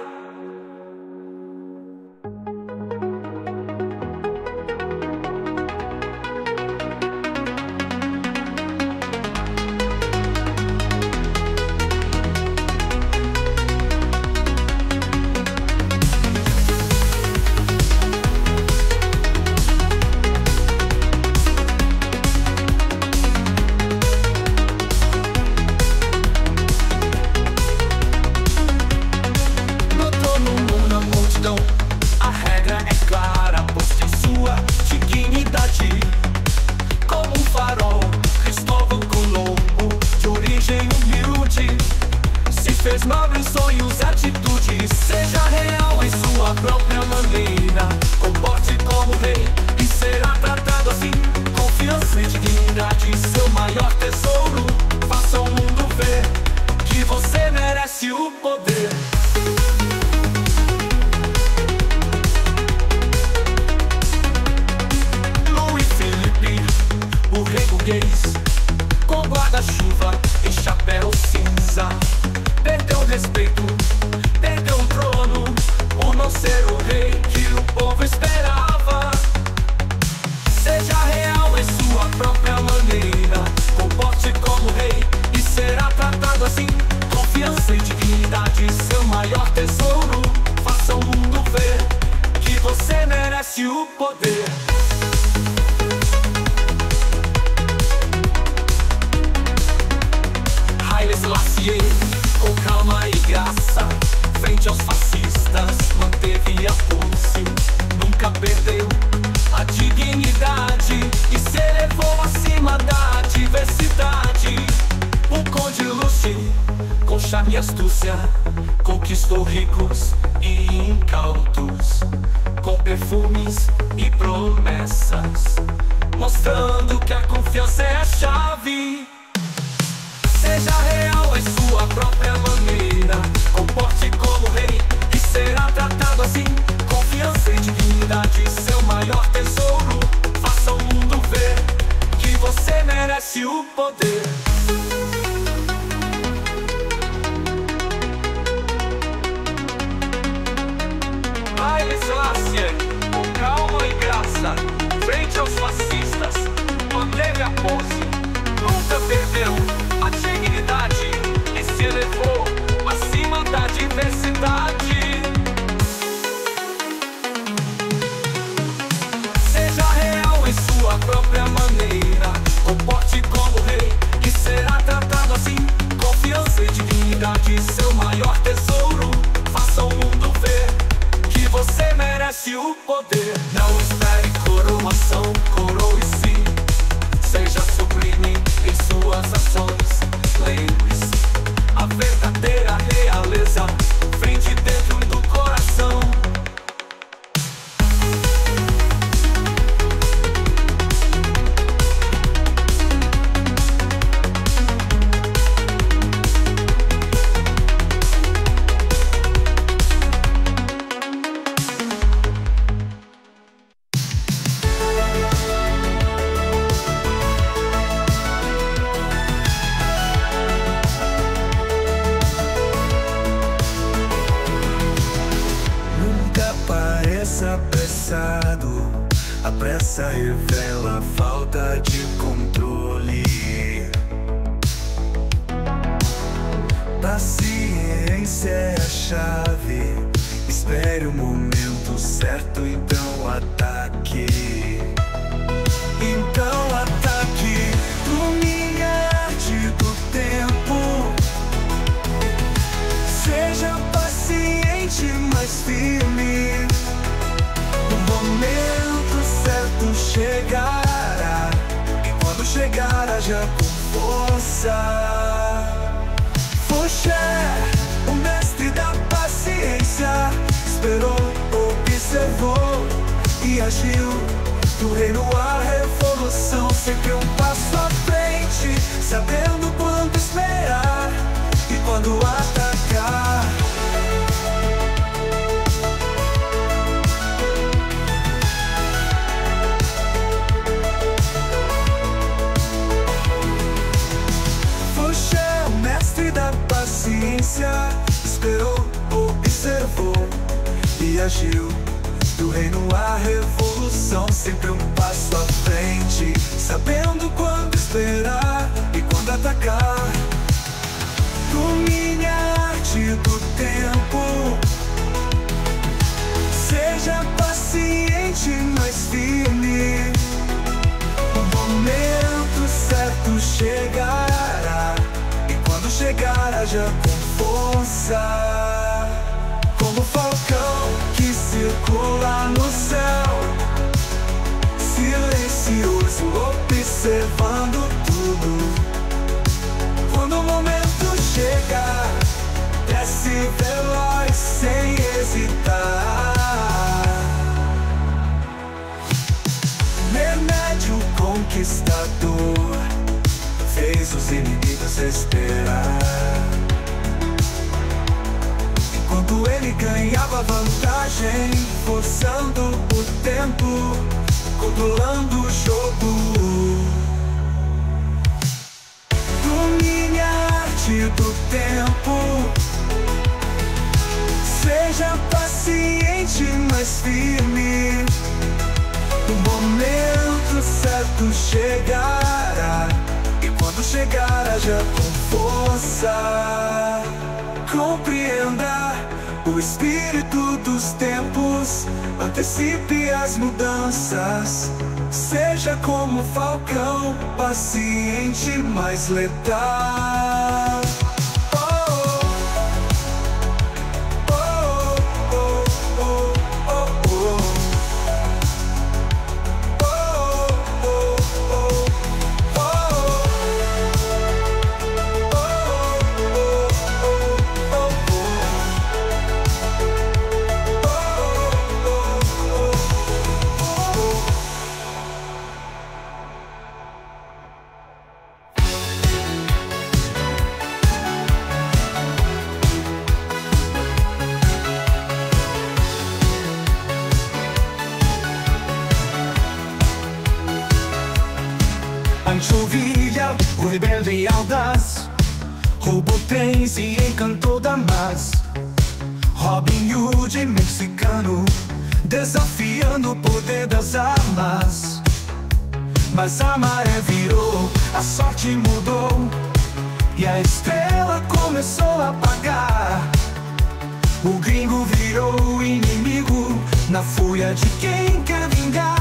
A regra é clara, posta em sua dignidade. Como um farol, Cristóvão Colombo, de origem humilde, se fez nobres sonhos e atitudes. Seja real em sua própria maneira, comporte como rei e será tratado assim. Confiança e dignidade, seu maior tesouro. Faça o mundo ver que você merece o poder. O rei burguês, com guarda-chuva e chapéu cinza, perdeu o respeito, perdeu o trono, por não ser o rei que o povo esperava. Seja real em sua própria maneira, comporte como rei e será tratado assim. Confiança e dignidade, seu maior tesouro. Faça o mundo ver que você merece o poder. Com calma e graça, frente aos fascistas, manteve a pulse, nunca perdeu a dignidade e se elevou acima da Grécia conquistou ricos e incautos, com perfumes e promessas, mostrando que a confiança é a chave. Seja real em sua própria maneira, comporte como rei e será tratado assim. Confiança e dignidade, seu maior tesouro. Faça o mundo ver que você merece o poder. Haile Selassie, com calma e graça, frente aos fascistas, manteve a pose, nunca perdeu a dignidade e se elevou acima da diversidade. Seja real em sua própria maneira, comporte como rei e será tratado assim. Confiança e dignidade, seu maior tesouro. Faça o mundo ver que você merece o poder. Não espere coroação, coroe-se. Seja sublime em suas ações. Lembre-se, a verdadeira realeza vem de dentro do coração. Apressado, a pressa revela falta de controle. Paciência é a chave. Espere o momento certo, então ataque. Então ataque. Domine a arte do tempo. Seja paciente, mas firme. O momento certo chegará, e quando chegar haja com força. Fouché, o mestre da paciência, esperou, observou e agiu. Do reino à revolução, sempre um passo à frente, sabendo quando esperar e quando atacar. Esperou, observou e agiu. Do reino à revolução, sempre um passo à frente, sabendo quando esperar e quando atacar. Domine a arte do tempo. Seja paciente, mas firme. O momento certo chegará, e quando chegar haja com força. Como falcão que circula no céu, silencioso, observando tudo. Quando o momento chegar, desce veloz sem hesitar. Remédio conquistador fez os inimigos esperar. Enquanto ele ganhava vantagem, forçando o tempo, controlando o jogo. Domine a arte do tempo. Seja paciente, mas firme. O momento certo chegará, e quando chegar haja com força. Compreenda o espírito dos tempos, antecipe as mudanças. Seja como falcão, paciente, mas letal. Pancho Villa, o rebelde e audaz, roubou trens e encantou damas. Robin Hood, mexicano, desafiando o poder das armas. Mas a maré virou, a sorte mudou e a estrela começou a apagar. O gringo virou o inimigo na fúria de quem quer vingar.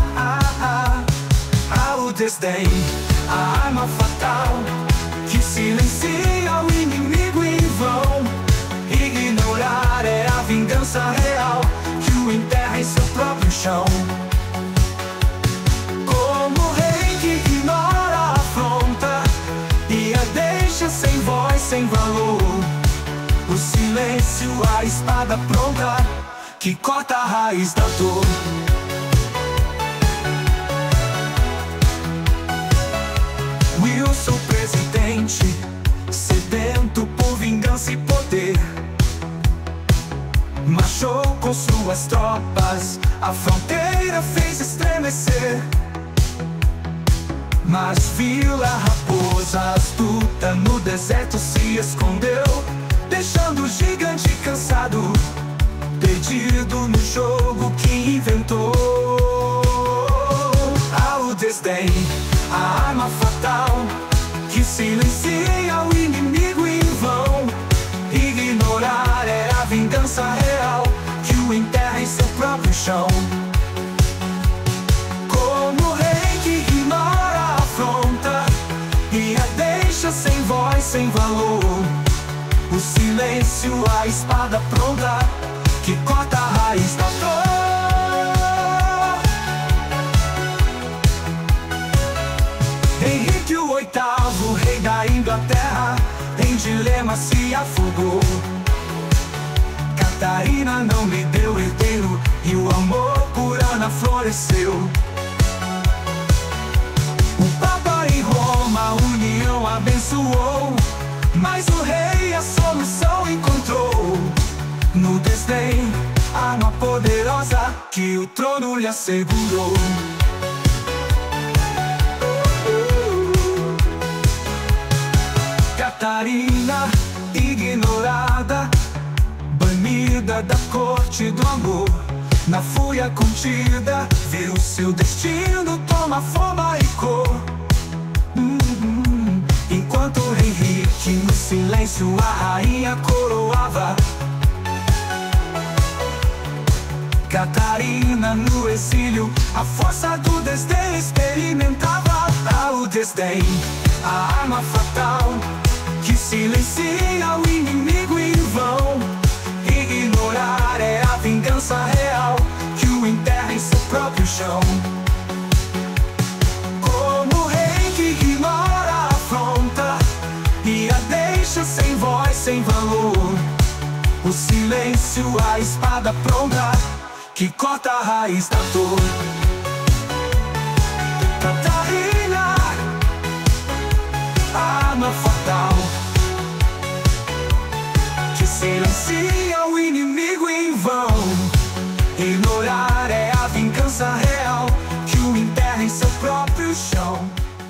Há o desdém, a arma fatal que silencia o inimigo em vão. Ignorar é a vingança real que o enterra em seu próprio chão. Como o rei que ignora a afronta e a deixa sem voz, sem valor. O silêncio, a espada pronta que corta a raiz da dor. Wilson, presidente, sedento por vingança e poder, marchou com suas tropas, a fronteira fez estremecer. Mas Vila Raposa, astuta, no deserto se escondeu, deixando o gigante cansado, perdido no jogo que inventou. Há o desdém, a arma fatal que silencia o inimigo em vão. Ignorar é a vingança real que o enterra em seu próprio chão. Como o rei que ignora a afronta e a deixa sem voz, sem valor. O silêncio, a espada pronta que corta a raiz da dor. Henrique VIII, rei da Inglaterra, em dilema se afogou. Catarina não lhe deu herdeiro e o amor por Ana floresceu. O Papa em Roma a união abençoou, mas o rei a solução encontrou no desdém, arma poderosa que o trono lhe assegurou. Catarina, ignorada, banida da corte do amor, na fúria contida, viu seu destino tomar forma e cor. Enquanto Henrique no silêncio a rainha coroava, Catarina no exílio a força do desdém experimentava. Há o desdém, a arma fatal que silencia o inimigo em vão. Ignorar é a vingança real que o enterra em seu próprio chão. Como o rei que ignora a afronta e a deixa sem voz, sem valor. O silêncio, a espada pronta que corta a raiz da dor. Catarina, arma fatal que silencia o inimigo em vão. Ignorar é a vingança real que o enterra em seu próprio chão.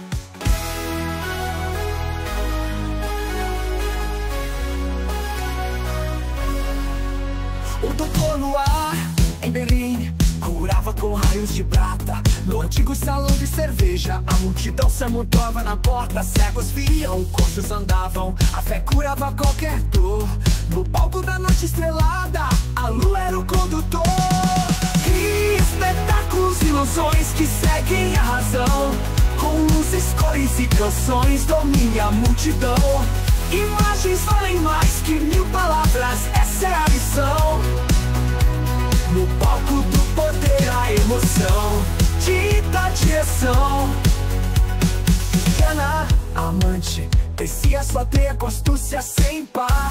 O doutor Noir, em Berlim, curava com raios de prata. No antigo salão de cerveja, a multidão se amontoava na porta. Cegos viam, coxos andavam, a fé curava qualquer dor. No palco da noite estrelada, a lua era o condutor. E espetáculos, ilusões que seguem a razão. Com luzes, cores e canções, domine a multidão. Imagens valem mais que 1000 palavras, essa é a missão. No palco do poder a emoção dita a direção. Diana, amante, tecia sua teia com astúcia sem par.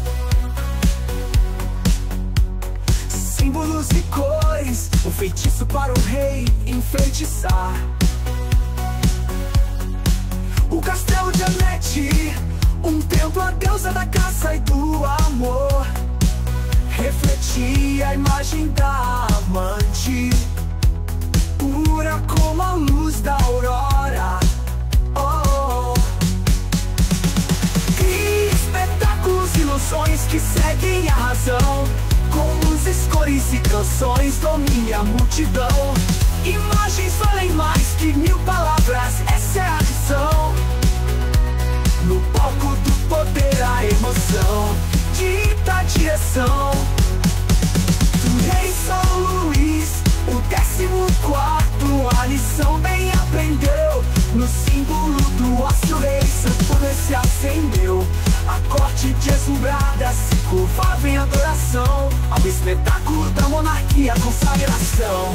Símbolos e cores, um feitiço para o rei enfeitiçar. O castelo de Annette, um templo à deusa da caça e do amor. Refletia a imagem da amante, pura como a luz da aurora. Oh, que seguem a razão. Com luzes, cores e canções domine a multidão. Imagens valem mais que 1000 palavras, essa é a lição. No palco do poder a emoção dita a direção. Do rei São Luís, o 14º, a lição bem aprendeu. No símbolo do Osso Rei, Santo se acendeu. A corte deslumbrada se curvava em adoração ao espetáculo da monarquia, consagração.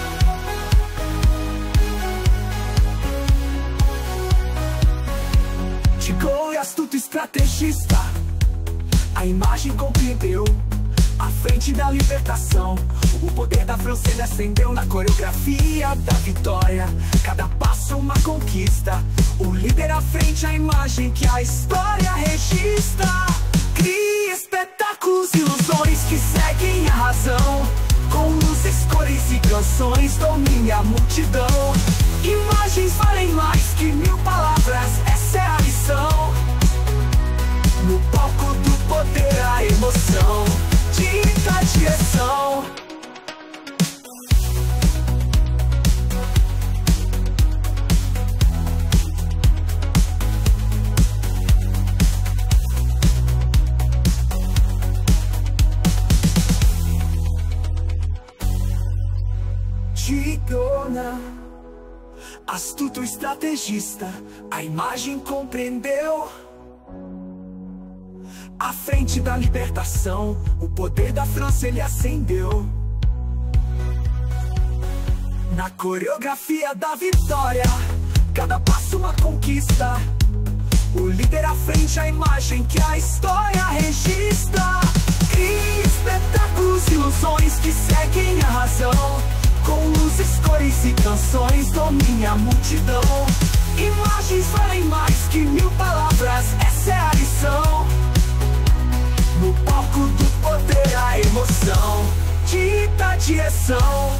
De gol e astuto estrategista, a imagem compreendeu. À frente da libertação, o poder da França acendeu. Na coreografia da vitória, cada passo uma conquista. O líder à frente, a imagem que a história registra. Cria espetáculos, ilusões que seguem a razão. Com luzes, cores e canções domine a multidão. Imagens valem mais que 1000 palavras, essa é a lição. No palco do poder a emoção dita a direção. Gigona, astuto estrategista, a imagem compreendeu. À frente da libertação, o poder da França ele acendeu. Na coreografia da vitória, cada passo uma conquista. O líder à frente, a imagem que a história registra. Cria espetáculos, ilusões que seguem a razão. Com luzes, cores e canções domine a multidão. Imagens valem mais que 1000 palavras, essa é a lição. No palco do poder a emoção dita a direção.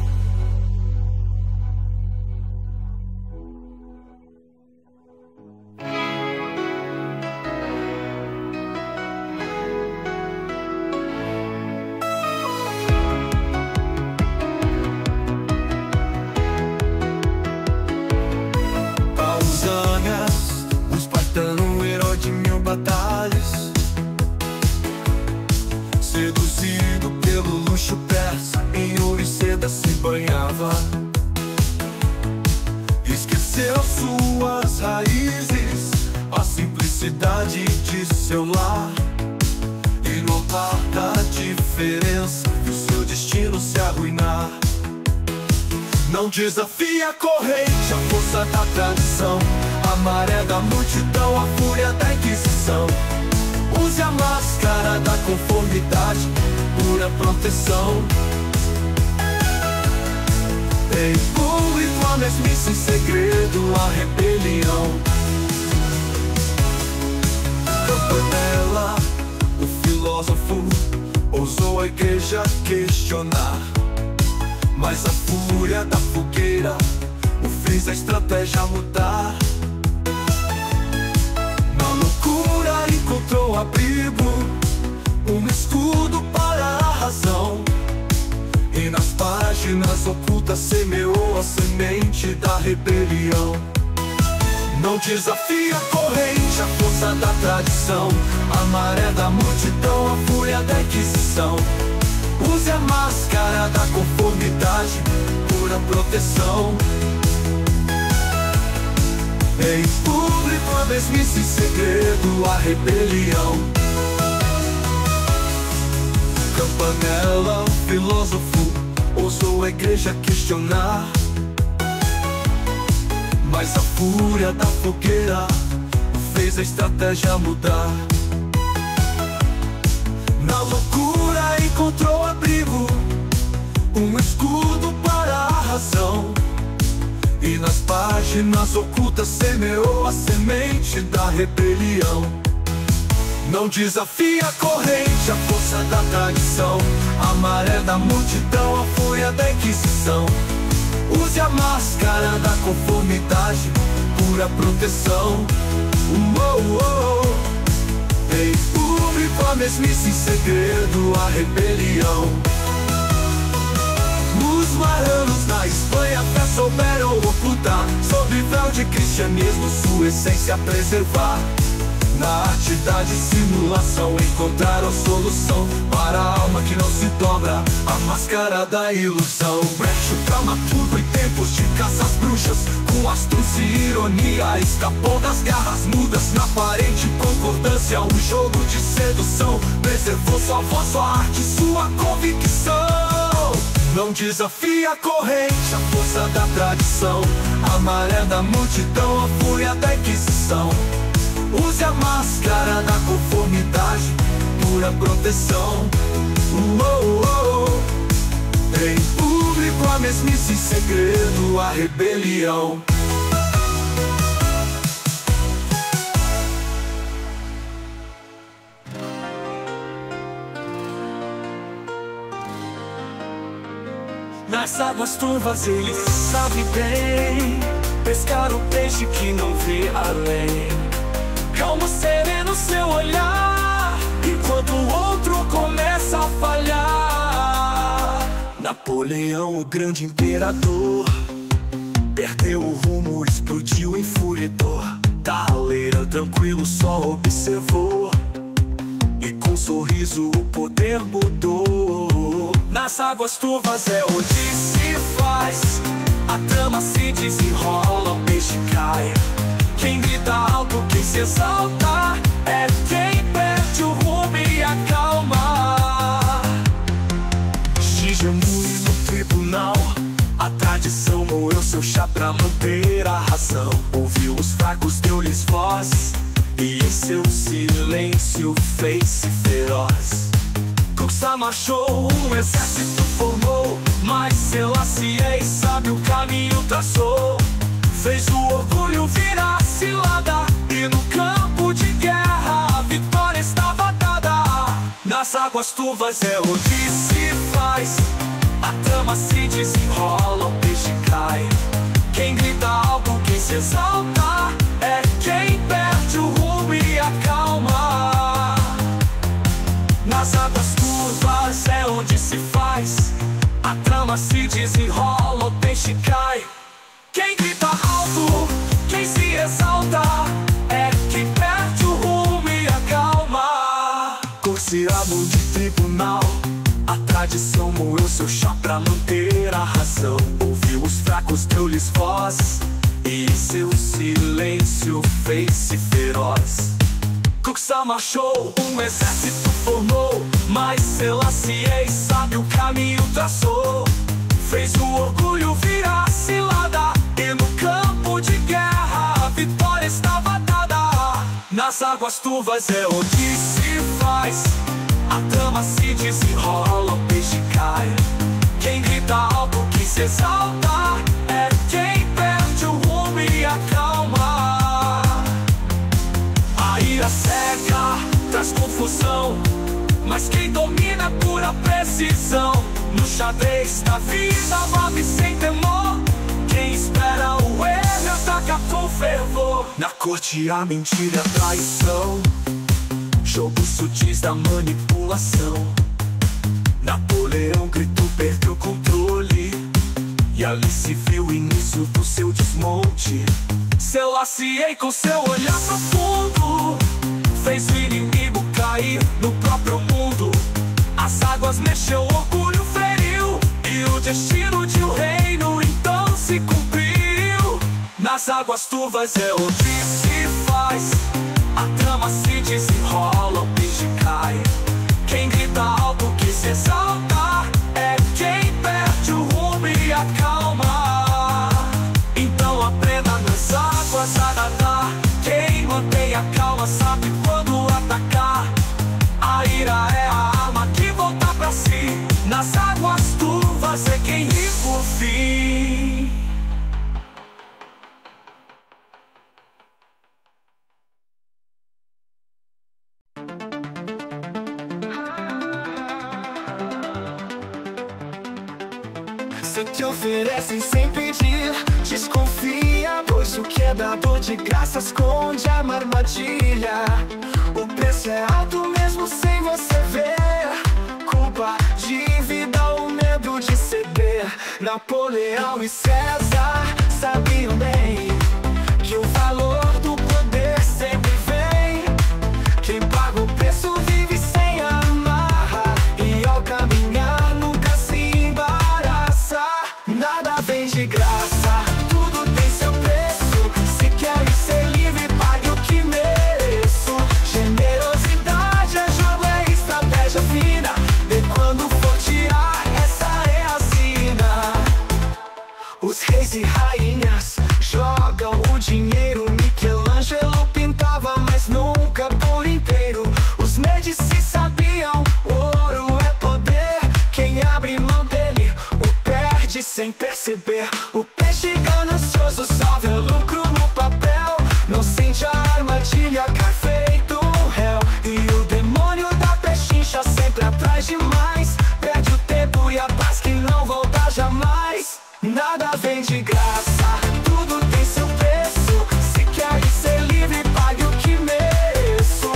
Pausanias, o espartano, herói de 1000 batalhas. Seduzido pelo luxo persa, em ouro e seda se banhava. Esqueceu suas raízes, a simplicidade de seu lar. E no altar da diferença, viu seu destino se arruinar. Não desafia a corrente, a força da tradição, a maré da multidão, a fúria da Inquisição. Use a máscara da conformidade, pura proteção. Em público a mesmice, em segredo a rebelião. Campanella, o filósofo, ousou a igreja questionar. Mas a fúria da fogueira o fez a estratégia mudar. Na loucura encontrou abrigo, um escudo para a razão. E nas páginas ocultas semeou a semente da rebelião. Não desafia a corrente, a força da tradição, a maré da multidão, a fúria da Inquisição. Use a máscara da conformidade, pura proteção. Em público a mesmice, em segredo a rebelião. Campanella, o filósofo, ousou a igreja questionar. Mas a fúria da fogueira o fez a estratégia mudar. Na loucura encontrou abrigo, um escudo para a razão. E nas páginas ocultas semeou a semente da rebelião. Não desafia a corrente, a força da tradição, a maré da multidão, a fúria da Inquisição. Use a máscara da conformidade, pura proteção. Em público público a mesmice em segredo, a rebelião. Os marranos na Espanha até souberam ocultar, sob véu de cristianismo, sua essência preservar. Na arte da dissimulação encontraram solução para a alma que não se dobra, a máscara da ilusão. Brecho dramaturgo em tempos de caça às bruxas, com astúcia e ironia escapou das guerras mudas. Na aparente concordância, um jogo de sedução, preservou sua voz, sua arte, sua convicção. Não desafia a corrente, a força da tradição, a maré da multidão, a fúria da Inquisição. Use a máscara da conformidade, pura proteção. Em público a mesmice, em segredo a rebelião. Nas águas turvas ele sabe bem pescar o peixe que não vê além. Calmo, sereno seu olhar, enquanto o outro começa a falhar. Napoleão, o grande imperador, perdeu o rumo, explodiu enfurecedor. Da raleira tranquilo só observou, e com um sorriso o poder mudou. Nas águas turvas é onde se faz, a trama se desenrola, o peixe cai. Quem grita alto, quem se exalta, é quem perde o rumo e acalma. Xijamui no tribunal, a tradição moeu seu chá pra manter a razão. Ouviu os fracos, deu-lhes voz, e em seu silêncio fez-se feroz. Cuxa marchou, um exército formou, mas Selassie sabe o caminho traçou. Fez o orgulho virar cilada, e no campo de guerra a vitória estava dada. Nas águas turvas é onde se faz, a trama se desenrola, o peixe cai. Quem grita alto, quem se exalta, é quem perde o rumo e acalma. Nas águas turvas é onde se faz, a trama se desenrola, o peixe cai. Quem grita alto, quem se exalta, é quem perde o rumo e acalma. Corciado de tribunal, a tradição moeu seu chá pra manter a razão. Ouviu os fracos, deu-lhes voz, e em seu silêncio fez-se feroz. Cuxa marchou, um exército formou, mas Selassie sabe o caminho traçou. Fez o orgulho virar cilada, e no campo de guerra a vitória estava dada. Nas águas turvas é onde se faz, a trama se desenrola, o peixe cai. Quem grita alto, quem se exalta, é quem perde o rumo e acalma. a ira cega traz confusão, mas quem domina é pura precisão. No xadrez da vida move sem temor, quem espera o erro ataca com fervor. Na corte a mentira e a traição, jogos sutis da manipulação. Napoleão gritou, perdeu o controle, e ali se viu o início do seu desmonte. Selassie com seu olhar profundo fez o inimigo cair no próprio mundo. As águas mexeu, o orgulho feriu, e o destino de um reino então se cumpriu. Nas águas turvas é onde se faz, a trama se desenrola, o peixe cai. Quem grita alto, que se exalta, é quem perde o rumo e acalma. Então aprenda nas águas a nadar, quem mantém a calma sabe quando atacar. A ira é a arma que volta pra si, nas águas turvas é quem ri por fim. Se te oferecem sem pedir, desconfia, pois o que é dador de graça esconde a armadilha. O preço é alto mesmo sem você ver. Culpa, dívida, o medo de ceder. Napoleão e César sabiam bem que o valor do poder sempre vem. Quem paga o preço vive sem amarra, e ao caminhar nunca se embaraça. Nada vem de graça, tudo tem seu preço. Se quer ser livre, pague o que mereço. Generosidade é jogo, é estratégia fina. Vê quando for tirar, essa é a sina. Os reis e rainhas jogam o dinheiro. Michelangelo pintava, mas nunca por inteiro. Os Médici sabiam, ouro é poder. Quem abre mão dele, o perde sem perceber. O peixe ganancioso só vê lucro no papel. Não sente a armadilha, cai feito um réu. E o demônio da pechincha sempre atrás demais. Perde o tempo e a paz que não volta jamais. Nada vem de graça, tudo tem seu preço. Se quer ser livre, pague o que mereço.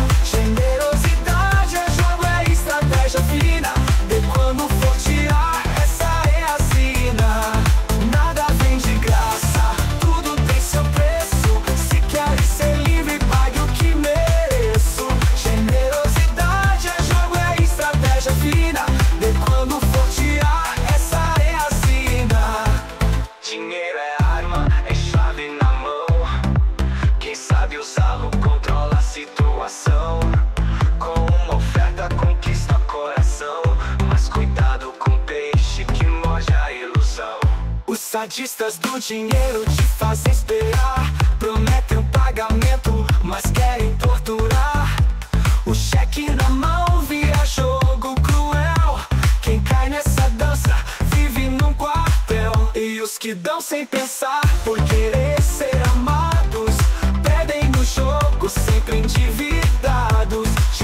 Generosidade é jogo, é estratégia fina. E quando for tirar, essa é a sina. Nada vem de graça, tudo tem seu preço. Se quer ser livre, pague o que mereço. Generosidade é jogo, é estratégia fina. E quando for tirar, essa é a sina. Dinheiro é arma, é chave na mão. Quem sabe usá-lo controla a situação. Com uma oferta conquista coração. Mas cuidado com o peixe que morde a ilusão. Os sadistas do dinheiro te fazem esperar. Prometem um pagamento, mas querem torturar. O cheque na mão vira jogo cruel. Quem cai nessa dança vive num quartel. E os que dão sem pensar por querer ser amados perdem no jogo, sempre endividados.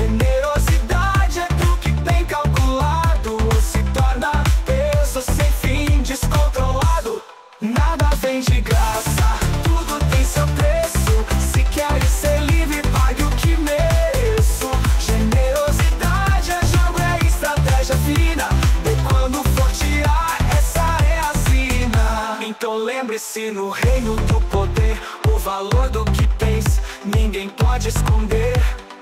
Generosidade é truque bem calculado, ou se torna peso sem fim descontrolado. Nada vem de graça, tudo tem seu preço. Se quer ser livre, pague o que mereço. Generosidade é jogo, é estratégia fina. E quando for tirar, essa é a sina. Então lembre-se, no reino do poder, o valor do que tens ninguém pode esconder.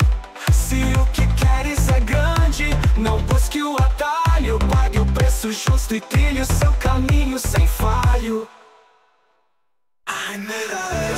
Se o que queres é grande, não busque o atalho. Pague o preço justo e trilhe o seu caminho sem falho. Ai, meu Deus.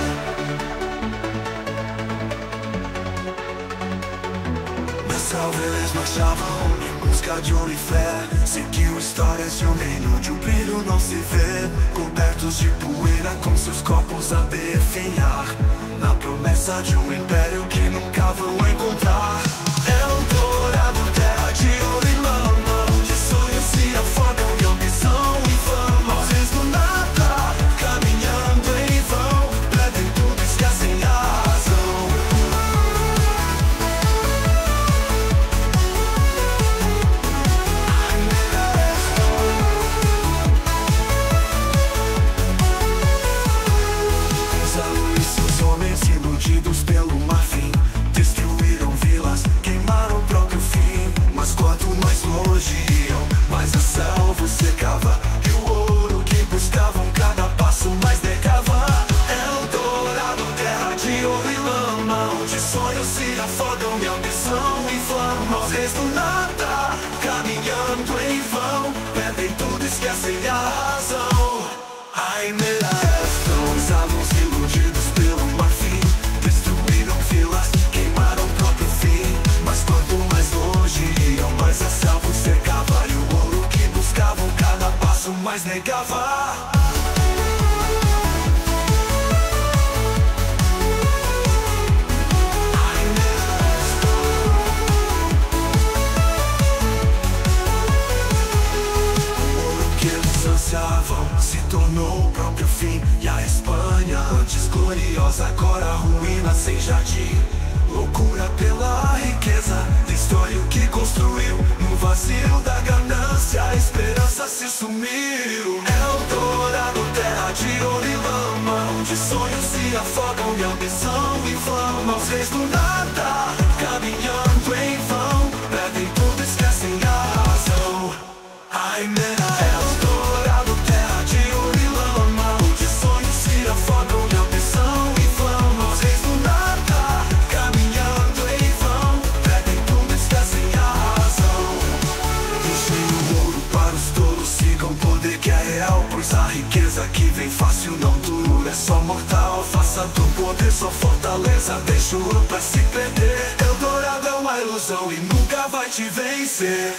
Salve, eles marchavam em busca de ouro e fé. Seguiu histórias de um reino de um brilho não se vê. Cobertos de poeira com seus corpos a definhar, na promessa de um império que nunca vão encontrar. É um dourado, terra de ouro e lama, onde sonhos se afogam e ambição e fama. Às vezes do nada, caminhando em vão, perdem tudo, esquecem a razão. Iludidos pelo marfim, destruíram vilas, queimaram o próprio fim. Mas quanto mais longe iam, mais a selva secava, e o ouro que buscavam cada passo mais negava. É o dourado, terra de ouro e lama, onde sonhos se afogam e ambição inflama. Aos reis do nada, caminhando em vão, perdem tudo, esquecem a razão. Ai, meu Deus, estavam iludidos pelo marfim, destruíram vilas, queimaram o próprio fim. Mas quanto mais longe iam, mais a selva cercava, e o ouro que buscavam cada passo mais negava. Se tornou o próprio fim, e a Espanha, antes gloriosa, agora ruína sem jardim. Loucura pela riqueza, destrói o que construiu. No vazio da ganância, a esperança se sumiu. É o dourado, terra de ouro e lama, onde de sonhos se afogam e a ambição inflama os reis do nada, caminhando em vão, perdem tudo, esquecem a razão. Ai, Mena é Eldorado, terra de ouro e lama, onde sonhos se afogam e a ambição inflama os reis do nada, caminhando em vão, perdem tudo, esquecem a razão. Deixem o ouro para os tolos, sigam o poder que é real, pois a riqueza que vem fácil não dura, é só mortal. Faça do poder sua fortaleza, deixa o ouro pra se perder. Eldorado é uma ilusão e nunca vai te vencer.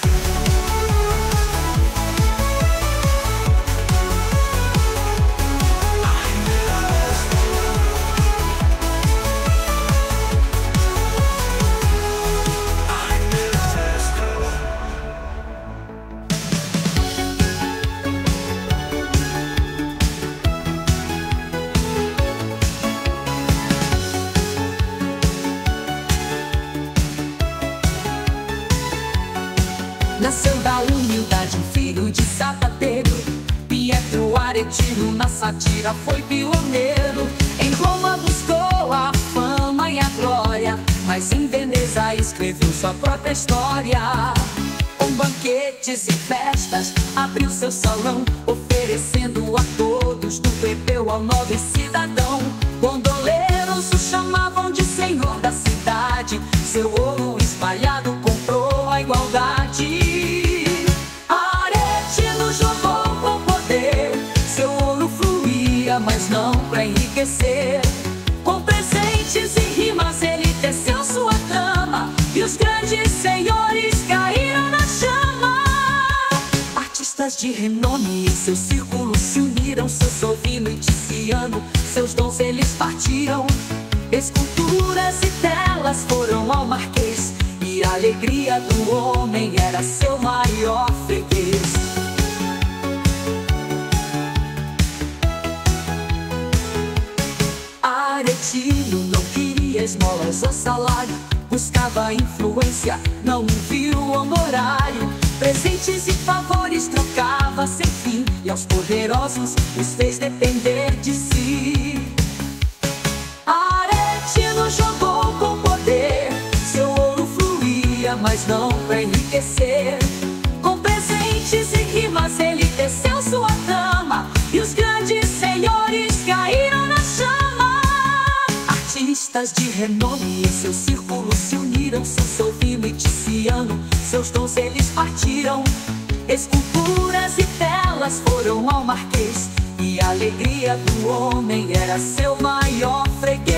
Nasceu da humildade um filho de sapateiro, Pietro Aretino na sátira foi pioneiro. Em Roma buscou a fama e a glória, mas em Veneza escreveu sua própria história. Com banquetes e festas abriu seu salão, oferecendo a todos, do plebeu ao nobre cidadão. Gondoleiros o chamavam de senhor da cidade, seu ouro espalhado comprou a igualdade. Aretino jogou com poder, seu ouro fluía, mas não pra enriquecer. Com presentes e rimas ele teceu sua trama, e os grandes senhores caíram na chama. Artistas de renome em seu círculo se uniram, seu Sovino e Tiziano, seus dons eles partiram. Esculturas e telas foram ao Marquês, e a alegria do homem era seu maior freguês. Aretino não queria esmolas ou salário, buscava influência, não viu honorário. Presentes e favores trocava sem fim, e aos poderosos os fez depender de si. Aretino jogou com poder, seu ouro fluía, mas não pra enriquecer. Com presentes e rimas ele teceu sua trama, e os grandes senhores caíram na chama. Artistas de renome em seu círculo se uniram, seu Sovino e Tiziano, seus dons eles partiram. Esculturas e telas foram ao Marquês, e a alegria do homem era seu maior freguês.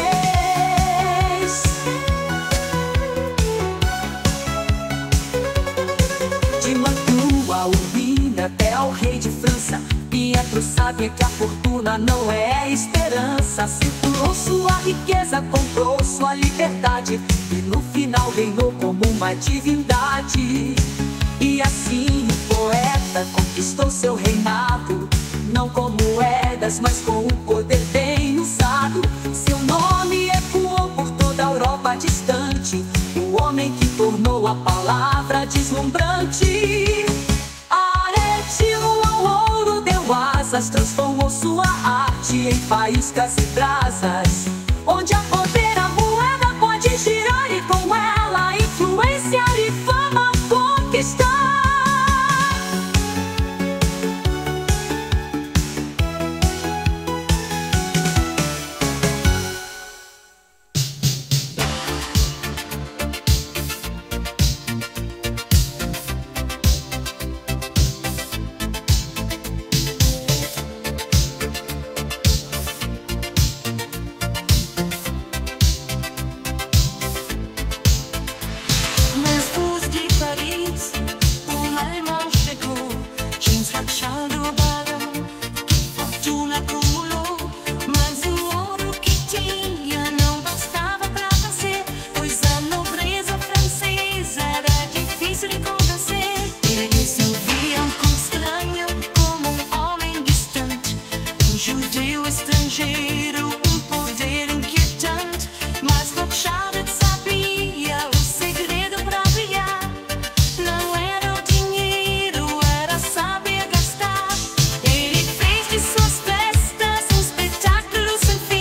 De Mantua, Urbina até ao rei de França, Pietro sabia que a fortuna não é esperança. Circulou sua riqueza, comprou sua liberdade, e no final reinou como uma divindade. E assim o poeta conquistou seu reinado, não com moedas, mas com o poder bem usado. Seu nome ecoou por toda a Europa distante, o homem que tornou a palavra deslumbrante. Aretino ao ouro deu asas, transformou sua arte em faíscas e brasas. Onde há poder a moeda pode girar, e com ela influenciar e fama conquistar. Suas festas, um espetáculo sem fim.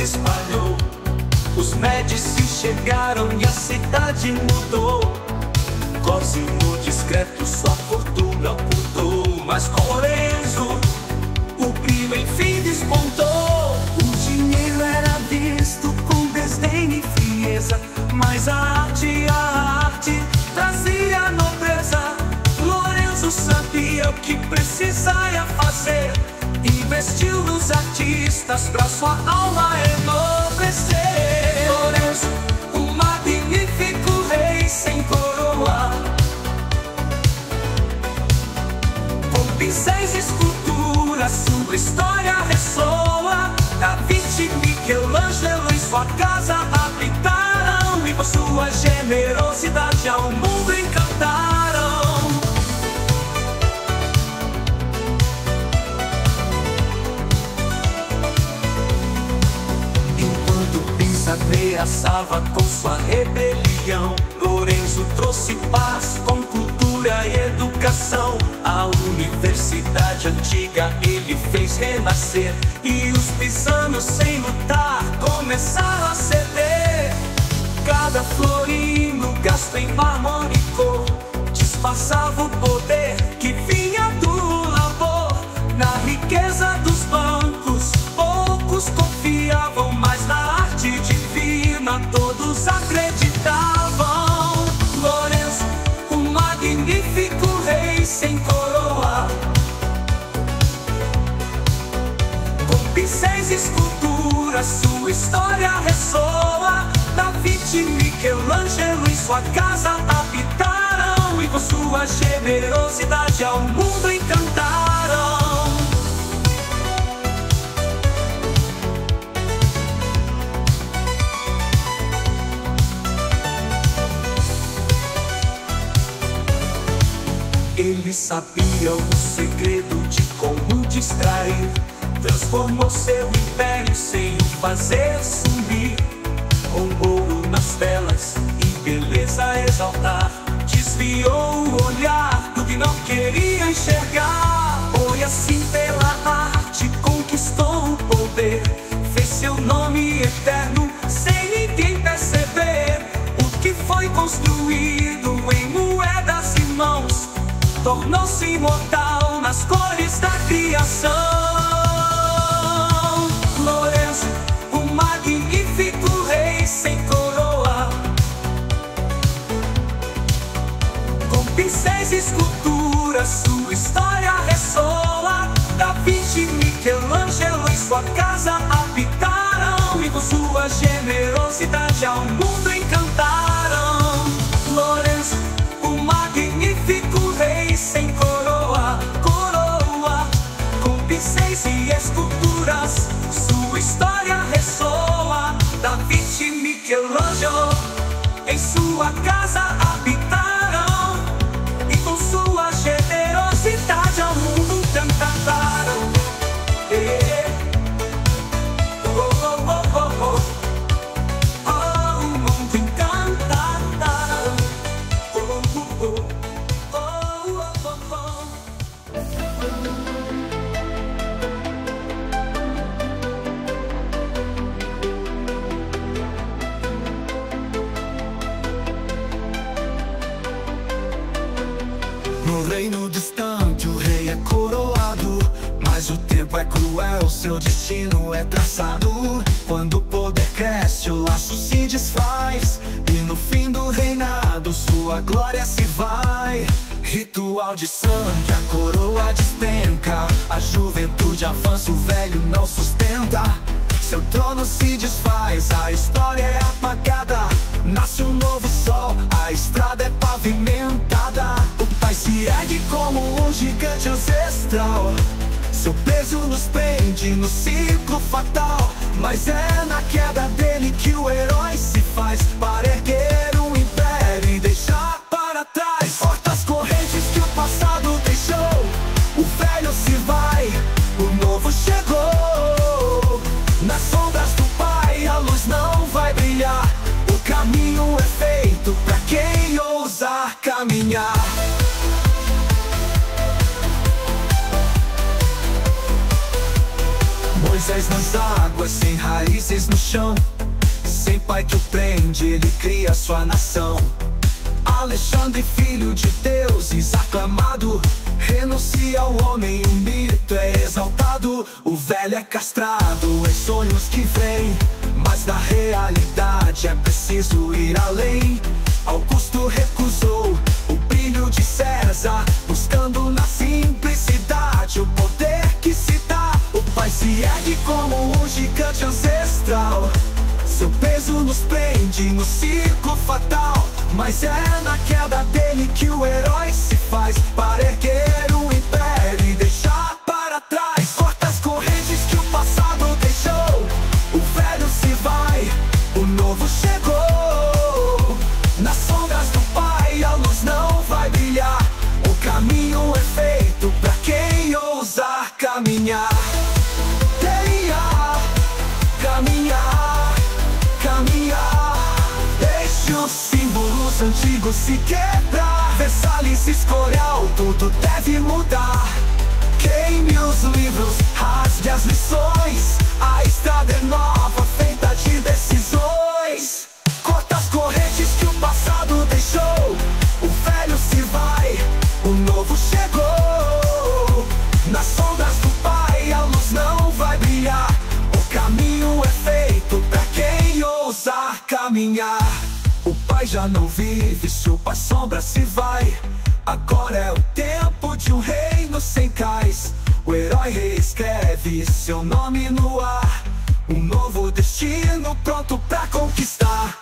espalhou. Os Médici chegaram e a cidade mudou. Cosimo discreto sua fortuna ocultou, mas com Lorenzo o brilho enfim despontou. O dinheiro era visto com desdém e frieza, mas a arte trazia nobreza. Lorenzo sabia o que precisava fazer, investiu nos artistas pra sua alma enobrecer. Lorenzo, o magnífico rei sem coroa, com pincéis e esculturas sua história ressoa. Da Vinci, Michelangelo em sua casa habitaram, e por sua generosidade ao mundo encantaram. Ameaçava com sua rebelião, Lorenzo trouxe paz com cultura e educação. A universidade antiga ele fez renascer, e os pisanos sem lutar começaram a ceder. Cada florino gasto em mármore e cor disfarçava o poder que vinha do labor. Na riqueza dos bancos poucos confiavam, mas na arte divina todos acreditavam. Lorenzo, o magnífico rei sem coroa, com pincéis e esculturas sua história ressoa. Da Vinci, Michelangelo em sua casa habitaram, e com sua generosidade ao mundo encantaram. Ele sabia o segredo de como distrair, transformou seu império sem o fazer sumir. Com ouro nas telas e beleza exaltar, desviou o olhar do que não queria enxergar. Foi assim pela arte conquistou o poder, fez seu nome eterno sem ninguém perceber. O que foi construído em moedas e mãos tornou-se imortal nas cores da criação. Lorenzo, o magnífico rei sem coroa, com pincéis e esculturas sua história ressoa. Da Vinci, Michelangelo em sua casa habitaram, e com sua generosidade ao mundo encantaram. Lorenzo, o magnífico rei sem coroa, com pincéis e esculturas sua história ressoa. Da Vinci, Michelangelo em sua casa habitaram, e com sua generosidade ao mundo encantaram. O mundo encantaram. No reino distante o rei é coroado, mas o tempo é cruel, seu destino é traçado. Quando o poder cresce, o laço se desfaz, e no fim do reinado sua glória se vai. Ritual de sangue, a coroa despenca, a juventude avança, o velho não sustenta. Seu trono se desfaz, a história é apagada, nasce um novo sol, a estrada é pavimentada. O pai se ergue como um gigante ancestral, seu peso nos prende no ciclo fatal. Mas é na queda dele que o herói se faz, para erguer um império e deixar para trás fortes correntes que o passado deixou. O velho se vai, o novo chegou. Nas sombras do pai a luz não vai brilhar, o caminho é feito pra quem ousar caminhar. Moisés nas águas, sem raízes no chão, sem pai que o prende, ele cria sua nação. Alexandre, filho de deuses, aclamado, renuncia ao homem, o mito é exaltado. O velho é castrado em sonhos que vêm, mas da realidade é preciso ir além. Augusto recusou o brilho de César, buscando na simplicidade o poder que se dá. O pai se ergue como um gigante ancestral, seu peso nos prende no ciclo fatal. Mas é na queda dele que o herói se faz, para erguer um império e deixar para trás. Corta as correntes que o passado deixou, o velho se vai, o novo chegou. Nas sombras do pai a luz não vai brilhar, o caminho é feito pra quem ousar caminhar. Os símbolos antigos se quebrar, Versalhes, Escorial, tudo deve mudar. Queime os livros, rasgue as lições, a estrada é nova, feita de decisões. Corta as correntes que o passado deixou, o velho se vai, o novo chegou. Nas sombras do pai a luz não vai brilhar, o caminho é feito pra quem ousar caminhar. O pai já não vive, sua sombra se vai. Agora é o tempo de um reino sem cais. O herói reescreve seu nome no ar, um novo destino pronto pra conquistar.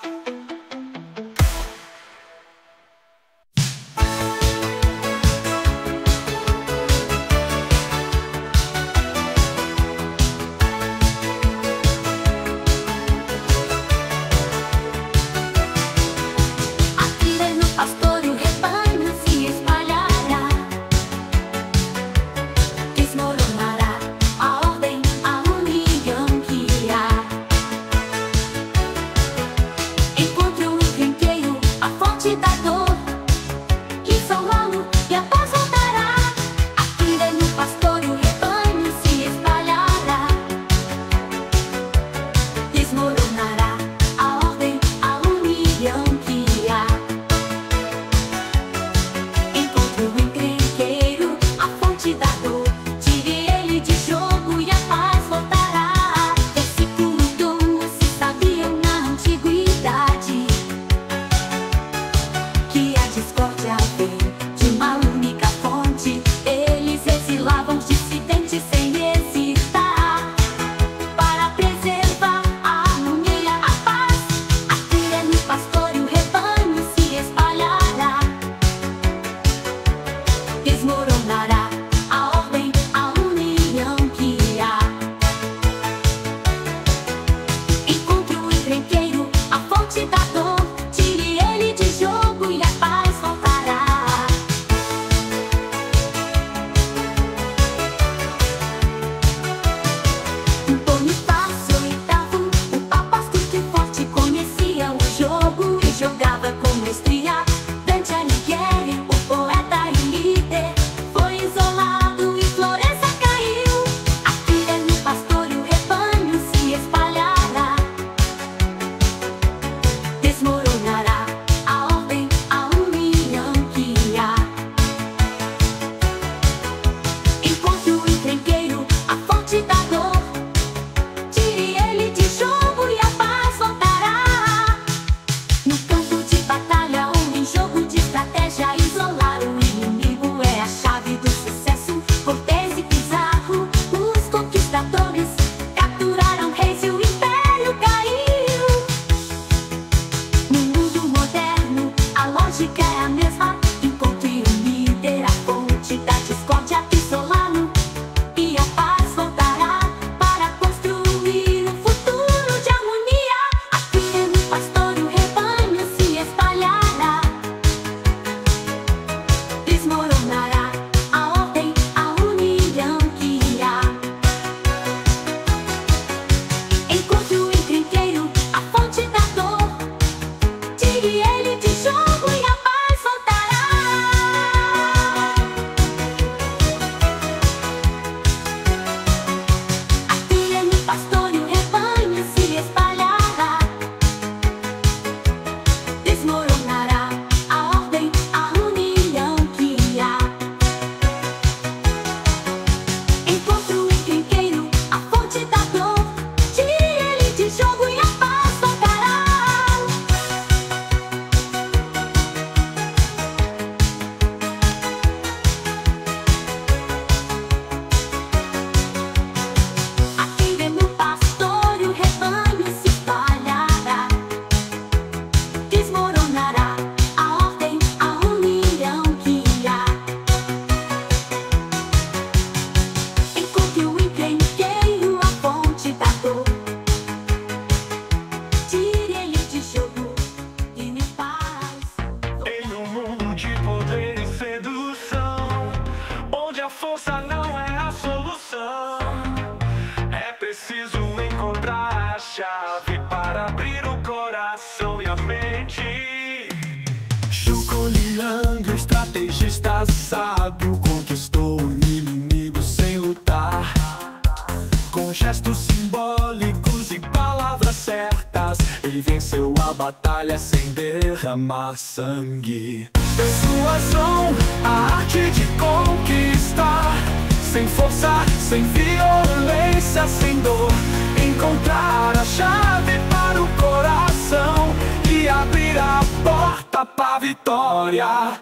preciso encontrar a chave para abrir o coração e a mente. Zhuge Liang, o estrategista sábio, conquistou o inimigo sem lutar. Com gestos simbólicos e palavras certas, ele venceu a batalha sem derramar sangue. Persuasão, a arte de conquistar, sem força, sem violência, sem dor. Encontrar a chave para o coração e abrir a porta para a vitória.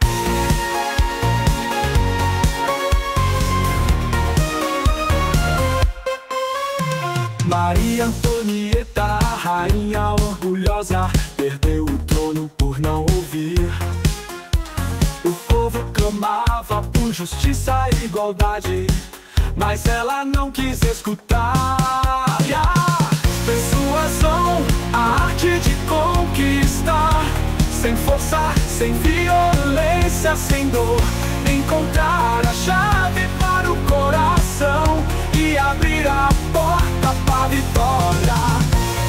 Maria Antonieta, a rainha orgulhosa, perdeu o trono por não ouvir. O povo clamava por justiça e igualdade, mas ela não quis escutar. Persuasão, a arte de conquistar, sem força, sem violência, sem dor. Encontrar a chave para o coração e abrir a porta para a vitória.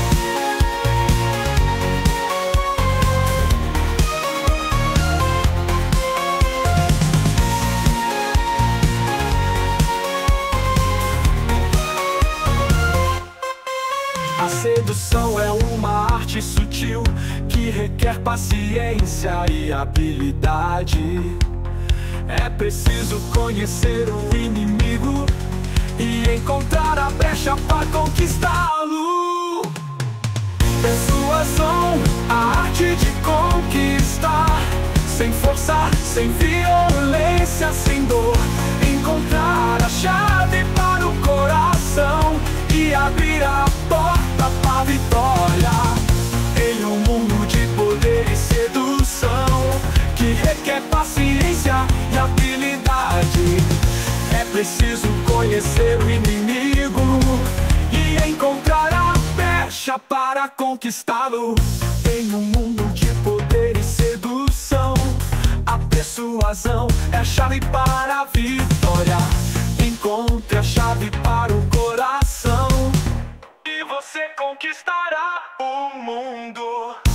A sedução é uma arte sutil que requer paciência e habilidade. É preciso conhecer o inimigo e encontrar a brecha para conquistá-lo. Persuasão, a arte de conquistar, sem força, sem violência, sem dor. Encontrar a chave para o coração e abrir a porta para a vitória. Em um mundo de poder e sedução que requer paciência e habilidade, é preciso conhecer o inimigo e encontrar a brecha para conquistá-lo. Em um mundo de poder e sedução, a persuasão é a chave para a vitória. Encontre a chave para o coração e você conquistará o mundo.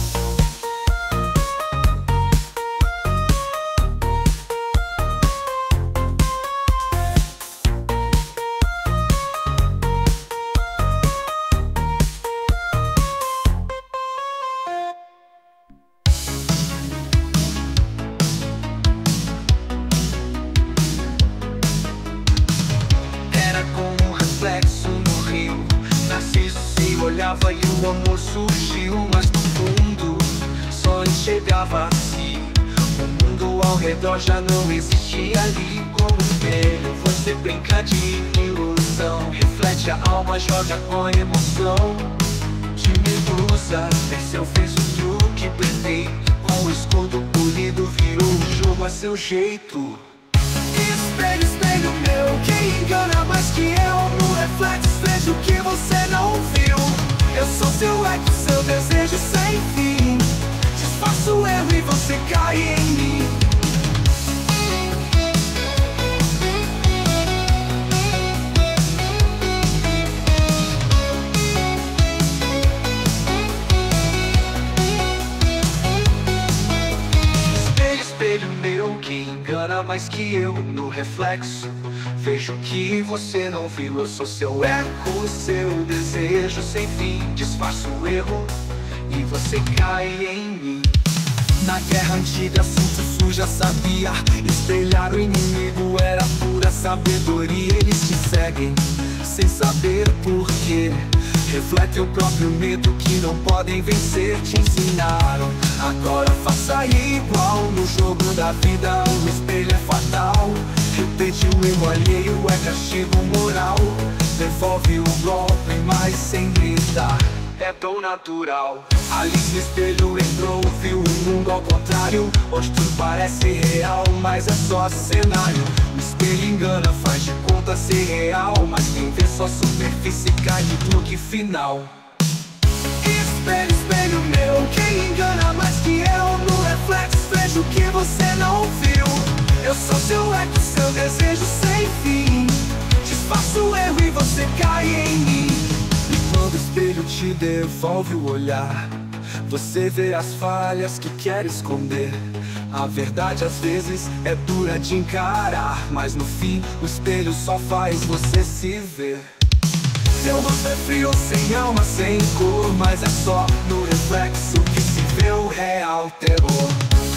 Olhava e o amor surgiu, mas no fundo só enxergava assim. O mundo ao redor já não existia ali. Como um espelho você brinca de ilusão, reflete a alma, joga com emoção. De medusa, venceu, fez o truque perfeito. Com o escudo polido virou o jogo a seu jeito. Espelho, espelho meu, quem engana mais que eu? No reflexo vejo que você não viu. Eu sou seu eco, seu desejo sem fim. Disfarço o erro e você cai em mim. Espelho, espelho meu, quem engana mais que eu? No reflexo vejo que você não viu. Eu sou seu eco, seu desejo sem fim. Disfarço o erro e você cai em mim. Na guerra antiga, Sun já sabia. Espelhar o inimigo era pura sabedoria. Eles te seguem sem saber porquê. Reflete o próprio medo que não podem vencer. Te ensinaram, agora faça igual. No jogo da vida o espelho é fatal. Repetir o erro alheio é castigo moral. Devolve o golpe, mas sem gritar, é tão natural. Ali no espelho entrou, viu o mundo ao contrário. Hoje tudo parece real, mas é só cenário. O espelho engana, faz de conta ser real, mas quem vê só superfície cai de truque final. Espelho, espelho meu, quem engana mais que eu? No reflexo vejo que você não viu. Eu sou seu eco, seu desejo sem fim. Disfarço o erro e você cai em mim. te devolve o olhar. Você vê as falhas que quer esconder. A verdade às vezes é dura de encarar, mas no fim o espelho só faz você se ver. Seu rosto é frio, sem alma, sem cor, mas é só no reflexo que se vê o real terror.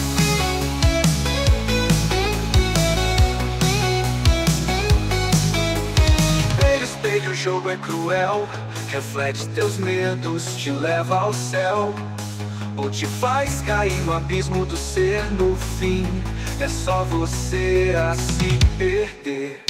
Espelho, o jogo é cruel, reflete teus medos, te leva ao céu, ou te faz cair no abismo do ser. No fim, é só você a se perder.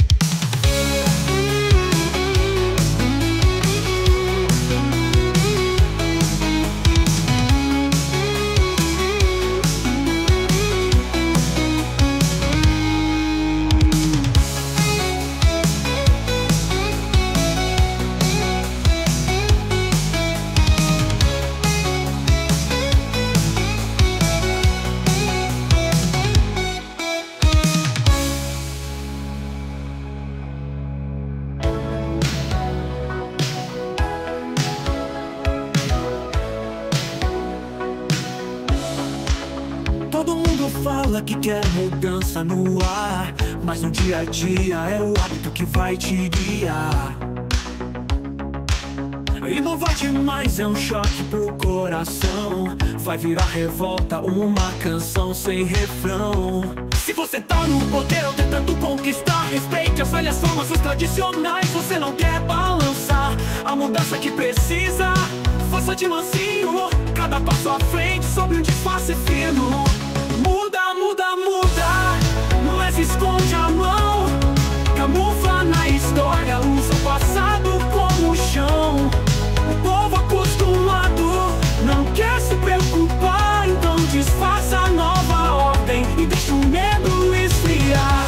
Todo mundo fala que quer mudança no ar, mas no dia a dia é o hábito que vai te guiar. Inovar demais é um choque pro coração, vai virar revolta, uma canção sem refrão. Se você tá no poder ou tentando conquistar, respeite as velhas formas, os tradicionais. Você não quer balançar a mudança que precisa, faça de mansinho, cada passo à frente sobre um disfarce fino. Muda, muda, muda, mas esconde a mão, camufla na história, usa o passado como chão. O povo acostumado não quer se preocupar, então disfarça a nova ordem e deixa o medo esfriar.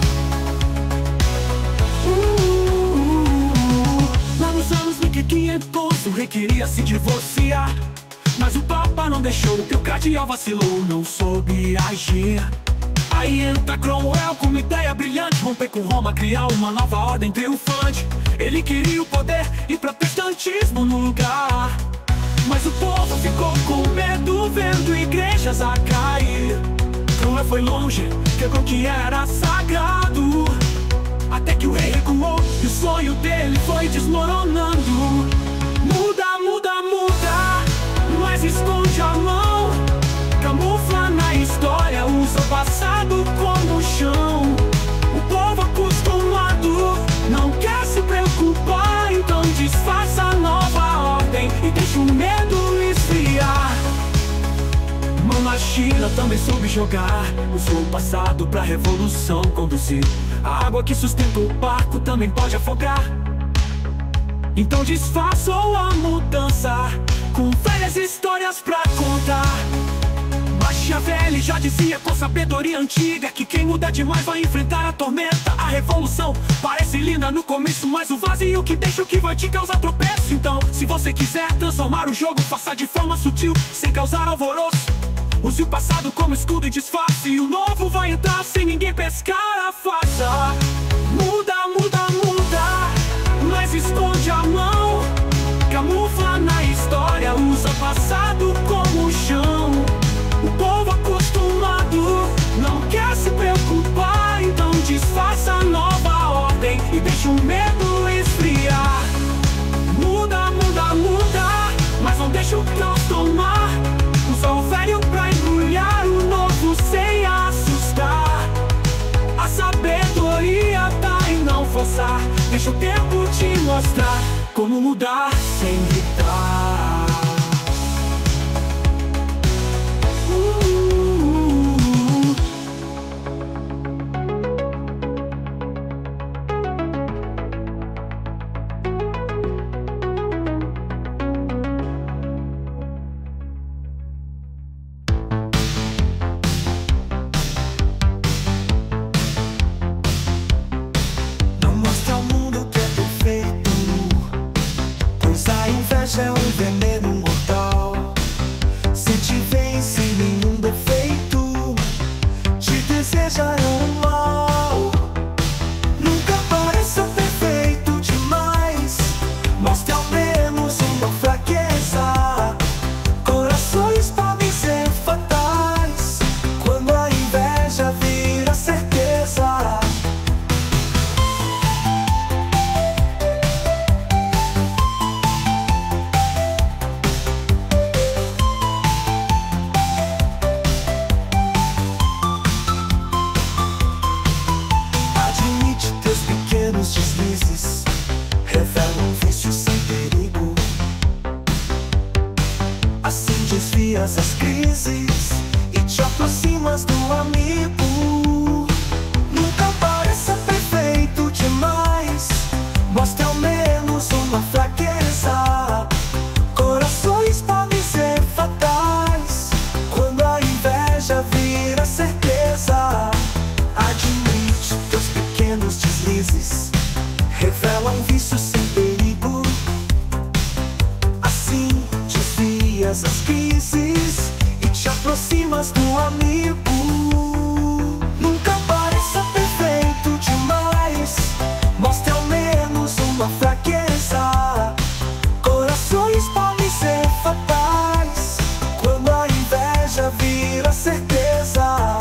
Lá nos anos 1500 o rei queria se divorciar, mas o Papa não deixou, que o cardeal vacilou, não soube agir. Aí entra Cromwell com uma ideia brilhante, romper com Roma, criar uma nova ordem triunfante. Ele queria o poder e protestantismo no lugar, mas o povo ficou com medo, vendo igrejas a cair. Cromwell foi longe, quebrou o que era sagrado, até que o rei recuou e o sonho dele foi desmoronando. Muda, muda, muda, mas esconde a mão, camufla na história, usa o passado como chão. O povo acostumado não quer se preocupar, então disfarça a nova ordem e deixa o medo esfriar. Mão na China também soube jogar, usou o passado pra revolução conduzir. A água que sustenta o barco também pode afogar, então disfarçou a mudança com velhas histórias pra contar. Maquiavelli já dizia com sabedoria antiga que quem muda demais vai enfrentar a tormenta. A revolução parece linda no começo, mas o vazio que deixa o que vai te causar tropeço. Então, se você quiser transformar o jogo, faça de forma sutil, sem causar alvoroço. Use o passado como escudo e disfarce, e o novo vai entrar sem ninguém pescar a farsa. Muda, muda, muda, mas esconde a mão, camufla na história, usa o passado como chão. O povo acostumado não quer se preocupar, então disfarça a nova ordem e deixa o medo esfriar. Muda, muda, muda, mas não deixa o caos tomar. Usa o velho pra embrulhar o novo sem assustar. A sabedoria tá em não forçar, deixa o tempo te mostrar como mudar sem gritar. É um veneno mortal. Se te vê sem nenhum defeito, te desejarão mal. Nunca pareça perfeito demais, mostre ao menos uma fraqueza. alivias as crises e te aproximas do amigo. Nunca pareça perfeito demais, mostre ao menos uma fraqueza. Corações podem ser fatais quando a inveja vira certeza. Admite teus pequenos deslizes, revelam vícios sem perigo. Assim desvias as crises e te aproximas do amigo. Nunca pareça perfeito demais, mostre ao menos uma fraqueza. Corações podem ser fatais quando a inveja vira certeza.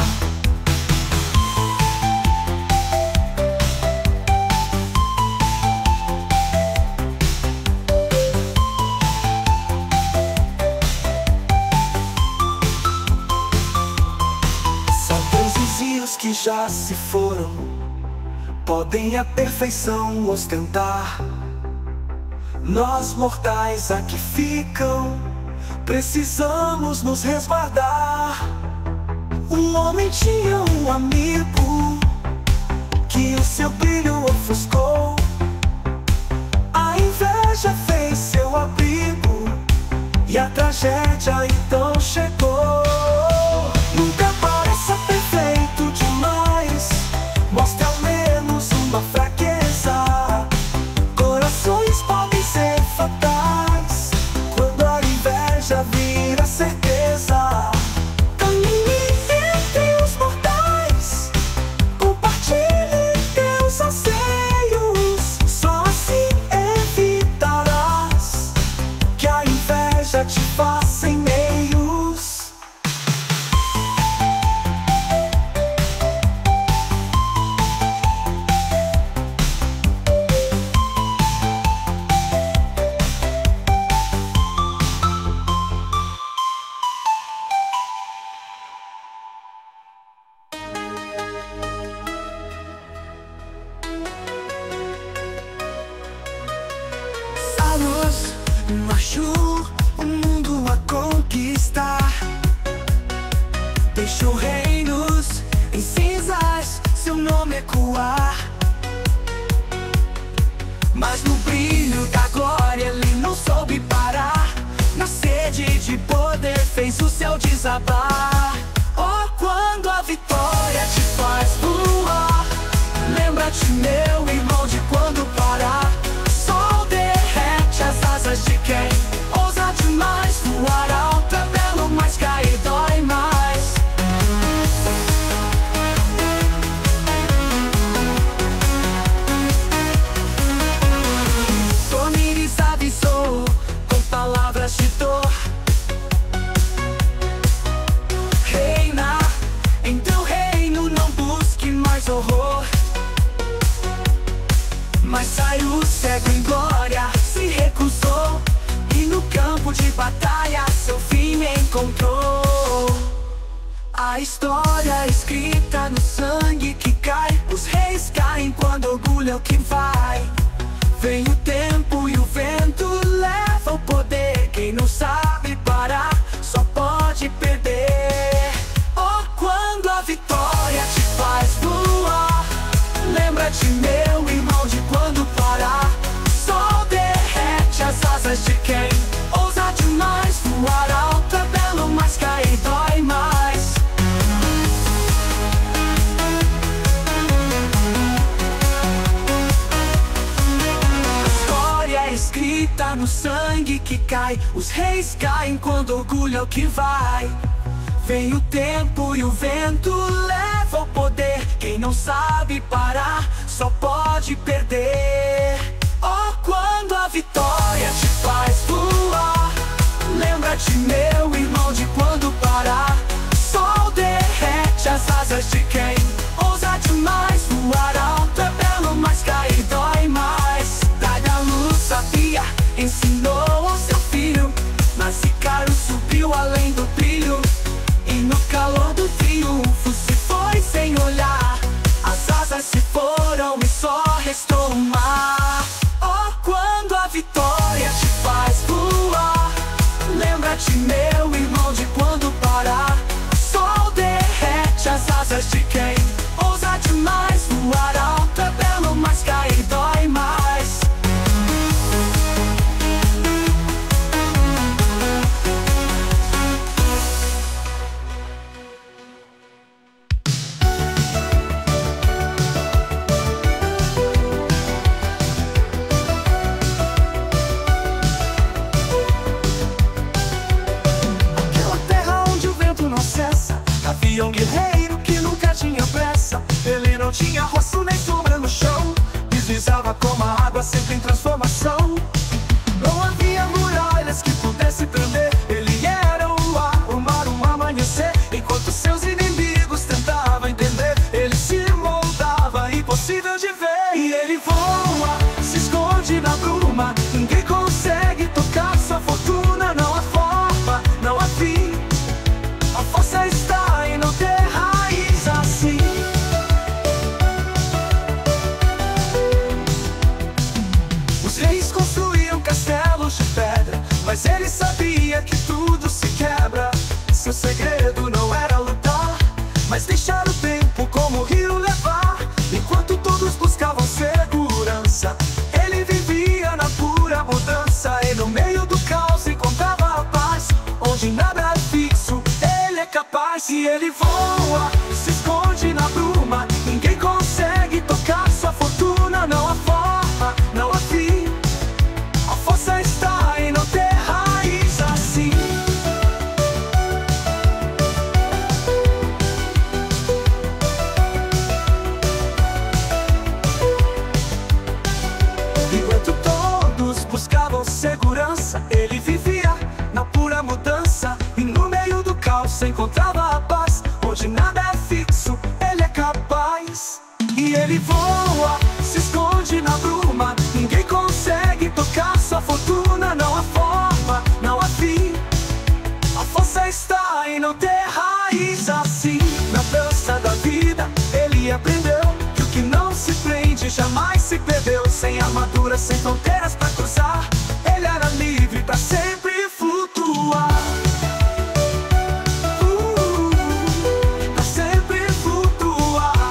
Os que já se foram podem a perfeição ostentar. Nós mortais aqui ficam, precisamos nos resguardar. Um homem tinha um amigo que o seu brilho ofuscou. A inveja fez seu abrigo e a tragédia então chegou. Nunca pareça perfeito demais, mostre ao menos uma fraqueza. Corações podem ser fatais quando a inveja vira certeza. Caminhe entre os mortais, compartilhe teus anseios. Só assim evitarás que a inveja te faça em meios. A luz marchou o mundo a conquistar, deixou reinos em cinzas, seu nome ecoar. Mas no brilho da glória ele não soube parar. Na sede de poder fez o céu desabar. Oh, quando a vitória te faz voar, lembra-te, meu irmão, de quando parar. Sol derrete as asas de quem ousa demais. Voar alto é belo, mas cair dói mais. Tomires avisou com palavras de dor. Reina em teu reino, não busque mais horror. Mas saiu cego em glória, se recusou, e no campo de batalha seu fim encontrou. A história escrita no sangue que cai. Os reis caem quando orgulho é o que vai. Vem o tempo e o vento leva o poder. Quem não sabe parar só pode perder. Oh, quando a vitória te faz voar, lembra-te, meu irmão, de quando parar. Sol derrete as asas de quem ousa demais. Voar alto é belo, mas cair dói mais. A história é escrita no sangue que cai. Os reis caem quando orgulho é o que vai. Vem o tempo e o vento leva o poder. Quem não sabe parar só pode perder. Oh, quando a vitória te faz voar, lembra-te, meu irmão, de quando parar. Sol derrete as asas de quem ousa demais. Voar alto é belo, mas cair dói mais. Dai a luz sabia, ensinou ao seu filho, mas Icaro subiu além do brilho. E no calor do triunfo se foi sem olhar. As asas se foram e só restou o mar. Oh, quando a vitória te faz voar, lembra-te, meu irmão, de quando E ele voa, se esconde na bruma. Ninguém consegue tocar sua fortuna. Não há forma, não há fim. A força está em não ter raiz assim. Enquanto todos buscavam segurança, ele vivia na pura mudança. E no meio do caos se encontrava a paz. Onde nada é fixo, ele é capaz. E ele voa, se esconde na bruma. Ninguém consegue tocar sua fortuna. Não há forma, não há fim. A força está em não ter raiz assim. Na dança da vida, ele aprendeu que o que não se prende jamais se perdeu. Sem armadura, sem fronteiras pra cruzar, ele era livre pra sempre flutuar. Pra sempre flutuar.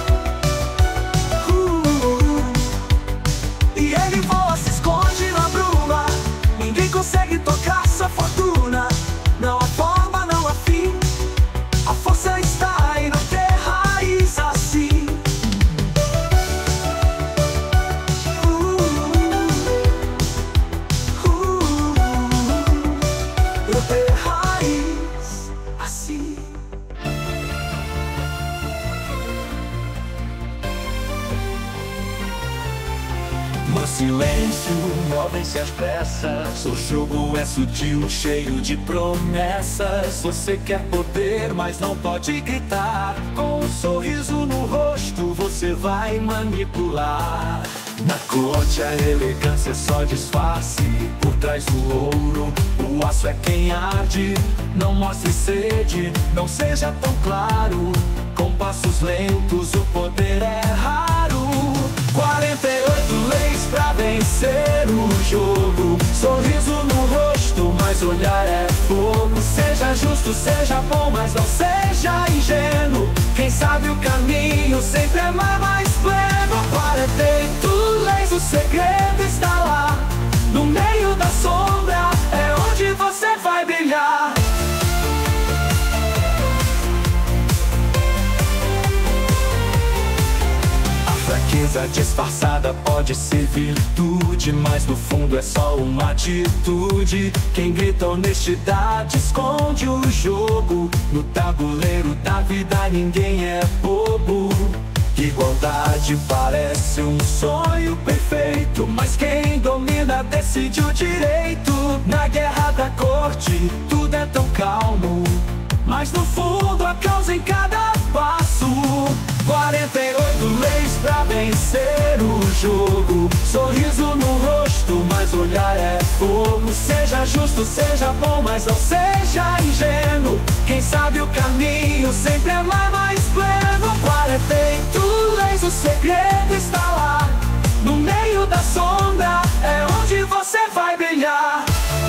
E ele voa, se esconde na bruma. Ninguém consegue tocar sua fortuna. Não há forma, não há fim. A força está em não ter raiz assim. Não ter raiz assim. No silêncio, movem-se as peças. O jogo é sutil, cheio de promessas. Você quer poder, mas não pode gritar. Com um sorriso no rosto, você vai manipular. Na corte, a elegância é só disfarce. Por trás do ouro, o aço é quem arde. Não mostre sede, não seja tão claro. Com passos lentos, o poder é raro. 48 leis pra vencer o jogo. Sorriso no rosto, mas olhar é fogo. Seja justo, seja bom, mas não seja ingênuo. Quem sabe o caminho sempre é mais pleno. 48 leis, o segredo está lá. No meio da sombra é onde você vai brilhar. Fraqueza disfarçada pode ser virtude, mas no fundo é só uma atitude. Quem grita honestidade esconde o jogo. No tabuleiro da vida ninguém é bobo. Igualdade parece um sonho perfeito, mas quem domina decide o direito. Na guerra da corte tudo é tão calmo, mas no fundo a causa em cada passo. 48 leis pra vencer o jogo. Sorriso no rosto, mas olhar é fogo. Seja justo, seja bom, mas não seja ingênuo. Quem sabe o caminho sempre é mais pleno. 48 leis, o segredo está lá. No meio da sombra é onde você vai brilhar.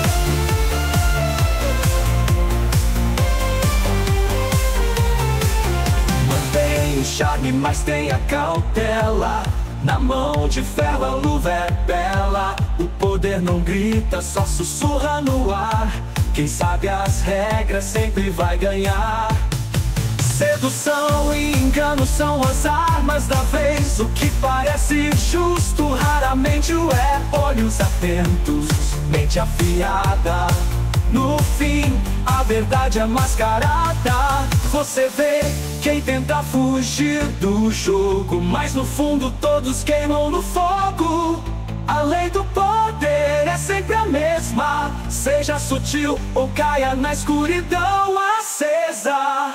Tem o charme, mas tem a cautela. Na mão de ferro a luva é bela. O poder não grita, só sussurra no ar. Quem sabe as regras sempre vai ganhar. Sedução e engano são as armas da vez. O que parece justo raramente o é. Olhos atentos, mente afiada. No fim, a verdade é mascarada. Você vê quem tenta fugir do jogo, mas no fundo todos queimam no fogo. A lei do poder é sempre a mesma. Seja sutil ou caia na escuridão acesa.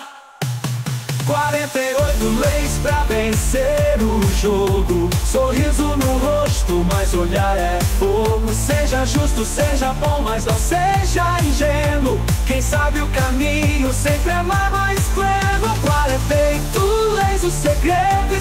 48 leis pra vencer o jogo. Sorriso no rosto, mas olhar é fogo. Seja justo, seja bom, mas não seja ingênuo. Quem sabe o caminho sempre é mais pleno. 48 leis, o segredo